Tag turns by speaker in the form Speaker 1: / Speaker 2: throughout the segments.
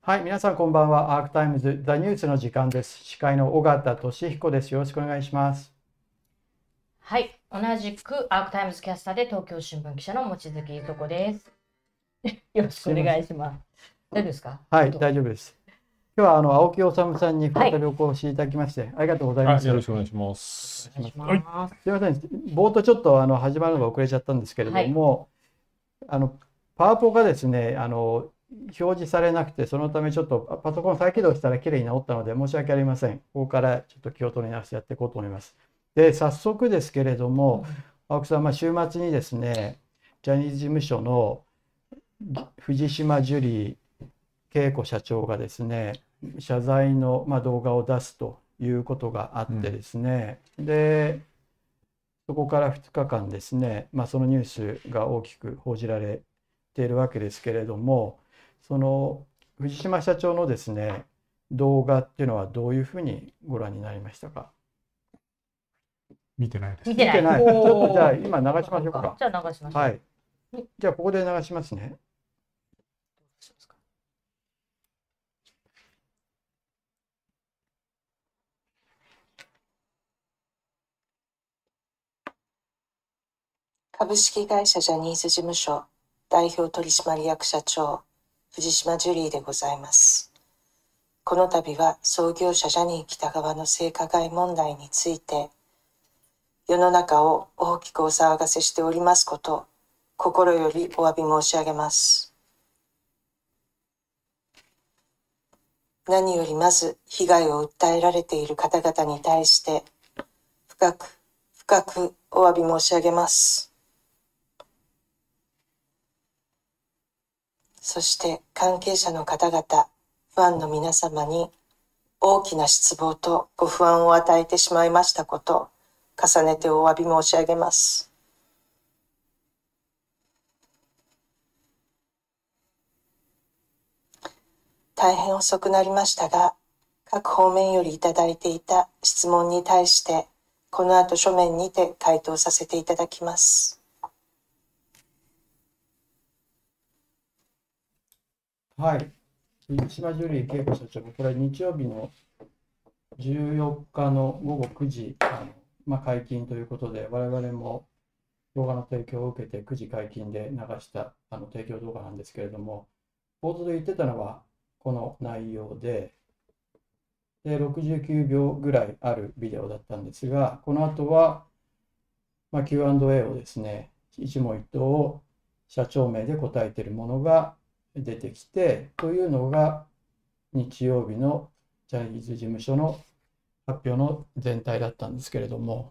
Speaker 1: はい、皆さんこんばんは。アークタイムズザニュースの時間です。司会の尾形俊彦です。よろしくお願いします。
Speaker 2: はい、同じくアークタイムズキャスターで東京新聞記者の望月ゆと子です。よろしくお願いします。大丈夫ですか？
Speaker 1: はい、大丈夫です。今日は青木治さんに再び
Speaker 2: は
Speaker 1: お越しいただきまして、ありがとうございます。
Speaker 3: よろしくお願いします。
Speaker 2: お願いします。
Speaker 1: すみません、冒頭ちょっと始まるのが遅れちゃったんですけれども、パワポがですね、表示されなくて、そのためちょっとパソコン再起動したらきれいに直ったので申し訳ありません。ここからちょっと気を取り直してやっていこうと思います。で、早速ですけれども、青木さん、週末にですね、ジャニーズ事務所の藤島ジュリー景子社長がですね、謝罪の動画を出すということがあってですね、で、そこから2日間ですね、そのニュースが大きく報じられているわけですけれども、その藤島社長のですね、動画っていうのはどういうふうにご覧になりましたか？
Speaker 3: 見てないです。
Speaker 2: 見てない。
Speaker 1: ちょっとじゃあ今流しましょうか。
Speaker 2: じゃあ流しましょう。
Speaker 1: はい。じゃあここで流しますね。
Speaker 4: 株式会社ジャニーズ事務所代表取締役社長藤島ジュリーでございます。この度は創業者ジャニー喜多川の性加害問題について世の中を大きくお騒がせしておりますこと心よりお詫び申し上げます。何よりまず被害を訴えられている方々に対して深くお詫び申し上げます。そして関係者の方々、ファンの皆様に大きな失望とご不安を与えてしまいましたこと、重ねてお詫び申し上げます。大変遅くなりましたが、各方面よりいただいていた質問に対して、この後書面にて回答させていただきます。
Speaker 1: はい。藤島ジュリー景子社長、これ日曜日の14日の午後9時、解禁ということで、我々も動画の提供を受けて9時解禁で流した提供動画なんですけれども、冒頭で言ってたのはこの内容で、69秒ぐらいあるビデオだったんですが、この後は、Q&A をですね、一問一答を社長名で答えているものが出てきて、というのが日曜日のジャニーズ事務所の発表の全体だったんですけれども。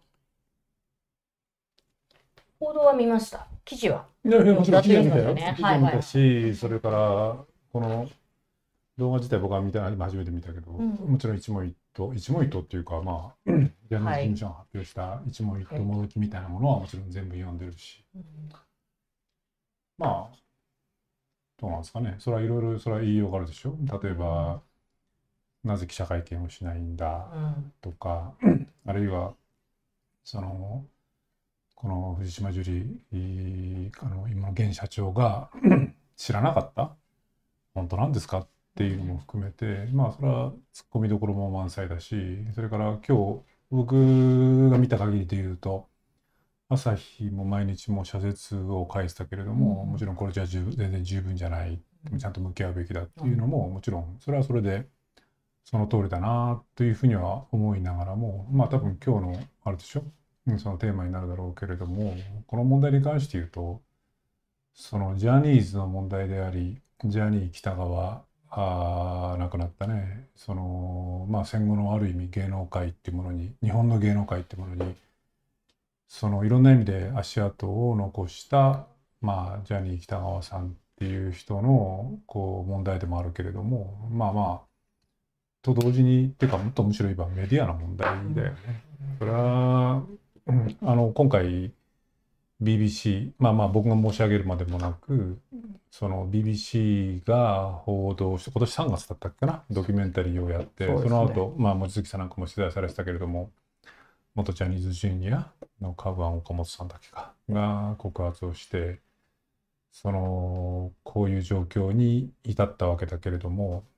Speaker 2: 報道は見ました。記事は。
Speaker 3: もちろん記事は見たよ。
Speaker 2: ね、
Speaker 3: 記事は見たし、それからこの動画自体僕は今初めて見たけど、もちろん一問一答っていうか、ジャニーズ事務所が発表した一問一答もどきみたいなものはもちろん全部読んでるし、どうなんですかね。それはいろいろそれは言いようがあるでしょ。例えば、なぜ記者会見をしないんだとか、あるいはこの藤島ジュリー今の現社長が知らなかった、本当なんですかっていうのも含めて、それはツッコミどころも満載だし、それから今日僕が見た限りで言うと、朝日も毎日も社説を返したけれども、もちろんこれじゃ全然十分じゃない、ちゃんと向き合うべきだっていうのももちろんそれはそれでその通りだなというふうには思いながらも、多分今日のあるでしょ、そのテーマになるだろうけれども、この問題に関して言うと、そのジャニーズの問題であり、ジャニー喜多川亡くなったね、戦後のある意味芸能界っていうものに、日本の芸能界っていうものにいろんな意味で足跡を残した、ジャニー喜多川さんっていう人の問題でもあるけれども、と同時にっていうか、もっとむしろ言えばメディアの問題だよね。それは、今回 BBC、僕が申し上げるまでもなく、BBC が報道して、今年3月だったっけな、ドキュメンタリーをやって、その後、望月さんなんかも取材されてたけれども、元ジャニーズジュニアのカウアン岡本さんだっけかが告発をして、こういう状況に至ったわけだけれども、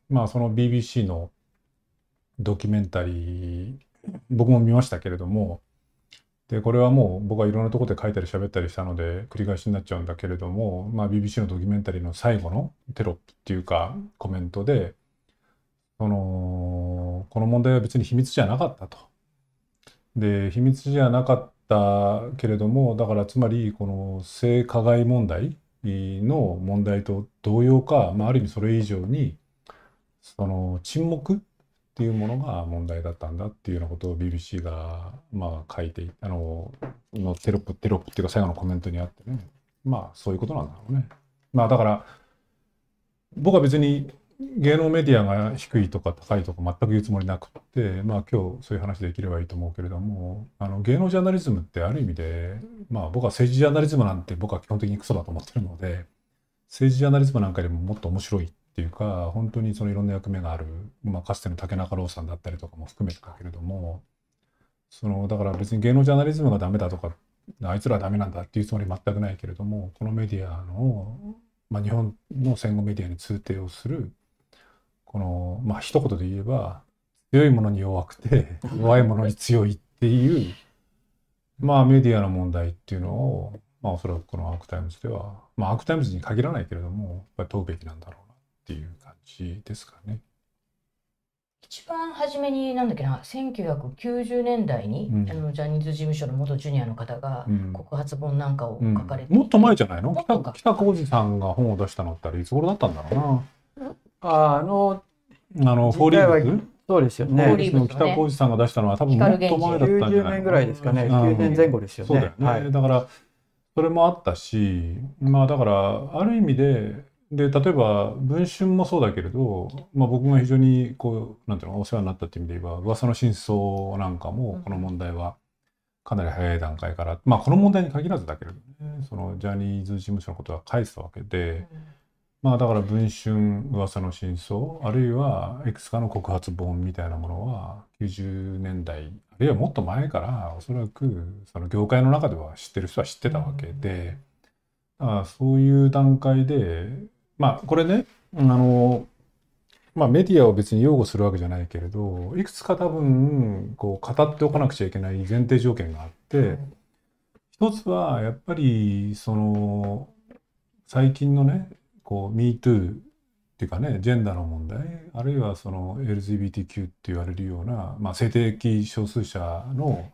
Speaker 3: まあその BBC のドキュメンタリー、僕も見ましたけれども、で、これはもう僕はいろんなところで書いたり喋ったりしたので繰り返しになっちゃうんだけれども、まあ BBC のドキュメンタリーの最後のテロップっていうかコメントで、この問題は別に秘密じゃなかったと。で、秘密じゃなかったけれども、だからつまりこの性加害問題の問題と同様か、まあ、ある意味それ以上にその沈黙っていうものが問題だったんだっていうようなことを BBC がまあ書いてのテロップっていうか最後のコメントにあってね、まあそういうことなんだろうね。まあだから僕は別に芸能メディアが低いとか高いとか全く言うつもりなくって、まあ今日そういう話できればいいと思うけれども、芸能ジャーナリズムってある意味で、まあ僕は政治ジャーナリズムなんて僕は基本的にクソだと思ってるので、政治ジャーナリズムなんかよりももっと面白いっていうか、本当にそのいろんな役目がある、まあかつての竹中郎さんだったりとかも含めてだけれども、だから別に芸能ジャーナリズムがダメだとか、あいつらはダメなんだっていうつもり全くないけれども、このメディアの、まあ日本の戦後メディアに通底をする、まあ一言で言えば強いものに弱くて弱いものに強いっていうまあメディアの問題っていうのを、まあおそらくこのアークタイムズでは、まあアークタイムズに限らないけれども、やっぱり問うべきなんだろうなっていう感じですかね。
Speaker 2: 一番初めになんだっけな、1990年代に、ジャニーズ事務所の元ジュニアの方が告発本なんかを書かれて、
Speaker 3: もっと前じゃないの？
Speaker 2: もっとか
Speaker 3: 北浩二さんが本を出したのってあれいつ頃だったんだろうな。
Speaker 1: フォ
Speaker 3: ーリーブス？
Speaker 1: そうですよね。
Speaker 2: フォーリーブス
Speaker 3: 北浩二さんが出したのは多分もっと前だったんじゃない
Speaker 1: 90年ぐらいですかね。9年前後ですよね。
Speaker 3: そうだよね。
Speaker 1: はい、
Speaker 3: だからそれもあったし、まあだからある意味で例えば文春もそうだけれど、まあ僕が非常になんていうのお世話になったっていう意味で言えば、噂の真相なんかもこの問題はかなり早い段階から、まあこの問題に限らずだけれどね、そのジャニーズ事務所のことは返したわけで。まあだから文春噂の真相あるいはいくつかの告発本みたいなものは90年代あるいはもっと前からおそらくその業界の中では知ってる人は知ってたわけで、そういう段階でまあこれねまあメディアを別に擁護するわけじゃないけれど、いくつか多分語っておかなくちゃいけない前提条件があって、一つはやっぱり最近のねMeToo っていうかね、ジェンダーの問題、あるいはその LGBTQ って言われるような、まあ、性的少数者の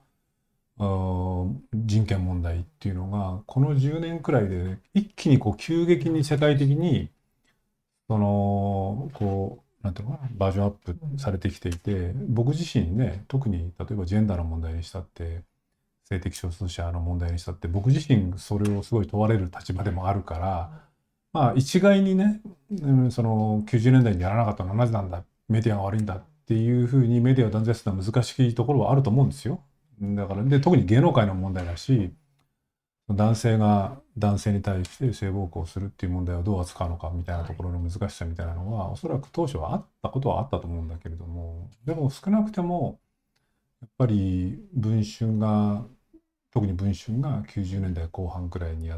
Speaker 3: 人権問題っていうのが、この10年くらいで一気に急激に世界的に、なんていうのかな、バージョンアップされてきていて、僕自身ね、特に例えばジェンダーの問題にしたって、性的少数者の問題にしたって、僕自身それをすごい問われる立場でもあるから、まあ一概にね、その90年代にやらなかったのはなぜなんだ、メディアが悪いんだっていうふうにメディアを断罪するのは難しいところはあると思うんですよ。だから特に芸能界の問題だし、男性が男性に対して性暴行をするっていう問題をどう扱うのかみたいなところの難しさみたいなのは、おそらく当初はあったことはあったと思うんだけれども、でも少なくてもやっぱり特に文春が90年代後半くらいにやって、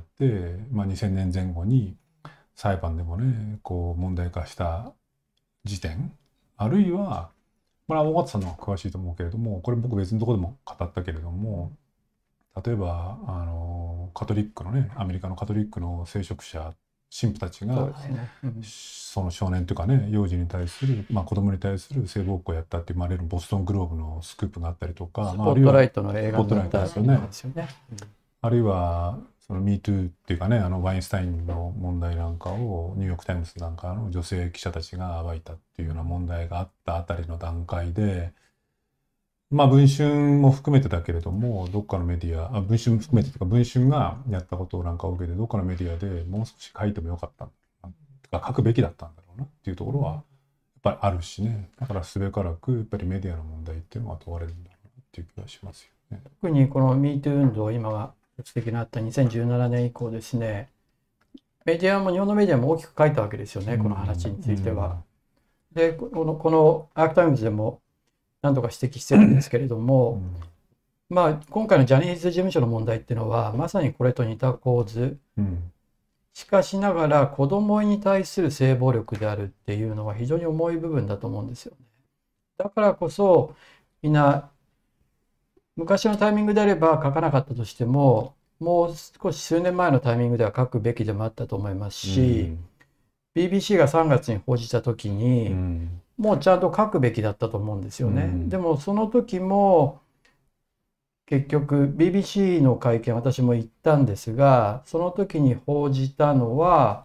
Speaker 3: まあ、2000年前後に裁判でもね問題化した時点、あるいはこれは大和さんの方が詳しいと思うけれども、これ僕別のところでも語ったけれども、例えばカトリックのね、アメリカのカトリックの聖職者神父たちがその少年というかね、幼児に対する、まあ、子供に対する性暴行をやったって言われるボストングローブのスクープがあったりとか、
Speaker 1: スポットライトの映画
Speaker 3: だったですよね。あるいはその MeToo っていうかね、ワインスタインの問題なんかをニューヨーク・タイムズなんかの女性記者たちが暴いたっていうような問題があったあたりの段階で、まあ文春も含めてだけれども、どっかのメディア、文春も含めてとか、文春がやったことなんかを受けて、どっかのメディアでもう少し書いてもよかったとか、書くべきだったんだろうなっていうところはやっぱりあるしね。だからすべからくやっぱりメディアの問題っていうのは問われるんだろうなっていう気がしますよね。
Speaker 1: 特にこの MeToo 運動、今が指摘のあった2017年以降ですね、メディアも日本のメディアも大きく書いたわけですよね、この話については。で、このアークタイムズでも何度か指摘してるんですけれども、まあ今回のジャニーズ事務所の問題っていうのはまさにこれと似た構図、 しかしながら子供に対する性暴力であるっていうのは非常に重い部分だと思うんですよね。だからこそみんな昔のタイミングであれば書かなかったとしても、もう少し数年前のタイミングでは書くべきでもあったと思いますし、BBC が3月に報じた時に、もうちゃんと書くべきだったと思うんですよね。でもその時も結局 BBC の会見、私も行ったんですが、その時に報じたのは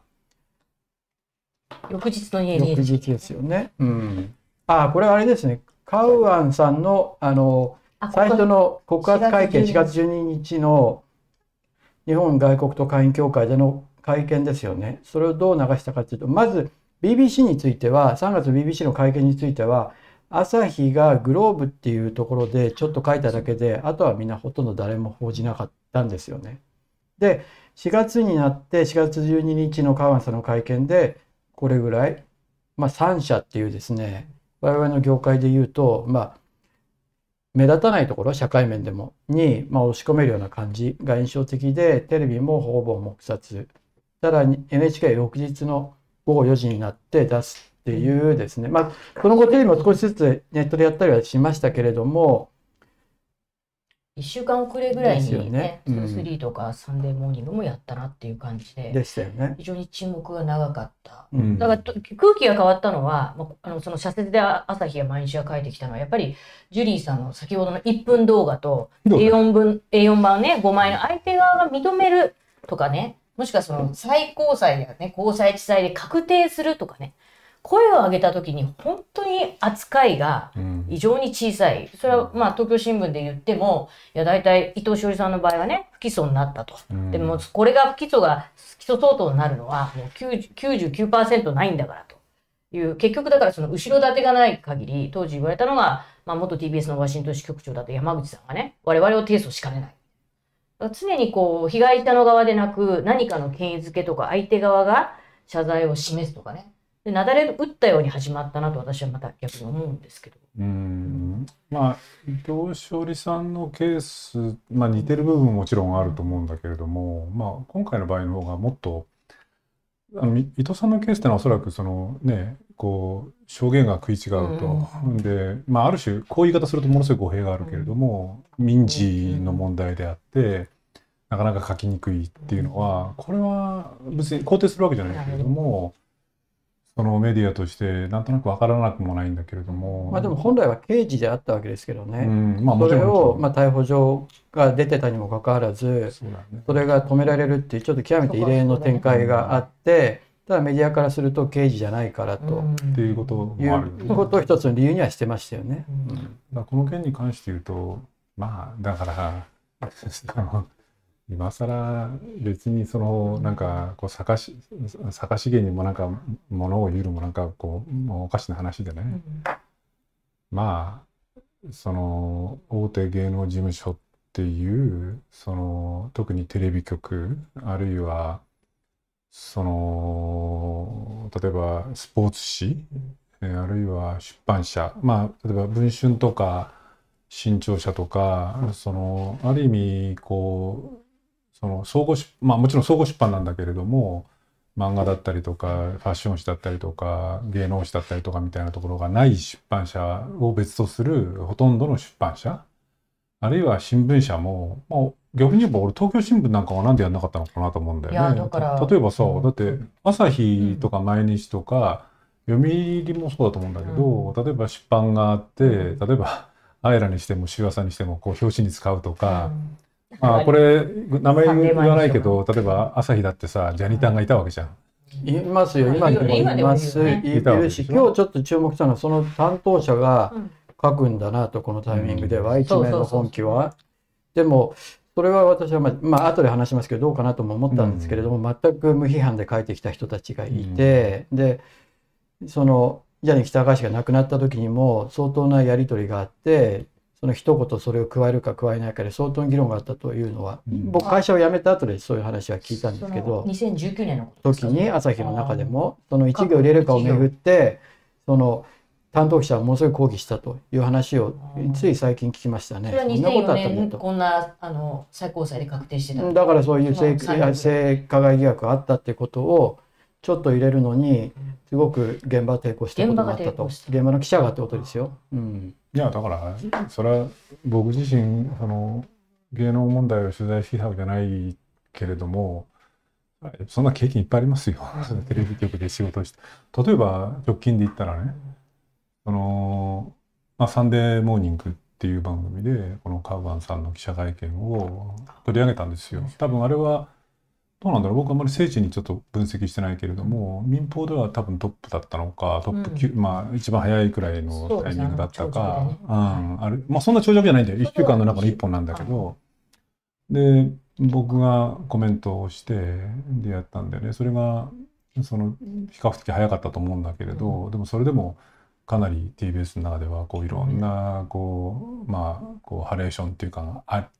Speaker 2: 翌日の
Speaker 1: 翌日ですよね。これはあれですね。カウアンさんの最初の告発会見、4月12日の日本外国特派員協会での会見ですよね。それをどう流したかというと、まず BBC については、3月 BBC の会見については、朝日がグローブっていうところでちょっと書いただけで、あとはみんなほとんど誰も報じなかったんですよね。で、4月になって4月12日のカウアンさんの会見で、これぐらい、3社っていうですね、我々の業界で言うと、目立たないところ、社会面でもに、押し込めるような感じが印象的で、テレビもほぼ黙殺。ただ NHK 翌日の午後4時になって出すっていうですね、その後テレビも少しずつネットでやったりはしましたけれども、
Speaker 2: 1週間遅れぐらいにね、3とかサンデーモーニングもやったなっていう感じで
Speaker 1: したよね。
Speaker 2: 非常に沈黙が長かった。だから空気が変わったのは、その社説で朝日や毎日が書いてきたのは、やっぱりジュリーさんの先ほどの1分動画と A4 版ね、5枚の相手側が認めるとかね、もしくはその最高裁やね、高裁地裁で確定するとかね、声を上げた時に本当に扱いが異常に小さい。それは東京新聞で言っても、いや大体伊藤詩織さんの場合はね、不起訴になったと。でもこれが不起訴相当になるのはもう 99% ないんだからという、結局だからその後ろ盾がない限り、当時言われたのが、元 TBS のワシントン支局長だった山口さんがね、我々を提訴しかねない。常に被害者の側でなく、何かの権威づけとか相手側が謝罪を示すとかね。で、雪崩打ったように始まったなと私はまた逆に思うんですけど。
Speaker 3: 伊藤詩織さんのケース、似てる部分ももちろんあると思うんだけれども、今回の場合の方がもっと伊藤さんのケースってのはおそらくそのね、証言が食い違うと。で、ある種こういう言い方するとものすごい語弊があるけれども、民事の問題であって、なかなか書きにくいっていうのは、これは別に肯定するわけじゃないけれども、そのメディアとしてなんとなく分からなくもないんだけれども、
Speaker 1: でも本来は刑事であったわけですけどね、
Speaker 3: そ
Speaker 1: れを逮捕状が出てたにもかかわらず、それが止められるっていうちょっと極めて異例の展開があって、ただメディアからすると刑事じゃないからと
Speaker 3: っていうこともある
Speaker 1: いうことを一つの理由にはしてましたよね。
Speaker 3: この件に関して言うと、だから今更別にそのなんか坂重にもなんか物を言うのもなんかもうおかしな話でね、その大手芸能事務所っていうその特にテレビ局あるいはその例えばスポーツ紙、あるいは出版社、例えば文春とか新潮社とか、そのある意味その総合もちろん総合出版なんだけれども、漫画だったりとかファッション誌だったりとか芸能誌だったりとかみたいなところがない出版社を別とするほとんどの出版社、あるいは新聞社も、逆に言えば俺東京新聞なんかはなんでやんなかったのかなと思うんだよね。例えばさ、だって朝日とか毎日とか読売もそうだと思うんだけど、例えば出版があって、例えばアイラにしても週朝にしても表紙に使うとか、これ名前言わないけど、例えば朝日だってさジャニタンがいたわけじゃん。
Speaker 1: いますよ、今でもいます。いるし、今日ちょっと注目したのはその担当者が書くんだなと、このタイミングでは一面の本気は。でもそれは私は後で話しますけどどうかなとも思ったんですけれども、全く無批判で書いてきた人たちがいて、でそのジャニー喜多川氏が亡くなった時にも相当なやり取りがあって、その一言それを加えるか加えないかで相当議論があったというのは、僕会社を辞めた後でそういう話は聞いたんですけど、
Speaker 2: 2019年の
Speaker 1: 時に朝日の中でもその1行入れるかをめぐって、その担当記者はものすごい抗議したという話をつい最近聞きましたね。
Speaker 2: それは2004年こんな最高裁で確定してた。
Speaker 1: だからそういう性加害疑惑があったってことをちょっと入れるのにすごく現場抵抗したことがあったと。現場の記者がってことですよ。
Speaker 3: いやだからそれは僕自身芸能問題を取材してきたわけじゃないけれども、そんな経験いっぱいありますよ。テレビ局で仕事をして。例えば直近で言ったらね、サンデーモーニングっていう番組でこのカウアンさんの記者会見を取り上げたんですよ。多分あれはどうなんだろう、僕あんまり精緻にちょっと分析してないけれども、民放では多分トップだったのか、トップ9、一番早いくらいのタイミングだったか、そんな長尺じゃないんだよ。1週間の中の1本なんだけど、で僕がコメントをしてでやったんだよね。それが比較的早かったと思うんだけれど、でもそれでもかなり TBS の中ではいろんなハレーションっていうかがあって、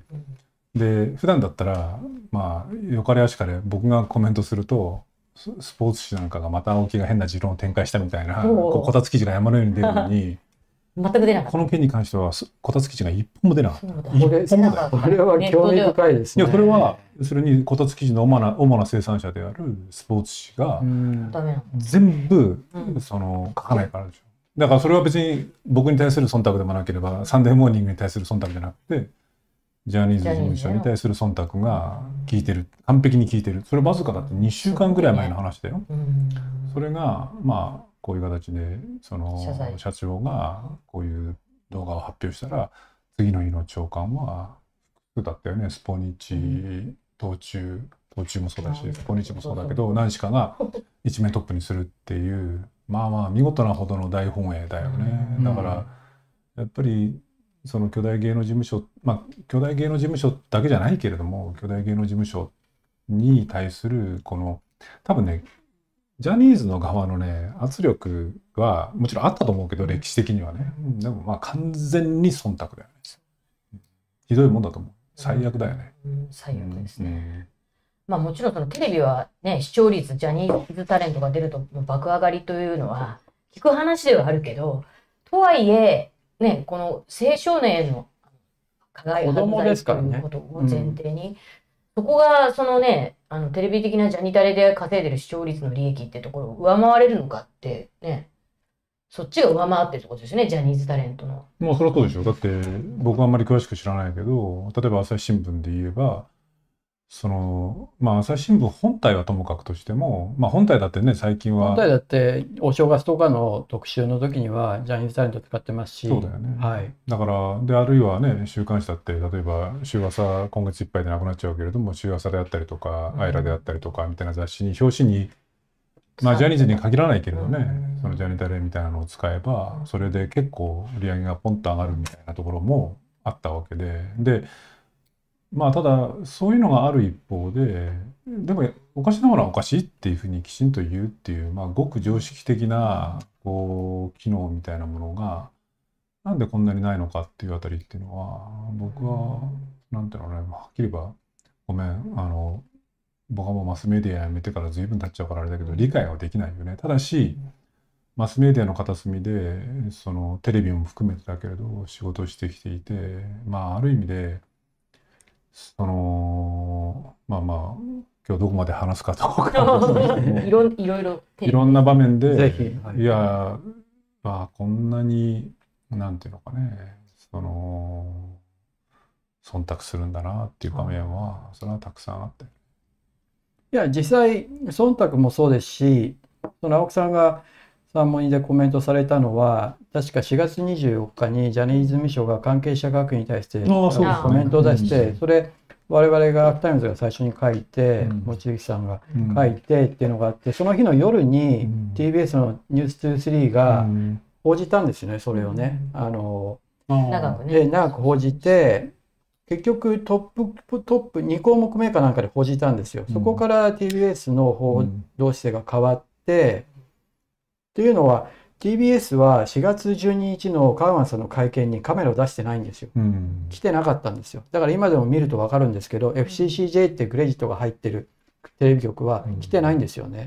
Speaker 3: で普段だったらよかれやしかれ僕がコメントするとスポーツ紙なんかがまた青木が変な持論を展開したみたいなこたつ記事が山のように出るのに
Speaker 2: 全く出なかった。
Speaker 3: この件に関してはこたつ記事が一本も出なかった。
Speaker 1: これは興味深いですね。
Speaker 3: いやそれは要するにこたつ記事の主な生産者であるスポーツ紙が全部書かないからでしょ。だからそれは別に僕に対する忖度でもなければサンデーモーニングに対する忖度じゃなくてジャニーズ事務所に対する忖度が効いてる、完璧に効いてる。それわずかだって2週間ぐらい前の話だよ。それがこういう形で社長がこういう動画を発表したら次の日の朝刊は複数だったよね。スポニチ、東中もそうだしスポニチもそうだけど何しかが一面トップにするっていう見事なほどの大本営だよね。だからやっぱり巨大芸能事務所巨大芸能事務所だけじゃないけれども巨大芸能事務所に対する多分ねジャニーズの側のね圧力はもちろんあったと思うけど歴史的にはね、でも完全に忖度だよね。ひどいもんだと思う。最悪だよね。
Speaker 2: 最悪ですね。もちろんテレビはね視聴率ジャニーズタレントが出ると爆上がりというのは聞く話ではあるけど、とはいえね、この青少年への加害犯罪ということを前提に、そこがテレビ的なジャニタレで稼いでる視聴率の利益ってところを上回れるのかってね、そっちが上回ってるってことですよね、ジャニーズタレントの。
Speaker 3: それはそうでしょ。だって僕はあんまり詳しく知らないけど、例えば朝日新聞で言えば朝日新聞本体はともかくとしても、本体だってね最近は
Speaker 1: 本体だってお正月とかの特集の時にはジャニーズタレント使ってますし、
Speaker 3: そうだよね。だからあるいはね週刊誌だって例えば週朝今月いっぱいでなくなっちゃうけれども週朝であったりとかアイラであったりとかみたいな雑誌に表紙にジャニーズに限らないけれどね、ジャニタレみたいなのを使えばそれで結構売り上げがポンと上がるみたいなところもあったわけで。ただそういうのがある一方ででもおかしなものはおかしいっていうふうにきちんと言うっていう、ごく常識的な機能みたいなものがなんでこんなにないのかっていうあたりっていうのは僕はなんていうのね、はっきり言えばごめん僕はもうマスメディアやめてから随分経っちゃうからあれだけど理解はできないよね。ただしマスメディアの片隅でテレビも含めてだけれど仕事をしてきていてある意味で今日どこまで話すかと
Speaker 2: いろ
Speaker 3: んな場面で
Speaker 1: ぜひ、
Speaker 3: いやこんなになんていうのかね忖度するんだなっていう場面はそれはたくさんあって。
Speaker 1: いや実際忖度もそうですし、青木さんが三問でコメントされたのは確か4月24日にジャニーズ事務所が関係者学に対してコメントを出して、それ我々がアフタイムズが最初に書いて、望月さんが書いてっていうのがあって、その日の夜に TBS のニュース2 3が報じたんですよね、それをね。長く報じて結局トップ2項目目かなんかで報じたんですよ。そこから TBS の報道姿勢が変わってっていうのは TBS は4月12日のカウアンさんの会見にカメラを出してないんですよ。来てなかったんですよ。だから今でも見ると分かるんですけど FCCJ ってクレジットが入ってるテレビ局は来てないんですよね。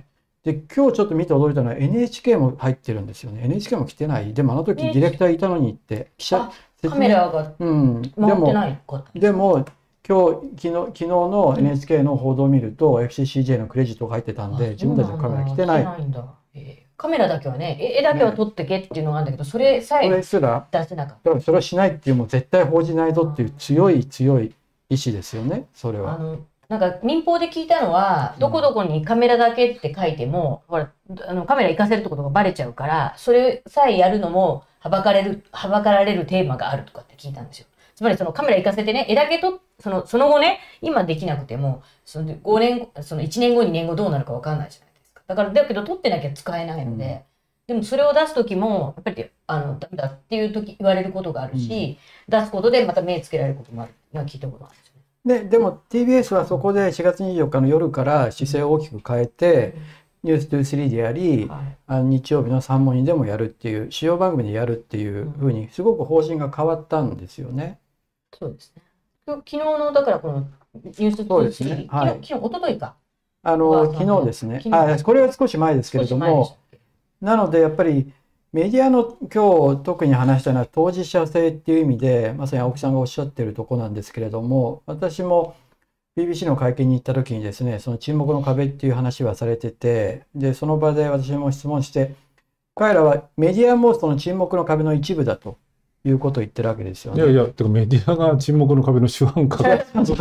Speaker 1: で、今日ちょっと見て驚いたのは NHK も入ってるんですよね。NHK も来てない。でもあの時ディレクターいたのにって
Speaker 2: カメラが回ってないかった。
Speaker 1: でも昨日の NHK の報道を見ると FCCJ のクレジットが入ってたんで、自分たちのカメラ来てない。
Speaker 2: カメラだけはね、絵だけは撮ってけっていうのがあるんだけど、それさえ出せなかった。だ
Speaker 1: からそれはしないっていう、もう絶対報じないぞっていう強い意志ですよね、それは。
Speaker 2: なんか民放で聞いたのは、どこどこにカメラだけって書いても、ほら、カメラ行かせるってことがバレちゃうから、それさえやるのもはばかられるテーマがあるとかって聞いたんですよ。つまりそのカメラ行かせてね、絵だけと、その後ね、今できなくても、その1年後、2年後どうなるかわかんないじゃないですか。だけど撮ってなきゃ使えないので、でもそれを出す時も、やっぱり、ダメだっていう時言われることがあるし、出すことでまた目つけられることもあるのは聞いたことがあるんですよね。
Speaker 1: でも TBS はそこで4月24日の夜から姿勢を大きく変えて、ニュース23でやり、日曜日の三問にでもやるっていう、主要番組でやるっていうふうに、すごく方針が変わったんですよね。
Speaker 2: そうですね。昨日の、だからこのニュース23、昨日、一昨日か。
Speaker 1: 昨日ですね。これは少し前ですけれども、なのでやっぱりメディアの今日特に話したのは当事者性っていう意味で、まさに青木さんがおっしゃってるとこなんですけれども、私も BBC の会見に行った時にですね、その沈黙の壁っていう話はされてて、で、その場で私も質問して、彼らはメディアもその沈黙の壁の一部だということを言ってるわけですよね。
Speaker 3: いや、てかメディアが沈黙の壁の主犯か。だ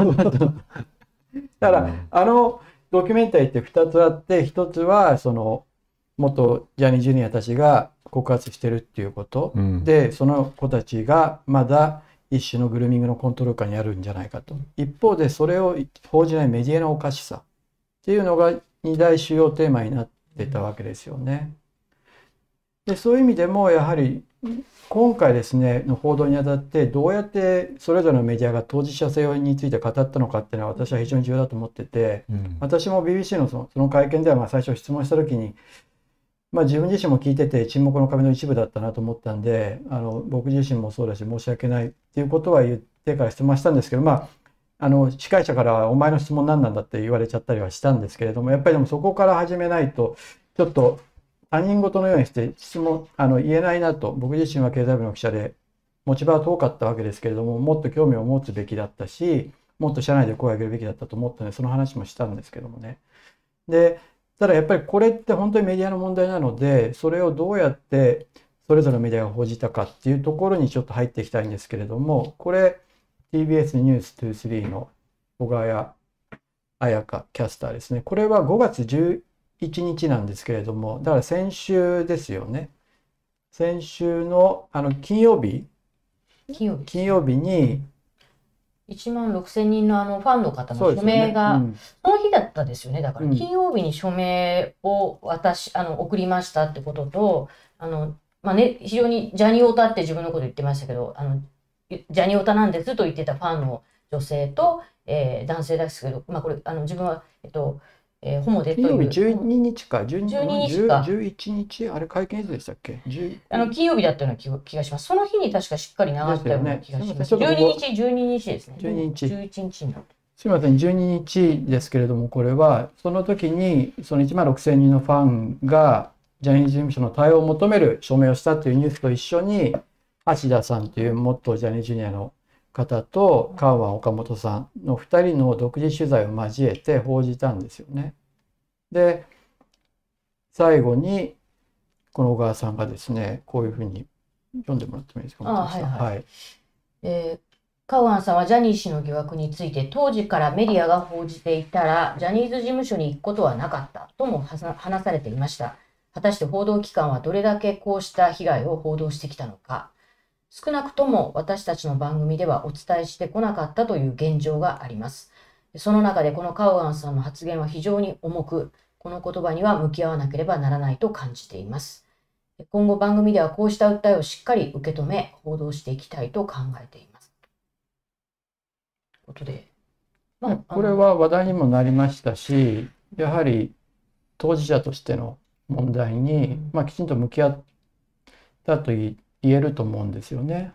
Speaker 1: から、ドキュメンタリーって2つあって、1つはその元ジャニー・ジュニアたちが告発してるっていうこと、で、その子たちがまだ一種のグルーミングのコントロール下にあるんじゃないかと。一方でそれを報じないメディアのおかしさっていうのが2大主要テーマになってたわけですよね。で、そういう意味でもやはり今回ですねの報道にあたってどうやってそれぞれのメディアが当事者性について語ったのかっていうのは私は非常に重要だと思ってて、私も BBC のその会見では最初質問した時に、自分自身も聞いてて沈黙の壁の一部だったなと思ったんで、僕自身もそうだし申し訳ないっていうことは言ってから質問したんですけど、司会者からはお前の質問何なんだって言われちゃったりはしたんですけれども、やっぱりでもそこから始めないとちょっと他人事のようにして質問言えないなと。僕自身は経済部の記者で持ち場は遠かったわけですけれども、もっと興味を持つべきだったし、もっと社内で声を上げるべきだったと思ったので、その話もしたんですけどもね。で、ただやっぱりこれって本当にメディアの問題なので、それをどうやってそれぞれのメディアが報じたかっていうところにちょっと入っていきたいんですけれども、これ TBS ニュース23の小川彩香キャスターですね。これは5月11日なんですけれども、だから先週ですよね。先週の金曜日に
Speaker 2: 1万6000人のファンの方の署名が、その日だったですよね。だから金曜日に署名を送りましたってことと、非常にジャニオタって自分のこと言ってましたけど、ジャニオタなんですと言ってたファンの女性と、男性ですけど、これ自分はホモでという。
Speaker 1: 金曜日12日か、11日、あれ会見いつでしたっけ？
Speaker 2: 金曜日だったような気がします。その日に確かしっかり流したような気がします。12日ですね。11日になって。
Speaker 1: すみません、12日ですけれども、これは、その時に、その1万6000人のファンが、ジャニーズ事務所の対応を求める署名をしたというニュースと一緒に、橋田さんという元ジャニーズジュニアの方とカウアン・岡本さんの2人の独自取材を交えて報じたんですよね。で、最後にこの小川さんがですね、こういうふうに読んでもらってもいいですか？
Speaker 2: はい。カウアンさんはジャニー氏の疑惑について当時からメディアが報じていたらジャニーズ事務所に行くことはなかったとも話されていました。果たして報道機関はどれだけこうした被害を報道してきたのか。少なくとも私たちの番組ではお伝えしてこなかったという現状があります。その中でこのカウアンさんの発言は非常に重く、この言葉には向き合わなければならないと感じています。今後番組ではこうした訴えをしっかり受け止め、報道していきたいと考えています。ということで、
Speaker 1: これは話題にもなりましたし、やはり当事者としての問題に、きちんと向き合ったと言えると思うんですよね。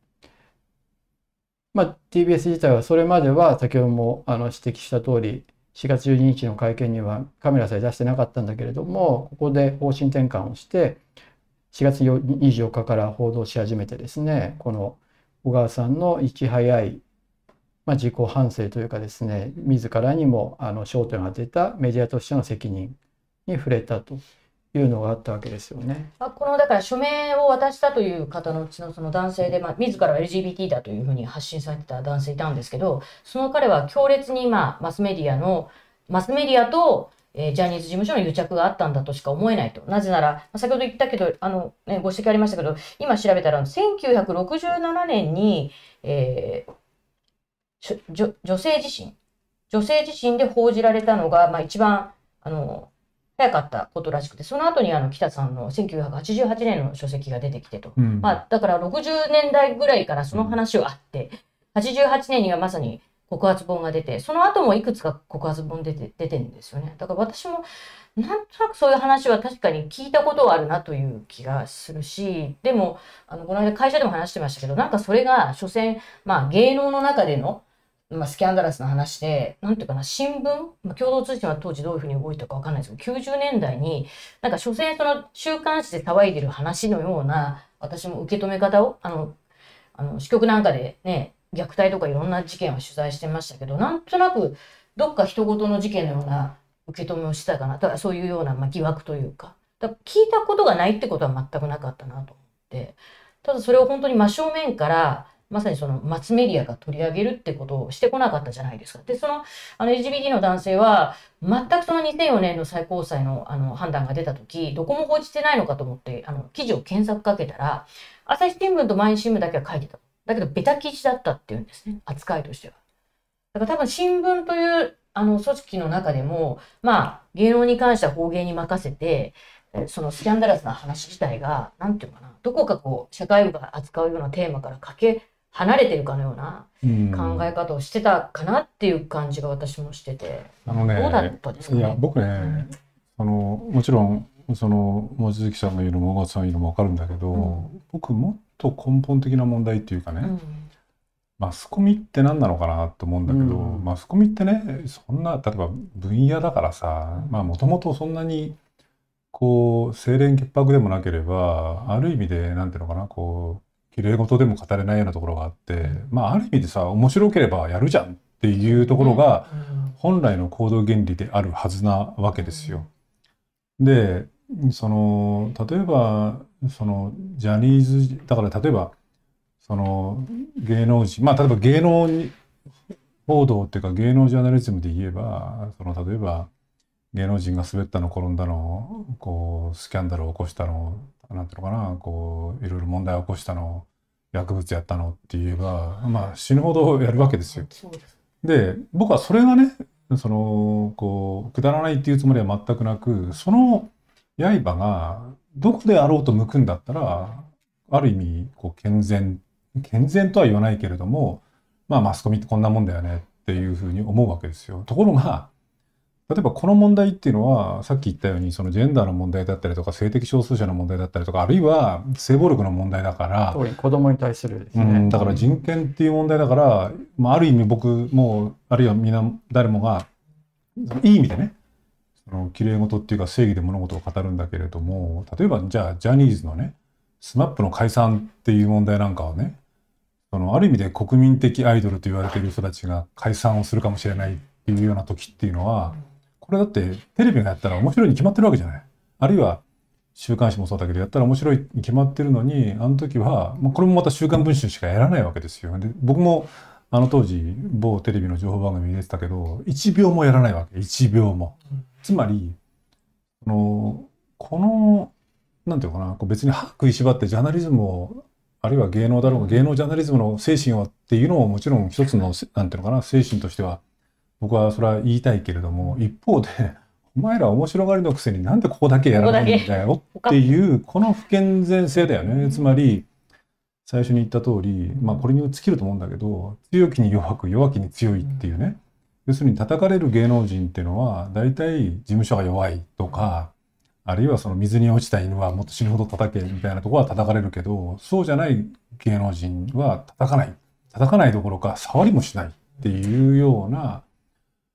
Speaker 1: で、TBS 自体はそれまでは先ほども指摘した通り、 4月12日の会見にはカメラさえ出してなかったんだけれども、ここで方針転換をして4月24日から報道し始めてですね、この小川さんのいち早い自己反省というかですね、自らにも焦点を当てたメディアとしての責任に触れたというのがあったわけですよね。
Speaker 2: このだから署名を渡したという方のうちのその男性で、自らは LGBT だというふうに発信されてた男性いたんですけど、その彼は強烈にマスメディアとジャニーズ事務所の癒着があったんだとしか思えないと。なぜなら、先ほど言ったけど、ご指摘ありましたけど、今調べたら1967年に、女性自身で報じられたのが、一番早かったことらしくて、その後に北さんの1988年の書籍が出てきてと。だから60年代ぐらいからその話はあって、88年にはまさに告発本が出て、その後もいくつか告発本出てるんですよね。だから私もなんとなくそういう話は確かに聞いたことはあるなという気がするし、でもこの間会社でも話してましたけど、なんかそれが所詮芸能の中でのスキャンダラスな話で、なんていうかな、新聞、共同通信は当時どういうふうに動いたかわかんないですけど、90年代に、なんか所詮その週刊誌で騒いでる話のような、私も受け止め方を、支局なんかでね、虐待とかいろんな事件を取材してましたけど、なんとなく、どっか人事の事件のような受け止めをしてたかな。だからそういうような疑惑というか、聞いたことがないってことは全くなかったなと思って、ただそれを本当に真正面から、まさにそのマスメディアが取り上げるってことをしてこなかったじゃないですか。で、そのLGBT の男性は、全くその2004年の最高裁の判断が出たとき、どこも報じてないのかと思って、記事を検索かけたら、朝日新聞と毎日新聞だけは書いてた。だけど、ベタ記事だったっていうんですね、扱いとしては。だから多分新聞という組織の中でも、芸能に関しては法芸に任せて、そのスキャンダラスな話自体が、なんていうかな、どこか社会部が扱うようなテーマから離れてるかのような考え方をしてたかなっていう感じが私もしてて、どうだったですかね。
Speaker 3: いや、僕ね、もちろん、望月さんが言うのも、小川さんが言うのも分かるんだけど、僕、もっと根本的な問題っていうかね、マスコミって何なのかなと思うんだけど、マスコミってね、そんな、例えば分野だからさ、もともとそんなに、清廉潔白でもなければ、ある意味で、なんていうのかな、綺麗事でも語れないようなところがあって、ある意味でさ、面白ければやるじゃんっていうところが、本来の行動原理であるはずなわけですよ。で、例えば、ジャニーズ、だから例えば、芸能人、例えば芸能報道っていうか芸能ジャーナリズムで言えば、例えば、芸能人が滑ったの転んだのスキャンダルを起こしたの、なんていうのかな、いろいろ問題を起こしたの、薬物やったのって言えば、死ぬほどやるわけですよ。で、僕はそれがね、くだらないっていうつもりは全くなく、その刃がどこであろうと向くんだったら、ある意味、健全とは言わないけれども、マスコミってこんなもんだよねっていうふうに思うわけですよ。ところが、例えばこの問題っていうのは、さっき言ったように、ジェンダーの問題だったりとか、性的少数者の問題だったりとか、あるいは性暴力の問題だから、
Speaker 1: 特に子供に対するですね。
Speaker 3: だから人権っていう問題だから、ある意味僕も、あるいは誰もが、いい意味でね、綺麗事っていうか正義で物事を語るんだけれども、例えばじゃあジャニーズのね、SMAP の解散っていう問題なんかはね、ある意味で国民的アイドルと言われている人たちが解散をするかもしれないっていうような時っていうのは、これだってテレビがやったら面白いに決まってるわけじゃない。あるいは週刊誌もそうだけど、やったら面白いに決まってるのに、あの時は、これもまた週刊文春しかやらないわけですよ。で、僕も当時某テレビの情報番組に出てたけど、1秒もやらないわけ。1秒も。つまり、なんていうのかな、別に歯食いしばってジャーナリズムを、あるいは芸能だろうが、芸能ジャーナリズムの精神をっていうのももちろん一つの、なんていうのかな、精神としては、僕はそれは言いたいけれども、一方で、お前ら面白がりのくせになんでここだけやらないんだよっていう、この不健全性だよね。つまり、最初に言った通り、これに尽きると思うんだけど、強きに弱く、弱きに強いっていうね。要するに叩かれる芸能人っていうのは、大体事務所が弱いとか、あるいは水に落ちた犬はもっと死ぬほど叩けみたいなところは叩かれるけど、そうじゃない芸能人は叩かない。叩かないどころか触りもしないっていうような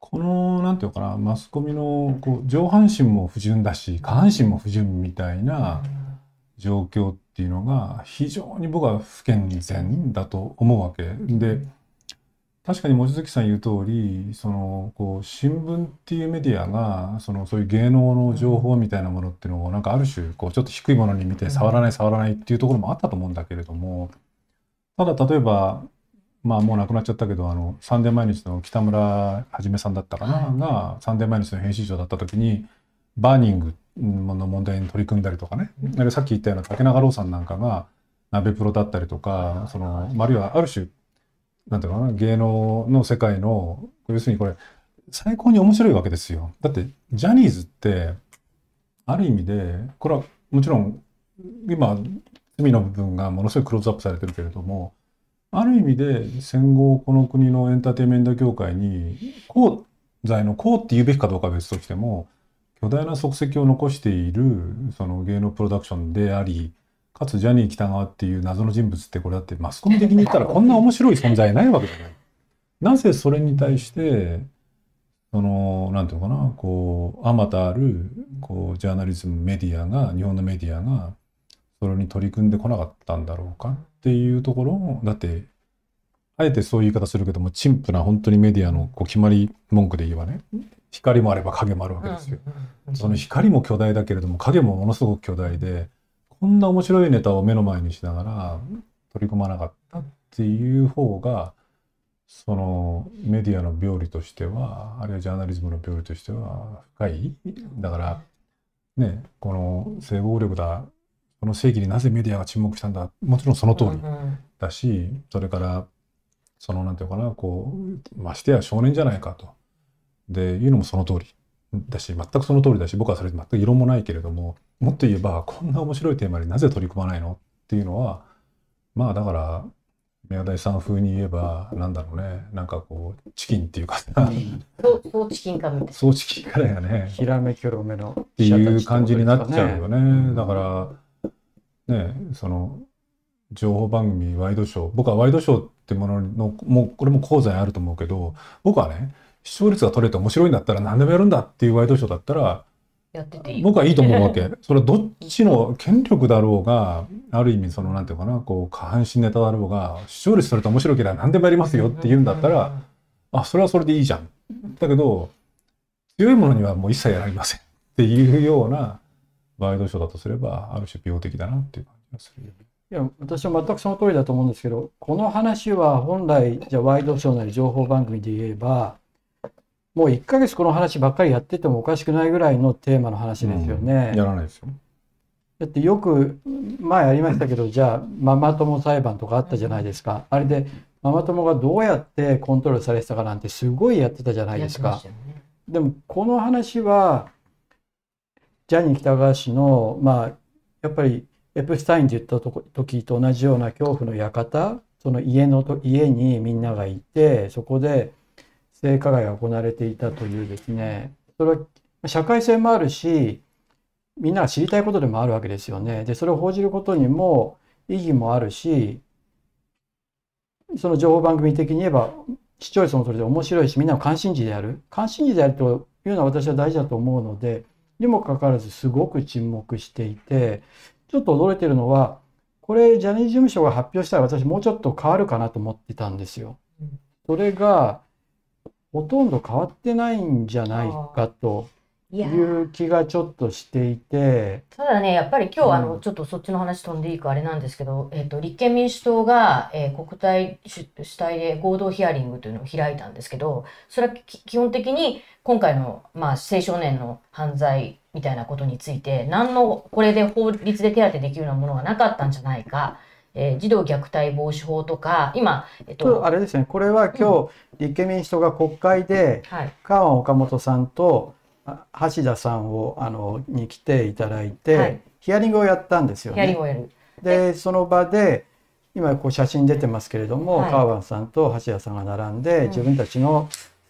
Speaker 3: このなんていうのかな、マスコミのこう上半身も不純だし下半身も不純みたいな状況っていうのが非常に僕は不健全だと思うわけで、確かに望月さん言う通り、そのこう新聞っていうメディアがそういう芸能の情報みたいなものっていうのをなんかある種こうちょっと低いものに見て触らないっていうところもあったと思うんだけれども、ただ例えばまあもう亡くなっちゃったけどサンデー毎日の北村はじめさんだったかな、がサンデー毎日の編集長だった時にバーニングの問題に取り組んだりとかね、さっき言ったような竹中郎さんなんかが鍋プロだったりとか、あるいはある種なんていうのかな、芸能の世界の要するにこれ最高に面白いわけですよ。だってジャニーズってある意味でこれはもちろん今罪の部分がものすごいクローズアップされてるけれども、ある意味で戦後この国のエンターテインメント業界に功罪の功って言うべきかどうかは別としても巨大な足跡を残しているその芸能プロダクションであり、かつジャニー喜多川っていう謎の人物ってこれだってマスコミ的に言ったらこんな面白い存在ないわけじゃない。なぜそれに対してなんていうのかな、こうあまたあるこうジャーナリズムメディアが日本のメディアがそれに取り組んでこなかったんだろうかっていうところだって、あえてそういう言い方するけども陳腐な本当にメディアのこう決まり文句で言えばね、光もあれば影もあるわけですよ。その光も巨大だけれども影もものすごく巨大で、こんな面白いネタを目の前にしながら取り組まなかったっていう方がそのメディアの病理としては、あるいはジャーナリズムの病理としては深い。だからね、この性暴力だ、この正義になぜメディアが沈黙したんだ、もちろんその通りだし、それからなんていうのかな、こうましてや少年じゃないかとでいうのもその通りだし、全くその通りだし、僕はそれ全く異論もないけれども、もっと言えばこんな面白いテーマになぜ取り組まないのっていうのは、まあだから宮台さん風に言えばなんだろうね、なんかこうチキンっていうかさ、
Speaker 2: そうチキンかみたいな、
Speaker 3: そうチキンからやね、
Speaker 1: ひらめきょろめの
Speaker 3: っていう感じになっちゃうよね。だからね、情報番組ワイドショー、僕はワイドショーってもののもうこれも功罪あると思うけど、僕はね、視聴率が取れて面白いんだったら何でもやるんだっていうワイドショーだったら
Speaker 2: やってていい、
Speaker 3: 僕はいいと思うわけ。それはどっちの権力だろうが、ある意味なんていうかな、こう下半身ネタだろうが、視聴率取れて面白ければ何でもやりますよって言うんだったら、あ、それはそれでいいじゃん。だけど強いものにはもう一切やりませんっていうようなワイドショーだとすれば、ある種病的だなっていう感じがする。
Speaker 1: いや、私は全くその通りだと思うんですけど、この話は本来じゃあワイドショーなり情報番組で言えばもう1ヶ月この話ばっかりやっててもおかしくないぐらいのテーマの話ですよね。
Speaker 3: やらないですよ。
Speaker 1: だってよく前ありましたけど、じゃあママ友裁判とかあったじゃないですか。あれでママ友がどうやってコントロールされてたかなんてすごいやってたじゃないですか。でもこの話はジャニー喜多川氏のやっぱりエプスタインって言った時と同じような恐怖の館、その家にみんながいて、そこで性加害が行われていたというですね、それは社会性もあるしみんなが知りたいことでもあるわけですよね。でそれを報じることにも意義もあるし、その情報番組的に言えば視聴率もそれで面白いし、みんなの関心事であるというのは私は大事だと思うので、にもかかわらずすごく沈黙していて、ちょっと驚いてるのは、これジャニーズ事務所が発表したら私もうちょっと変わるかなと思ってたんですよ。それがほとんど変わってないんじゃないかという気がちょっとしていて、
Speaker 2: ただね、やっぱり今日ちょっとそっちの話飛んでいいかあれなんですけど、立憲民主党が、国対主体で合同ヒアリングというのを開いたんですけど、それは基本的に今回の、青少年の犯罪みたいなことについて何のこれで法律で手当てできるようなものがなかったんじゃないか。児童虐待防止法とか、今、
Speaker 1: あれですね、これは今日、立憲民主党が国会で、カウアン・オカモトさんと橋田さんに来ていただいて、ヒアリングをやったんですよね。
Speaker 2: ヒアリングをやる。
Speaker 1: で、その場で、今こう写真出てますけれども、カウアンさんと橋田さんが並んで、自分たちの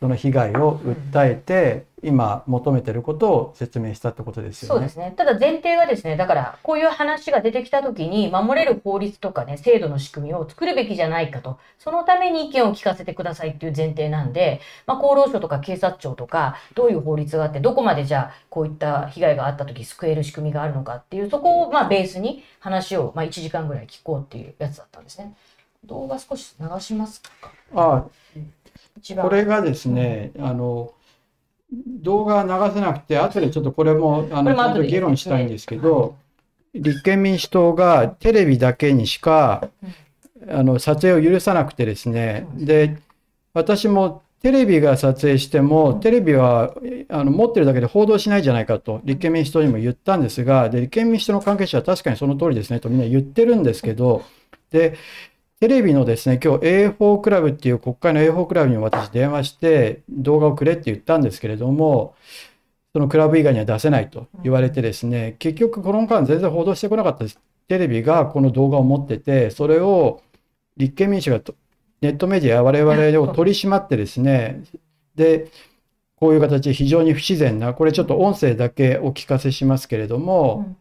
Speaker 1: その被害を訴えて、今求めてることを説明したってことですよね。
Speaker 2: そうですね。ただ前提がですね、だからこういう話が出てきたときに守れる法律とかね、制度の仕組みを作るべきじゃないかと、そのために意見を聞かせてくださいっていう前提なんで、厚労省とか警察庁とか、どういう法律があって、どこまでじゃあこういった被害があったとき救える仕組みがあるのかっていう、そこをベースに話を1時間ぐらい聞こうっていうやつだったんですね。動画少し流しますか。
Speaker 1: これがですね、動画は流せなくて、後でちょっとこれもちゃんと議論したいんですけど、立憲民主党がテレビだけにしか撮影を許さなくてですね、で、私もテレビが撮影しても、テレビは持ってるだけで報道しないじゃないかと、立憲民主党にも言ったんですが、で、立憲民主党の関係者は確かにその通りですねとみんな言ってるんですけど、で、テレビのですね、今日 A4 クラブっていう国会の A4 クラブに私電話して動画をくれって言ったんですけれども、そのクラブ以外には出せないと言われてですね、結局この間全然報道してこなかったです。テレビがこの動画を持ってて、それを立憲民主がネットメディア、我々を取り締まってですね、で、こういう形で非常に不自然な、これちょっと音声だけお聞かせしますけれども、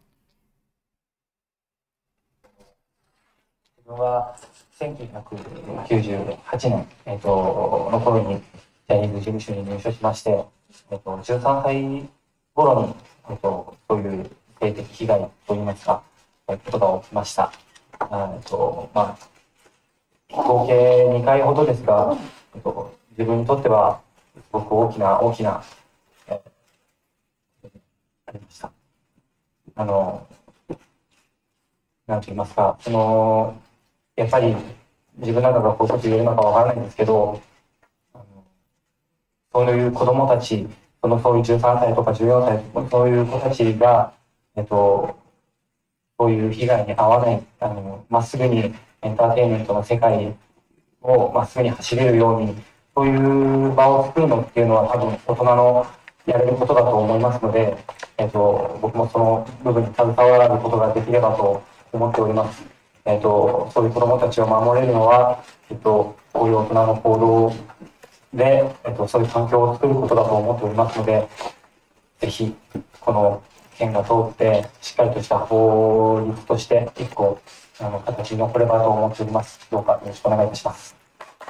Speaker 5: 自分は1998年、の頃にジャニーズ事務所に入所しまして、13歳頃に、そういう性的被害といいますか、ことが起きました。合計2回ほどですが、自分にとってはすごく大きな、ありました。なんと言いますか、やっぱり自分なんかがこういうこと言えるのかわからないんですけど、そういう子供たち、そういう13歳とか14歳、そういう子たちが、そういう被害に遭わない、まっすぐにエンターテインメントの世界をまっすぐに走れるように、そういう場を作るのっていうのは多分大人のやれることだと思いますので、僕もその部分に携わることができればと思っております。そういう子どもたちを守れるのは、こういう大人の行動で、そういう環境を作ることだと思っておりますので、ぜひこの件が通ってしっかりとした法律として一個形に残ればと思っております。どうかよろしくお願いいたします。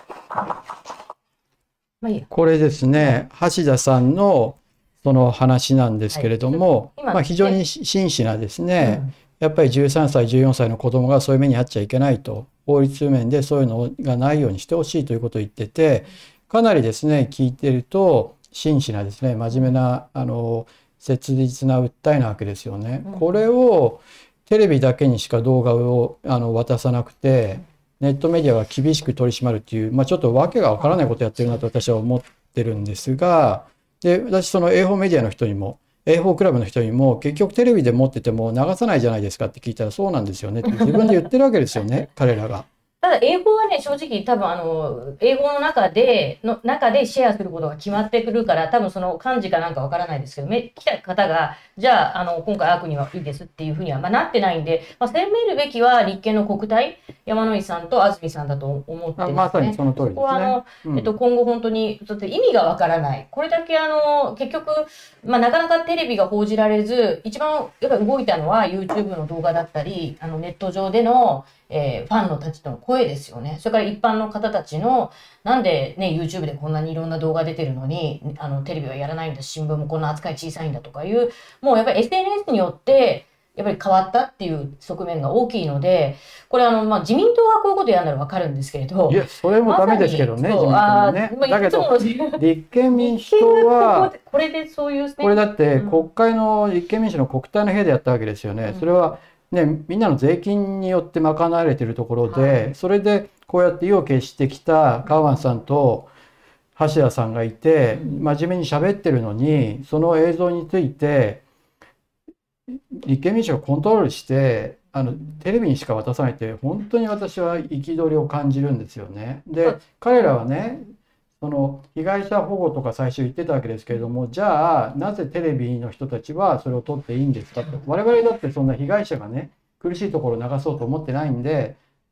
Speaker 1: これですね、橋田さんのその話なんですけれども、非常に真摯なですね、やっぱり13歳、14歳の子供がそういう目に遭っちゃいけないと、法律面でそういうのがないようにしてほしいということを言ってて、かなりですね、聞いてると、真摯なですね、真面目な、切実な訴えなわけですよね。これをテレビだけにしか動画を渡さなくて、ネットメディアが厳しく取り締まるっていう、ちょっと訳がわからないことをやってるなと私は思ってるんですが、で、私その A4 メディアの人にも、A4 クラブの人にも、結局テレビで持ってても流さないじゃないですかって聞いたら、そうなんですよねって自分で言ってるわけですよね、彼らが。
Speaker 2: ただ英語はね、正直多分英語の中でシェアすることが決まってくるから、多分その漢字かなんかわからないですけど、来た方が、じゃあ、今回悪にはいいですっていうふうには、なってないんで、責めるべきは立憲の国対、山井さんと安住さんだと思ってますね。
Speaker 1: まさにその通りですね。
Speaker 2: ここは今後本当に、ちょっと意味がわからない。これだけ結局、なかなかテレビが報じられず、一番やっぱり動いたのは YouTube の動画だったり、ネット上での、ファンのたちの声ですよね。それから一般の方たちの、なんでね、YouTube でこんなにいろんな動画出てるのに、テレビはやらないんだ、新聞もこんな扱い小さいんだとかいう、もうやっぱり SNS によって、やっぱり変わったっていう側面が大きいので、これ自民党がこういうことやるならわかるんですけれど。
Speaker 1: いや、それもダメですけどね、自民党ね。だけど、立憲民主党は、
Speaker 2: これでそういう、ね、
Speaker 1: これだって国会の立憲民主の国対の部屋でやったわけですよね。それは、ね、みんなの税金によって賄われているところで、それでこうやって意を決してきたカウアンさんと橋田さんがいて、真面目に喋ってるのに、その映像について、立憲民主がコントロールして、テレビにしか渡さないって、本当に私は憤りを感じるんですよね。で、彼らはね、その被害者保護とか最初言ってたわけですけれども、じゃあなぜテレビの人たちはそれを撮っていいんですかと。我々だってそんな被害者がね苦しいところを流そうと思ってないんで、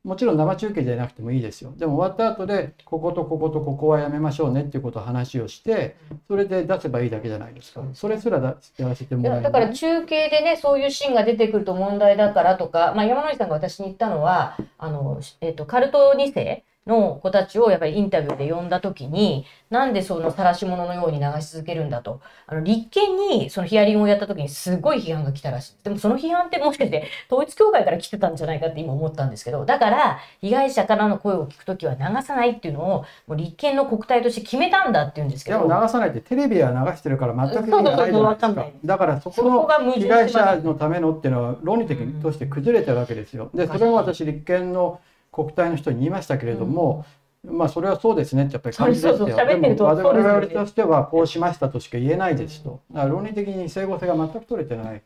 Speaker 1: もちろん生中継じゃなくてもいいですよ。でも終わった後でこことこことここはやめましょうねっていうことを話をしてそれで出せばいいだけじゃないですか。それすらやらせてもらえない。
Speaker 2: だから中継でねそういうシーンが出てくると問題だからとか、まあ、山野井さんが私に言ったのはカルト2世の子たちをやっぱりインタビューで呼んだ時になんでその晒し者のように流し続けるんだと立憲にそのヒアリングをやった時にすごい批判が来たらしい。でもその批判ってもしかして統一教会から来てたんじゃないかって今思ったんですけど、だから被害者からの声を聞く時は流さないっていうのをもう立憲の国体として決めたんだっていうんですけど、
Speaker 1: でも流さないってテレビは流してるから全く意味がないじゃないですか。だからそこの被害者のためのっていうのは論理的として崩れてるわけですよ。でそれを私立憲の国体の人に言いましたけれども、まあそれはそうですねってやっぱり感じですよ。でも我々としてはこうしましたとしか言えないですと。だから論理的に整合性が全く取れてない。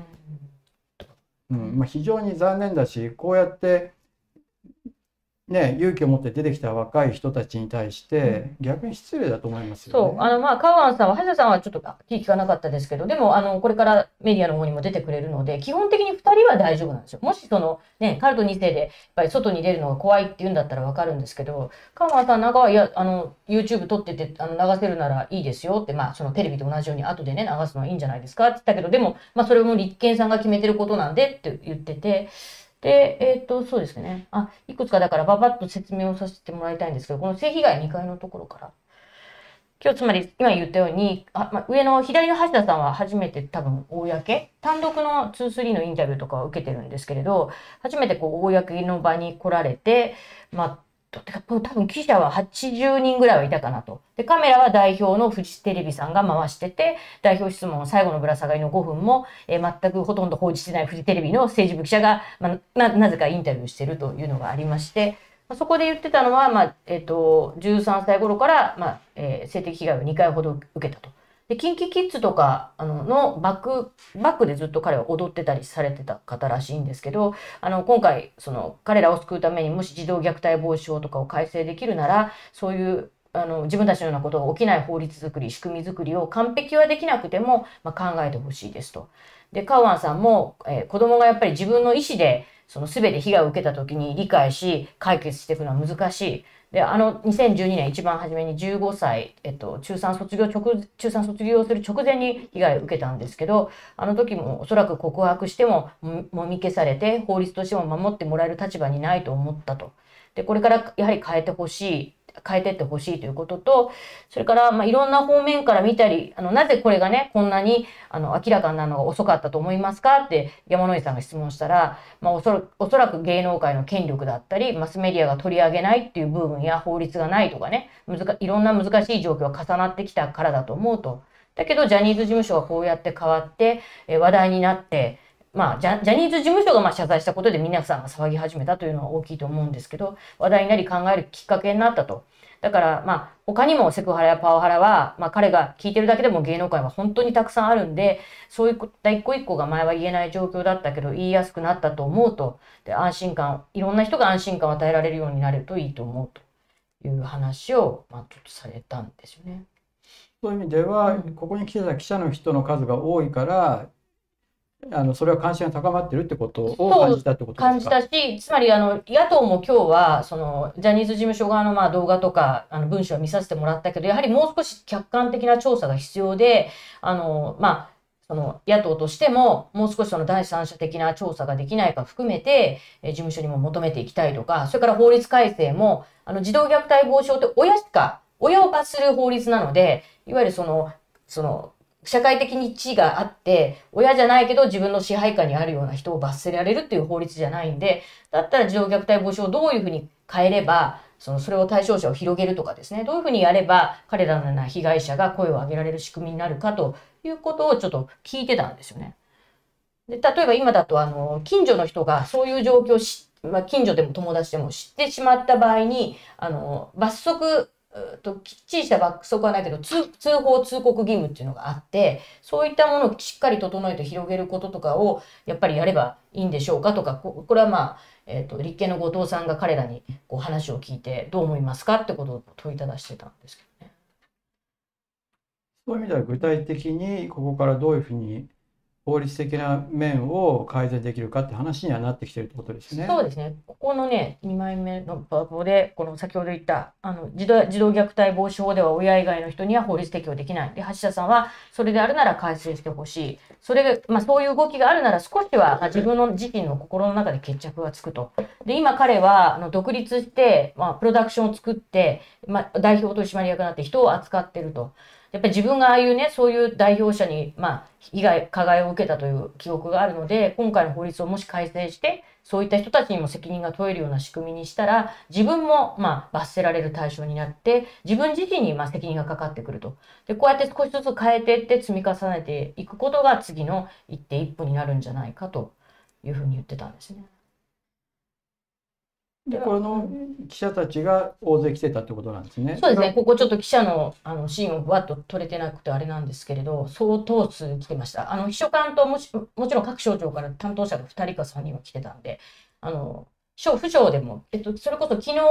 Speaker 1: まあ非常に残念だし、こうやってね、勇気を持って出てきた若い人たちに対して逆に失礼だと思いますよね。
Speaker 2: そうまあカウアンさんは橋田さんはちょっと聞かなかったですけど、でもこれからメディアの方にも出てくれるので基本的に2人は大丈夫なんですよ。もしそのねカルト2世でやっぱり外に出るのが怖いって言うんだったら分かるんですけど、カウアンさんなんかはいやYouTube 撮ってて流せるならいいですよって、まあそのテレビと同じように後でね流すのはいいんじゃないですかって言ったけど、でもまあそれも立憲さんが決めてることなんでって言ってて。で、そうですね。いくつかだからばばっと説明をさせてもらいたいんですけど、この性被害2階のところから。今日つまり今言ったように、上の左の橋田さんは初めて多分単独の2-3のインタビューとかは受けてるんですけれど、初めてこう公の場に来られて、多分記者は80人ぐらいはいたかなと。で、カメラは代表のフジテレビさんが回してて、代表質問最後のぶら下がりの5分も、全くほとんど報じてないフジテレビの政治部記者が、なぜかインタビューしてるというのがありまして、そこで言ってたのは、13歳頃から、性的被害を2回ほど受けたと。で、キンキキッズとかのバックでずっと彼は踊ってたりされてた方らしいんですけど、今回彼らを救うためにもし児童虐待防止法とかを改正できるなら、そういう自分たちのようなことが起きない法律作り、仕組み作りを完璧はできなくても、考えてほしいですと。で、カウアンさんも、子供がやっぱり自分の意思で全て被害を受けた時に理解し解決していくのは難しい。で、2012年一番初めに15歳、中3卒業する直前に被害を受けたんですけど、あの時もおそらく告白してももみ消されて、法律としても守ってもらえる立場にないと思ったと。で、これからやはり変えてってほしいということと、それから、いろんな方面から見たり、なぜこれがね、こんなに、明らかになるのが遅かったと思いますかって山野井さんが質問したら、おそらく芸能界の権力だったり、マスメディアが取り上げないっていう部分や法律がないとかね、いろんな難しい状況が重なってきたからだと思うと。だけど、ジャニーズ事務所がこうやって変わって、話題になって、ジャニーズ事務所が謝罪したことで皆さんが騒ぎ始めたというのは大きいと思うんですけど、話題になり考えるきっかけになったと。だから他にもセクハラやパワハラは、彼が聞いてるだけでも芸能界は本当にたくさんあるんで、そういう一個一個が前は言えない状況だったけど言いやすくなったと思うと。で、いろんな人が安心感を与えられるようになるといいと思うという話を、ちょっとされたんですよね。
Speaker 1: そういう意味では、ここに来てた記者の人の数が多いから、それは関心が高まってるってことを感じたってことですか？
Speaker 2: 感じたし、つまり野党も今日はジャニーズ事務所側の動画とか文章を見させてもらったけど、やはりもう少し客観的な調査が必要で、野党としてももう少し第三者的な調査ができないか含めて、事務所にも求めていきたいとか、それから法律改正も児童虐待防止法って親を罰する法律なので、いわゆる社会的に地位があって、親じゃないけど自分の支配下にあるような人を罰せられるっていう法律じゃないんで、だったら児童虐待防止をどういうふうに変えれば、それを対象者を広げるとかですね、どういうふうにやれば彼らのような被害者が声を上げられる仕組みになるかということをちょっと聞いてたんですよね。で、例えば今だと近所の人がそういう状況を近所でも友達でも知ってしまった場合に、罰則、きっちりした罰則はないけど通告義務っていうのがあって、そういったものをしっかり整えて広げることとかをやっぱりやればいいんでしょうかとか、これは立憲の後藤さんが彼らに話を聞いてどう思いますかってことを問いただしてたんですけどね。
Speaker 1: そういう意味では具体的にここからどういうふうに法律的な面を改善できるかって話にはなってきてるってことですね。
Speaker 2: そうですね。ここのね、2枚目のパワポで、この先ほど言った児童虐待防止法では親以外の人には法律適用できない。で、橋田さんはそれであるなら改正してほしい。それが、そういう動きがあるなら少しは、自分の自身の心の中で決着がつくと。で、今彼は独立して、プロダクションを作って、代表取締役になって人を扱ってると。やっぱり自分がああいうね、そういう代表者に、加害を受けたという記憶があるので、今回の法律をもし改正して、そういった人たちにも責任が問えるような仕組みにしたら、自分も、罰せられる対象になって、自分自身に、責任がかかってくると。で、こうやって少しずつ変えていって積み重ねていくことが次の一歩になるんじゃないかというふうに言ってたんですね。
Speaker 1: で、この記者たちが大勢来てたってことなんですね。
Speaker 2: そうですね。ここちょっと記者のシーンをわっと撮れてなくてあれなんですけれど、相当数来てました。秘書官ともちろん各省庁から担当者が2人か3人は来てたんで、府省でも、それこそ昨日、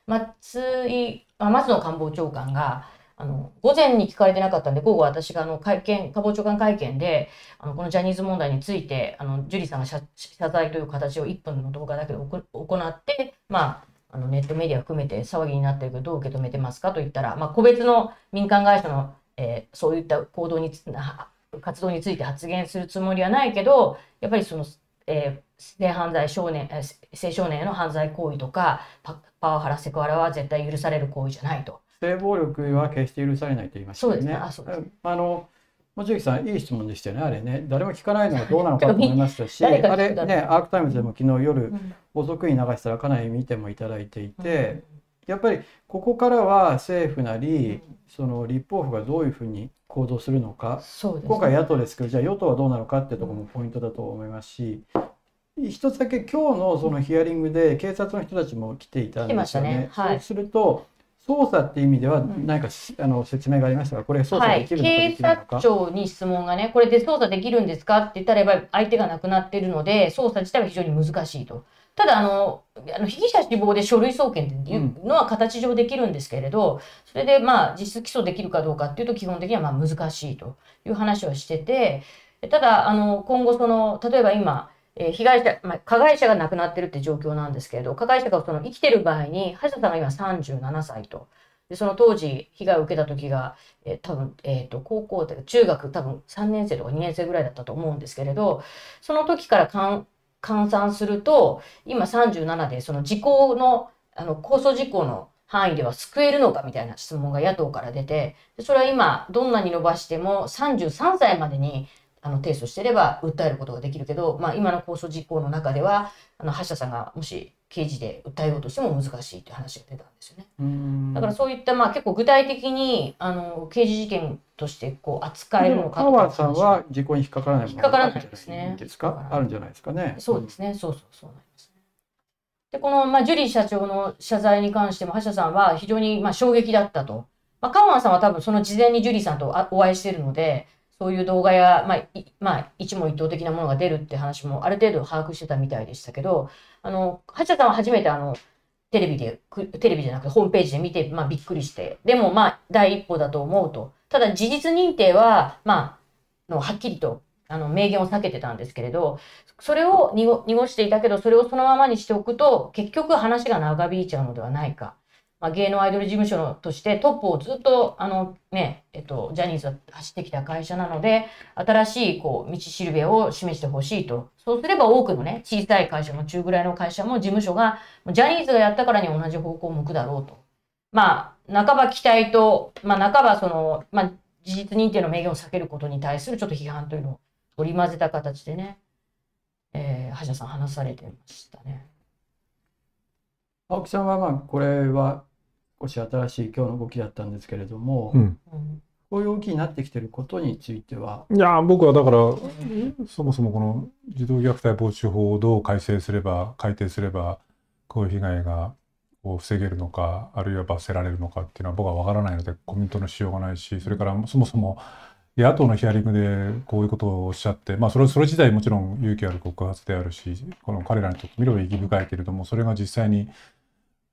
Speaker 2: 松野官房長官が、午前に聞かれてなかったんで、午後私が官房長官会見で、このジャニーズ問題について、ジュリーさんが謝罪という形を1分の動画だけで行って、ネットメディア含めて騒ぎになっているけど、どう受け止めてますかと言ったら、個別の民間会社の、そういった活動について発言するつもりはないけど、やっぱりその、青少年への犯罪行為とか、パワハラ、セクハラは絶対許される行為じゃないと。
Speaker 1: 性暴力は決して許されないと言いましたよね。
Speaker 2: そうですね。
Speaker 1: 望月さん、いい質問でしたよね、あれね。誰も聞かないのがどうなのかと思いましたし、あれね、アークタイムズでも昨日夜遅くに流したらかなり見てもいただいていて、やっぱりここからは政府なり、その立法府がどういうふうに行動するのか、今回野党ですけど、じゃあ与党はどうなのかっていうところもポイントだと思いますし、一つだけ今日のそのヒアリングで警察の人たちも来ていたんですよね。そうすると捜査っていう意味では何か、説明がありましたが、これ捜査できるのかできないのか。
Speaker 2: 警察庁に質問がね、これで捜査できるんですかって言ったら、相手が亡くなっているので、捜査自体は非常に難しいと。ただ被疑者死亡で書類送検っていうのは形上できるんですけれど、それで実質起訴できるかどうかっていうと基本的には難しいという話をしてて、ただ今後例えば今加害者が亡くなってるって状況なんですけれど、加害者が生きてる場合に、橋田さんが今37歳と。で、その当時、被害を受けた時が、多分、高校というか中学多分3年生とか2年生ぐらいだったと思うんですけれど、その時から換算すると、今37で、その時効の、控訴事項の範囲では救えるのかみたいな質問が野党から出て、それは今、どんなに伸ばしても33歳までに提訴していれば訴えることができるけど、今の控訴実行の中では橋田さんがもし刑事で訴えようとしても難しいという話が出たんですよね。だからそういった結構具体的に刑事事件として扱えるのかとか。
Speaker 1: 川さんは時効に引っかからないもの
Speaker 2: があるんですね。
Speaker 1: あるんじゃないですかね。
Speaker 2: そうですね。そうなんですね。でこのジュリー社長の謝罪に関しても橋田さんは非常に衝撃だったと。川さんは多分その事前にジュリーさんとお会いしているので。そういう動画や、一問一答的なものが出るって話もある程度把握してたみたいでしたけど、橋田さんは初めてテレビじゃなくてホームページで見て、びっくりして、でも第一歩だと思うと。ただ事実認定は、はっきりと明言を避けてたんですけれど、それを濁していたけど、それをそのままにしておくと、結局話が長引いちゃうのではないか。芸能アイドル事務所としてトップをずっとジャニーズが走ってきた会社なので、新しい道しるべを示してほしいと。そうすれば多くの小さい会社も中ぐらいの会社も事務所がジャニーズがやったからに同じ方向を向くだろうと。半ば期待と、半ば事実認定の明言を避けることに対するちょっと批判というのを織り交ぜた形でね、橋田さん話されてましたね。
Speaker 1: 青木さんはこれは少し新しい今日の動きだったんですけれども、こういう動きになってきていることについては。
Speaker 3: いや、僕はだからそもそもこの児童虐待防止法をどう改定すればこういう被害が防げるのか、あるいは罰せられるのかっていうのは僕は分からないのでコメントのしようがないし、それからそもそも野党のヒアリングでこういうことをおっしゃって、それ自体もちろん勇気ある告発であるし、この彼らにとってみれば意義深いけれども、それが実際に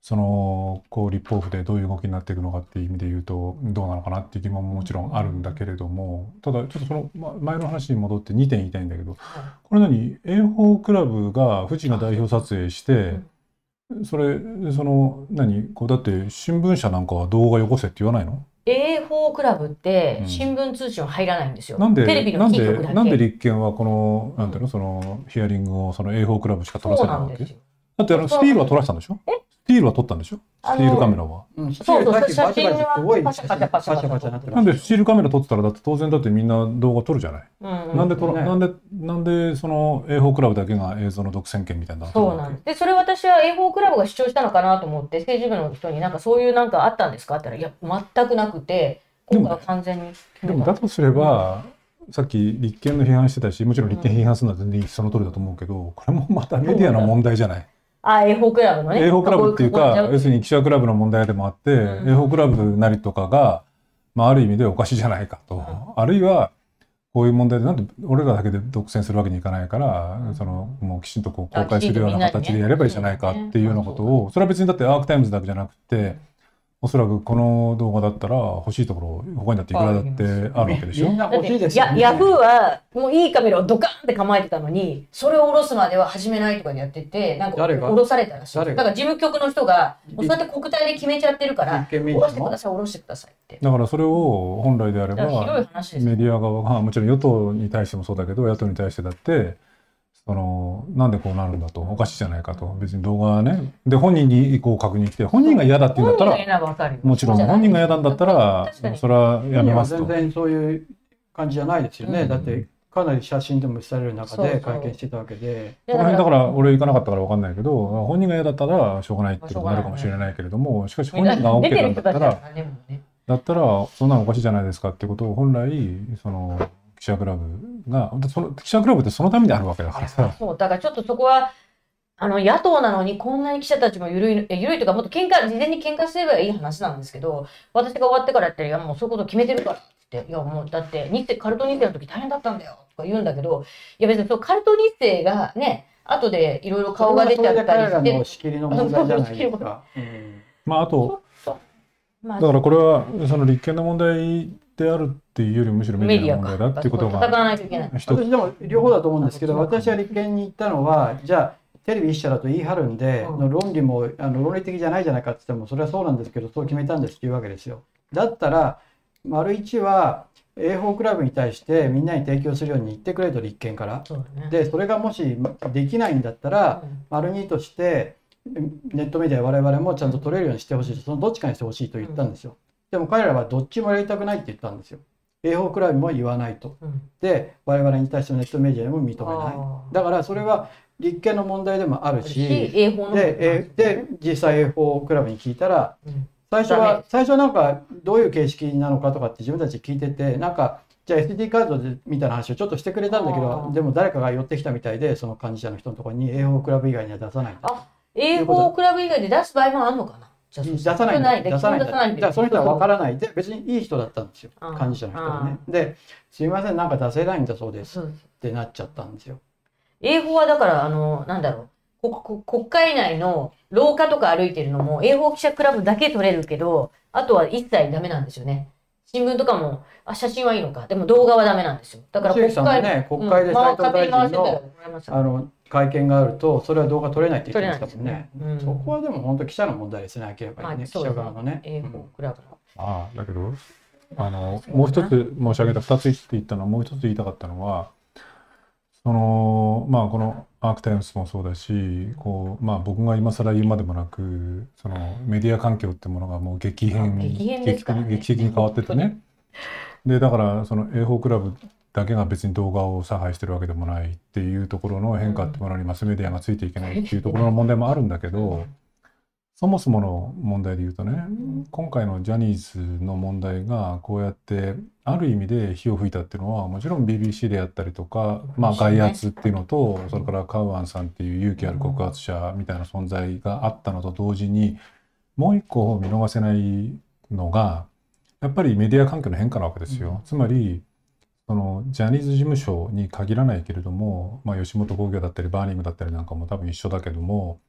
Speaker 3: そのこう立法府でどういう動きになっていくのかっていう意味で言うとどうなのかなっていう疑問ももちろんあるんだけれども、ただちょっとその前の話に戻って2点言いたいんだけど、これ何英邦クラブが富士が代表撮影して、その何こうだって新聞社なんかは動画よこせって言わないの？
Speaker 2: 英邦クラブって新聞通信は入らないんですよ。
Speaker 3: なんで
Speaker 2: テレビのキー局だけ。
Speaker 3: なんで立憲はこのなんていうのそのヒアリングをその英邦クラブしか撮らせないわけ？だってスティールは撮らせたんでしょ？スティールは撮ったんでしょ？スティールカメラは。
Speaker 2: そうそう、写真はパシャパシャパシャパシャなってます。
Speaker 3: なんでスチールカメラ撮ってたらだって当然だってみんな動画撮るじゃない。なんでその英邦クラブだけが映像の独占権みたいな。
Speaker 2: そうなんです。でそれ私は英邦クラブが主張したのかなと思って政治部の人になんかそういうなんかあったんですかって言ったらいや全くなくて今回は完全に。
Speaker 3: でもだとすれば、さっき立憲の批判してたしもちろん立憲批判するのは全然その通りだと思うけど、これもまたメディアの問題じゃない。
Speaker 2: 英邦クラブのね。
Speaker 3: 英邦クラブっていうか要するに記者クラブの問題でもあって、英邦クラブなりとかが、ある意味でおかしいじゃないかと、あるいはこういう問題でなんで俺らだけで独占するわけにいかないから、もうきちんとこう公開するような形でやればいいじゃないかっていうようなことを、それは別にだってアークタイムズだけじゃなくておそらくこの動画だったら欲しいところ他にだっていくらだってあるわけでしょ。
Speaker 1: みんな欲しいですよね。
Speaker 2: ヤフーはもういいカメラをドカンって構えてたのにそれを下ろすまでは始めないとかでやっててなんか下ろされたらしい。だから事務局の人がもうそうやって国体で決めちゃってるから下ろしてください下ろしてくださいって。
Speaker 3: だからそれを本来であれば
Speaker 2: ひどい話です
Speaker 3: メディア側がもちろん与党に対してもそうだけど野党に対してだってなんでこうなるんだとおかしいじゃないかと、別に動画はねで本人にこう確認して本人が嫌だって言うんだったらもちろん本人が嫌なんだったらそれはやめますと。
Speaker 1: 全然そういう感じじゃないですよね。だってかなり写真でも映される中で会見してたわけで、
Speaker 3: その辺だから俺行かなかったから分かんないけど本人が嫌だったらしょうがないってことになるかもしれないけれども、しかし本人が OK なんだったらそんなのおかしいじゃないですかってことを本来記者クラブが記者クラブってそのためにあるわけだからさ。
Speaker 2: そうだからちょっとそこは野党なのにこんなに記者たちも緩いというかもっと事前に喧嘩すればいい話なんですけど、私が終わってからやったらいやもうそういうこと決めてるからっていやもうだってカルト日程の時大変だったんだよとか言うんだけど、いや別にカルト日程がね後でいろいろ顔が出ちゃったりして
Speaker 1: の仕切りの問題じゃないですか。
Speaker 3: あとだからこれはその立憲の問題であるっていうよりむしろメディアの問題だっていうことが
Speaker 1: 私でも両方だと思うんですけど、私は立憲に行ったのはじゃあテレビ一社だと言い張るんで、論理も論理的じゃないじゃないかって言ってもそれはそうなんですけどそう決めたんですっていうわけですよ。だったら丸1は英邦クラブに対してみんなに提供するように言ってくれと立憲から。でそれがもしできないんだったら丸2としてネットメディア我々もちゃんと取れるようにしてほしいと、そのどっちかにしてほしいと言ったんですよ。でも彼らはどっちもやりたくないって言ったんですよ。英邦クラブも言わないと。で我々に対してのネットメディアも認めない。だからそれは立憲の問題でもあるし、で実際英邦クラブに聞いたら、最初はなんかどういう形式なのかとかって自分たち聞いてて、なんかじゃあ SD カードでみたいな話をちょっとしてくれたんだけど、でも誰かが寄ってきたみたいでその幹事社の人のところに英邦クラブ以外には出さない。
Speaker 2: 英邦クラブ以外で出す場合もあるのかな。
Speaker 1: 出さないんだ。だからその人は分からないで別にいい人だったんですよ、幹事社の人はね。ですいませんなんか出せないんだそうですってなっちゃったんですよ。
Speaker 2: 英邦はだからなんだろう国会内の廊下とか歩いてるのも英邦記者クラブだけ撮れるけどあとは一切ダメなんですよね。新聞とかも写真はいいのか、でも動画はダメなんですよ。だから国会
Speaker 1: で斉藤大臣の会見があるとそれは動画撮れないって言ってましたもんね。そこはでも本当記者の問題ですね、明らかにね、記者側のね。
Speaker 2: 英邦クラブ
Speaker 3: の。だけどもう一つ申し上げた2つ言ったのはもう一つ言いたかったのはこのアークタイムズもそうだし僕が今更言うまでもなくメディア環境ってものがもう劇的に変わっててね。でだから英邦クラブだけが別に動画を差配してるわけでもないっていうところの変化ってものにマスメディアがついていけないっていうところの問題もあるんだけど、そもそもの問題で言うとね、今回のジャニーズの問題がこうやってある意味で火を吹いたっていうのはもちろん BBC であったりとか、外圧っていうのとそれからカウアンさんっていう勇気ある告発者みたいな存在があったのと同時にもう一個見逃せないのがやっぱりメディア環境の変化なわけですよ。つまりジャニーズ事務所に限らないけれども、吉本興業だったりバーニングだったりなんかも多分一緒だけども、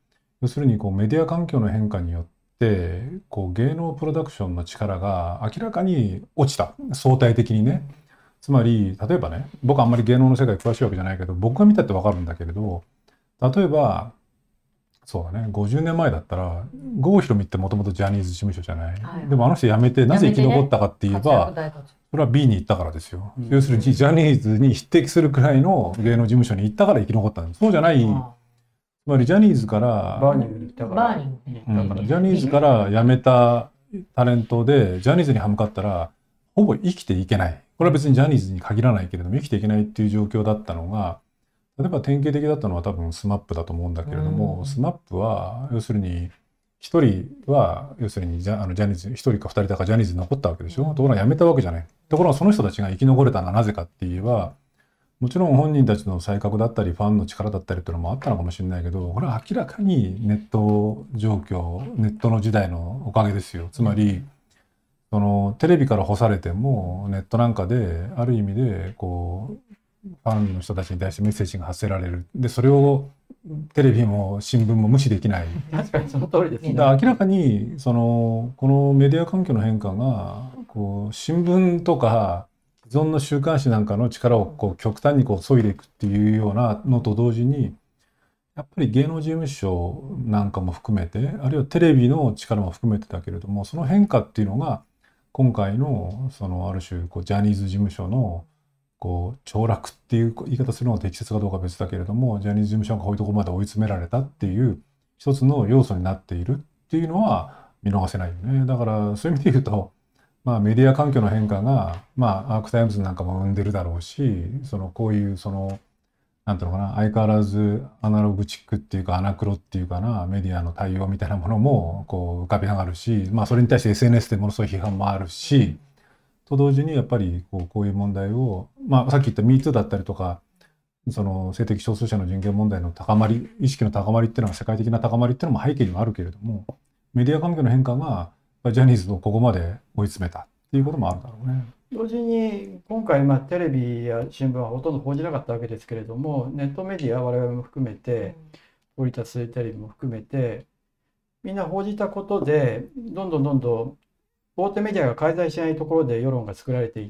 Speaker 3: 要するにこうメディア環境の変化によってこう芸能プロダクションの力が明らかに落ちた、相対的にね。つまり例えばね、僕あんまり芸能の世界詳しいわけじゃないけど、僕が見たって分かるんだけれど、例えばそうだね、50年前だったら郷ひろみってもともとジャニーズ事務所じゃない、でもあの人辞めてなぜ生き残ったかって言えば、それは B に行ったからですよ。要するにジャニーズに匹敵するくらいの芸能事務所に行ったから生き残ったんです。そうじゃない、つまりジャニーズから
Speaker 1: バーニングに行ったから、
Speaker 3: ジャニーズから辞めたタレントでジャニーズに歯向かったらほぼ生きていけない。これは別にジャニーズに限らないけれども生きていけないっていう状況だったのが、例えば典型的だったのは多分SMAPだと思うんだけれども、SMAPは要するに一人は要するにジャニーズ、一人か二人だかジャニーズに残ったわけでしょ。ところが辞めたわけじゃない。ところがその人たちが生き残れたのはなぜかって言えば、もちろん本人たちの才覚だったりファンの力だったりっていうのもあったのかもしれないけど、これは明らかにネット状況、ネットの時代のおかげですよ。つまりそのテレビから干されてもネットなんかである意味でこうファンの人たちに対してメッセージが発せられる。で、それをテレビも新聞も無視できない。
Speaker 1: 確かにその通りですね。
Speaker 3: だから明らかにこのメディア環境の変化がこう新聞とか既存の週刊誌なんかの力をこう極端にこう削いでいくっていうようなのと同時に、やっぱり芸能事務所なんかも含めて、あるいはテレビの力も含めてだけれども、その変化っていうのが今回のある種こうジャニーズ事務所のこう凋落っていう言い方するのが適切かどうかは別だけれども、ジャニーズ事務所がこういうところまで追い詰められたっていう一つの要素になっているっていうのは見逃せないよね。だからそういう意味で言うと、メディア環境の変化が、アークタイムズなんかも生んでるだろうし、こういうなんていうのかな、相変わらずアナログチックっていうかアナクロっていうかな、メディアの対応みたいなものもこう浮かび上がるし、それに対して SNS でものすごい批判もあるし、と同時にやっぱりこういう問題を、さっき言った MeToo だったりとか、性的少数者の人権問題の高まり、意識の高まりっていうのは世界的な高まりっていうのも背景にはあるけれども、メディア環境の変化がジャニーズをここまで追い詰めたっていうこともあるだろうね。
Speaker 1: 同時に今回テレビや新聞はほとんど報じなかったわけですけれども、ネットメディア我々も含めて、オリタステレビも含めてみんな報じたことでどんどん大手メディアが介在しないところで世論が作られていって、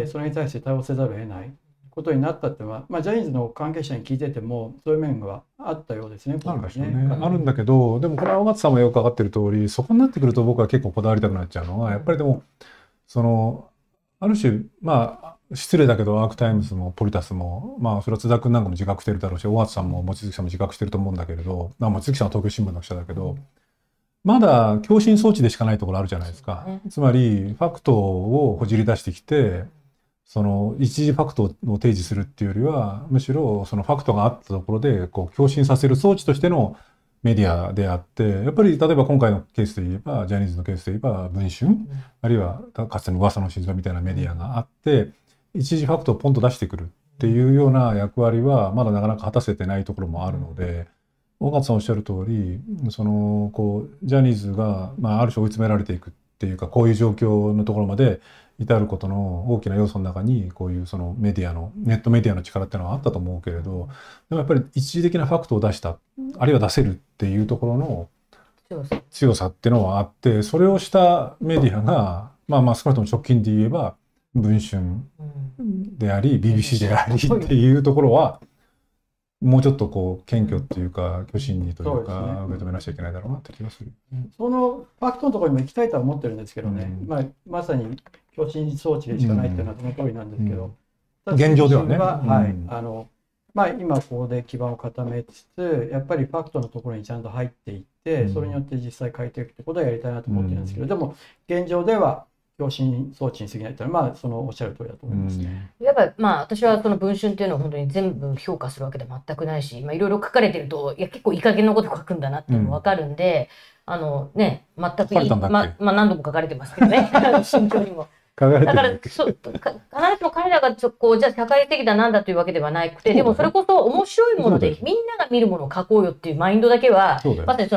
Speaker 1: それに対して対応せざるを得ないことになったっていうのは、ジャニーズの関係者に聞いててもそういう面があったようですね、今回ね。
Speaker 3: あるんだけど、でもこれは尾形さんもよく分かってる通り、そこになってくると僕は結構こだわりたくなっちゃうのは、やっぱりでもある種失礼だけどアークタイムズもポリタスもそれは津田君なんかも自覚してるだろうし、尾形さんも望月さんも自覚してると思うんだけれど、望月さんは東京新聞の記者だけど、まだ共振装置でしかないところあるじゃないですか。つまりファクトをほじり出してきて、一時ファクトを提示するっていうよりは、むしろファクトがあったところでこう共振させる装置としてのメディアであって、やっぱり例えば今回のケースで言えば、ジャニーズのケースで言えば文春、あるいはかつての噂の真相みたいなメディアがあって、一時ファクトをポンと出してくるっていうような役割はまだなかなか果たせてないところもあるので、尾形さんおっしゃる通り、こうジャニーズが、ある種追い詰められていくっていうか、こういう状況のところまで至ることの大きな要素の中に、こういうネットメディアの力っていうのはあったと思うけれど、でもやっぱり一時的なファクトを出した、あるいは出せるっていうところの強さっていうのはあって、それをしたメディアが、少なくとも直近で言えば文春であり BBC でありっていうところは、もうちょっとこう謙虚っていうか虚心にというか受け止めなきゃいけないだろうなって気がする。
Speaker 1: そのファクトのところにも行きたいとは思ってるんですけどね、まさに虚心装置でしかないっていうのはその通りなんですけど、
Speaker 3: 現状ではね。
Speaker 1: 今ここで基盤を固めつつ、やっぱりファクトのところにちゃんと入っていって、それによって実際変えていくってことはやりたいなと思ってるんですけど、でも現状では共振装置に過ぎないというのは、おっしゃる通りだと思いますね。
Speaker 2: やっぱり私はその文春っていうのを本当に全部評価するわけでは全くないし、いろいろ書かれてると、結構いい加減なこと書くんだなっていうのが分かるんで、全くいい、何度も書かれてますけどね、慎重にも。だから必ずしも彼らがじゃあ社会的だなんだというわけではなくて、でもそれこそ面白いものでみんなが見るものを書こうよっていうマインドだけは、まさに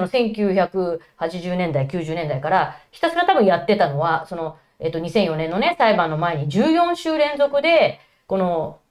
Speaker 2: 1980年代90年代からひたすら多分やってたのは、2004年のね裁判の前に14週連続でこの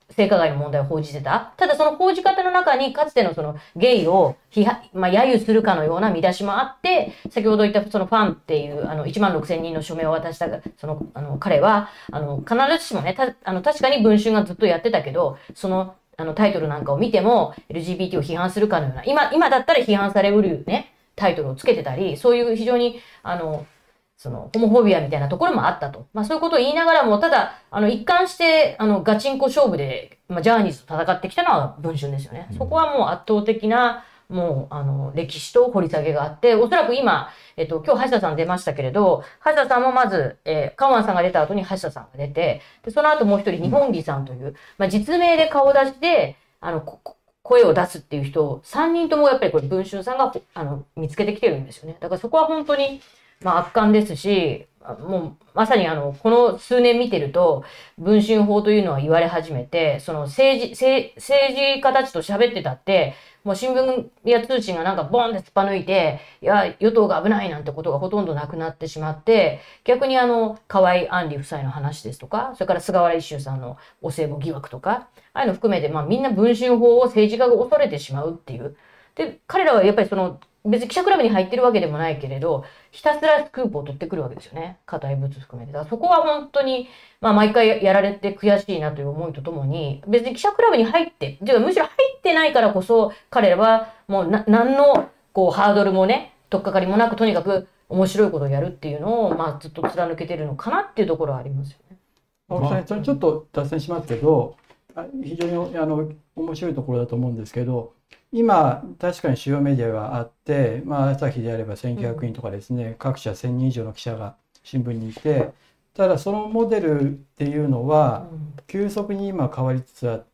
Speaker 2: 性加害の問題を報じてた。ただその報じ方の中にかつてのそのゲイを揶揄するかのような見出しもあって、先ほど言ったそのファンっていう1万6千人の署名を渡したその彼は必ずしもね、確かに文春がずっとやってたけど、そのタイトルなんかを見ても LGBT を批判するかのような、今だったら批判されうるね、タイトルをつけてたり、そういう非常にそのホモフォビアみたいなところもあったと。そういうことを言いながらも、ただ、一貫して、ガチンコ勝負で、ジャーニーズと戦ってきたのは文春ですよね。そこはもう圧倒的な、もう、歴史と掘り下げがあって、おそらく今、今日橋田さん出ましたけれど、橋田さんもまず、カウアンさんが出た後に橋田さんが出て、で、その後もう一人、日本儀さんという、実名で顔出して、声を出すっていう人を、3人ともやっぱりこれ文春さんが、見つけてきてるんですよね。だからそこは本当に、圧巻ですし、もうまさにこの数年見てると、文春法というのは言われ始めて、その政治家たちと喋ってたって、もう新聞や通信がなんかボンって突っぱ抜いて、いや、与党が危ないなんてことがほとんどなくなってしまって、逆に河井案里夫妻の話ですとか、それから菅原一秀さんのお歳暮疑惑とか、ああいうの含めて、みんな文春法を政治家が恐れてしまうっていう。で、彼らはやっぱり別に記者クラブに入ってるわけでもないけれど、ひたすらスクープを取ってくるわけですよね。硬い物含めて。だからそこは本当に、毎回やられて悔しいなという思いとともに、別に記者クラブに入って、むしろ入ってないからこそ、彼らはもう何のハードルもね、取っかかりもなく、とにかく面白いことをやるっていうのを、ずっと貫けてるのかなっていうところはありますよね。
Speaker 1: 青木さん、それちょっと脱線しますけど、非常に面白いところだと思うんですけど、今確かに主要メディアがあって、朝日であれば1900人とかですね、各社1000人以上の記者が新聞にいて、ただそのモデルっていうのは急速に今変わりつつあって、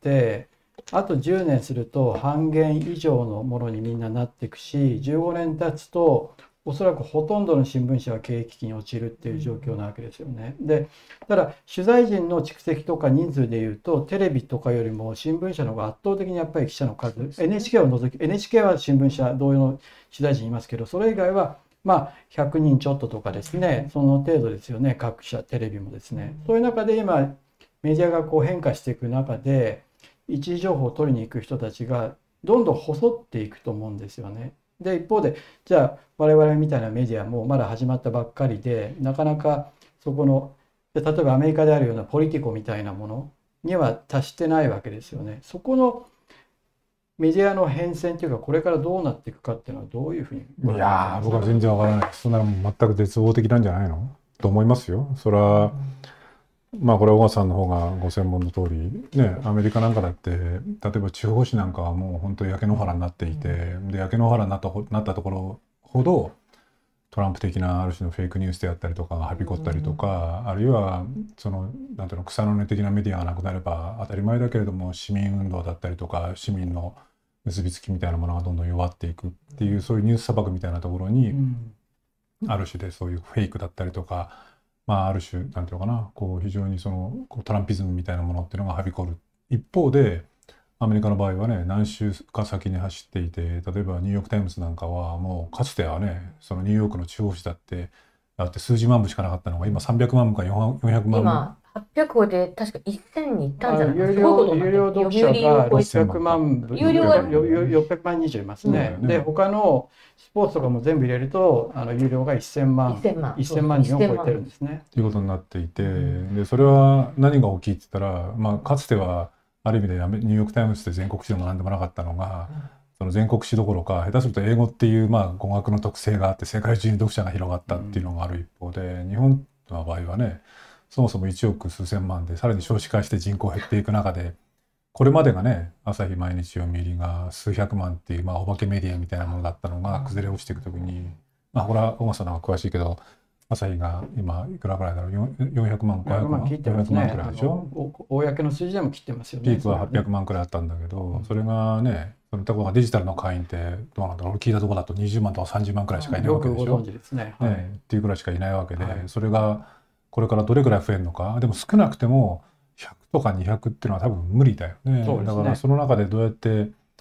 Speaker 1: あと10年すると半減以上のものにみんななっていくし、15年経つとおそらくほとんどの新聞社は経営危機に陥るっていう状況なわけですよね。で、ただ取材陣の蓄積とか人数でいうと、テレビとかよりも新聞社の方が圧倒的にやっぱり記者の数、NHK を除き、NHK は新聞社同様の取材陣いますけど、それ以外は100人ちょっととかですね、その程度ですよね、各社、テレビもですね。そういう中で今、メディアが変化していく中で、一時情報を取りに行く人たちがどんどん細っていくと思うんですよね。で、一方で、じゃあ我々みたいなメディアもまだ始まったばっかりで、なかなかそこの、例えばアメリカであるようなポリティコみたいなものには達してないわけですよね。そこのメディアの変遷というか、これからどうなっていくかっていうのはどういうふうに。
Speaker 3: いやー、僕は全然わからない。そんなの全く絶望的なんじゃないのと思いますよ。それは、これは小川さんの方がご専門の通り、ね、アメリカなんかだって、例えば地方紙なんかはもう本当に焼け野原になっていて、で、焼け野原になったところほど、トランプ的なある種のフェイクニュースであったりとかがはびこったりとか、あるいはなんていうの、草の根的なメディアがなくなれば当たり前だけれども、市民運動だったりとか市民の結びつきみたいなものがどんどん弱っていくっていう、そういうニュース砂漠みたいなところに、ある種でそういうフェイクだったりとか、ある種なんていうのかな、非常にトランピズムみたいなものっていうのがはびこる一方で、アメリカの場合はね、何週か先に走っていて、例えばニューヨーク・タイムズなんかはもうかつてはね、そのニューヨークの地方紙だって数十万部しかなかったのが今300万部か400万部。
Speaker 2: 今800をで確か1000に行ったんじゃないかな。
Speaker 1: 有料読者が600万部、
Speaker 2: 有料が
Speaker 1: 600万人以上いますね。で、他のスポーツとかも全部入れると、有料が1000万人を超えてるんですね。
Speaker 3: ということになっていて、で、それは何が大きいって言ったら、かつてはある意味でニューヨーク・タイムズって全国紙でも何でもなかったのが、その全国紙どころか、下手すると英語っていう語学の特性があって、世界中に読者が広がったっていうのがある一方で、日本の場合はね、そもそも1億数千万で、さらに少子化して人口減っていく中で、これまでがね、朝日毎日読売が数百万っていう、お化けメディアみたいなものだったのが崩れ落ちていくときに、これは小川さんの方が詳しいけど、朝日が今いくらぐらいだろう、400万、500万、
Speaker 1: 切ってますね。
Speaker 3: 400万くらいでしょ。
Speaker 1: 公の数字でも切ってますよね。
Speaker 3: ピークは800万くらいあったんだけど、それがね、そのところがデジタルの会員ってどうなんだろう、俺聞いたところだと20万とか30万くらいしかいないわけでしょ。
Speaker 1: よくご存知ですね。
Speaker 3: っていうくらいしかいないわけで、それがこれからどれくらい増えるのか、でも少なくても100とか200っていうのは多分無理だよね。だからその中でどうやって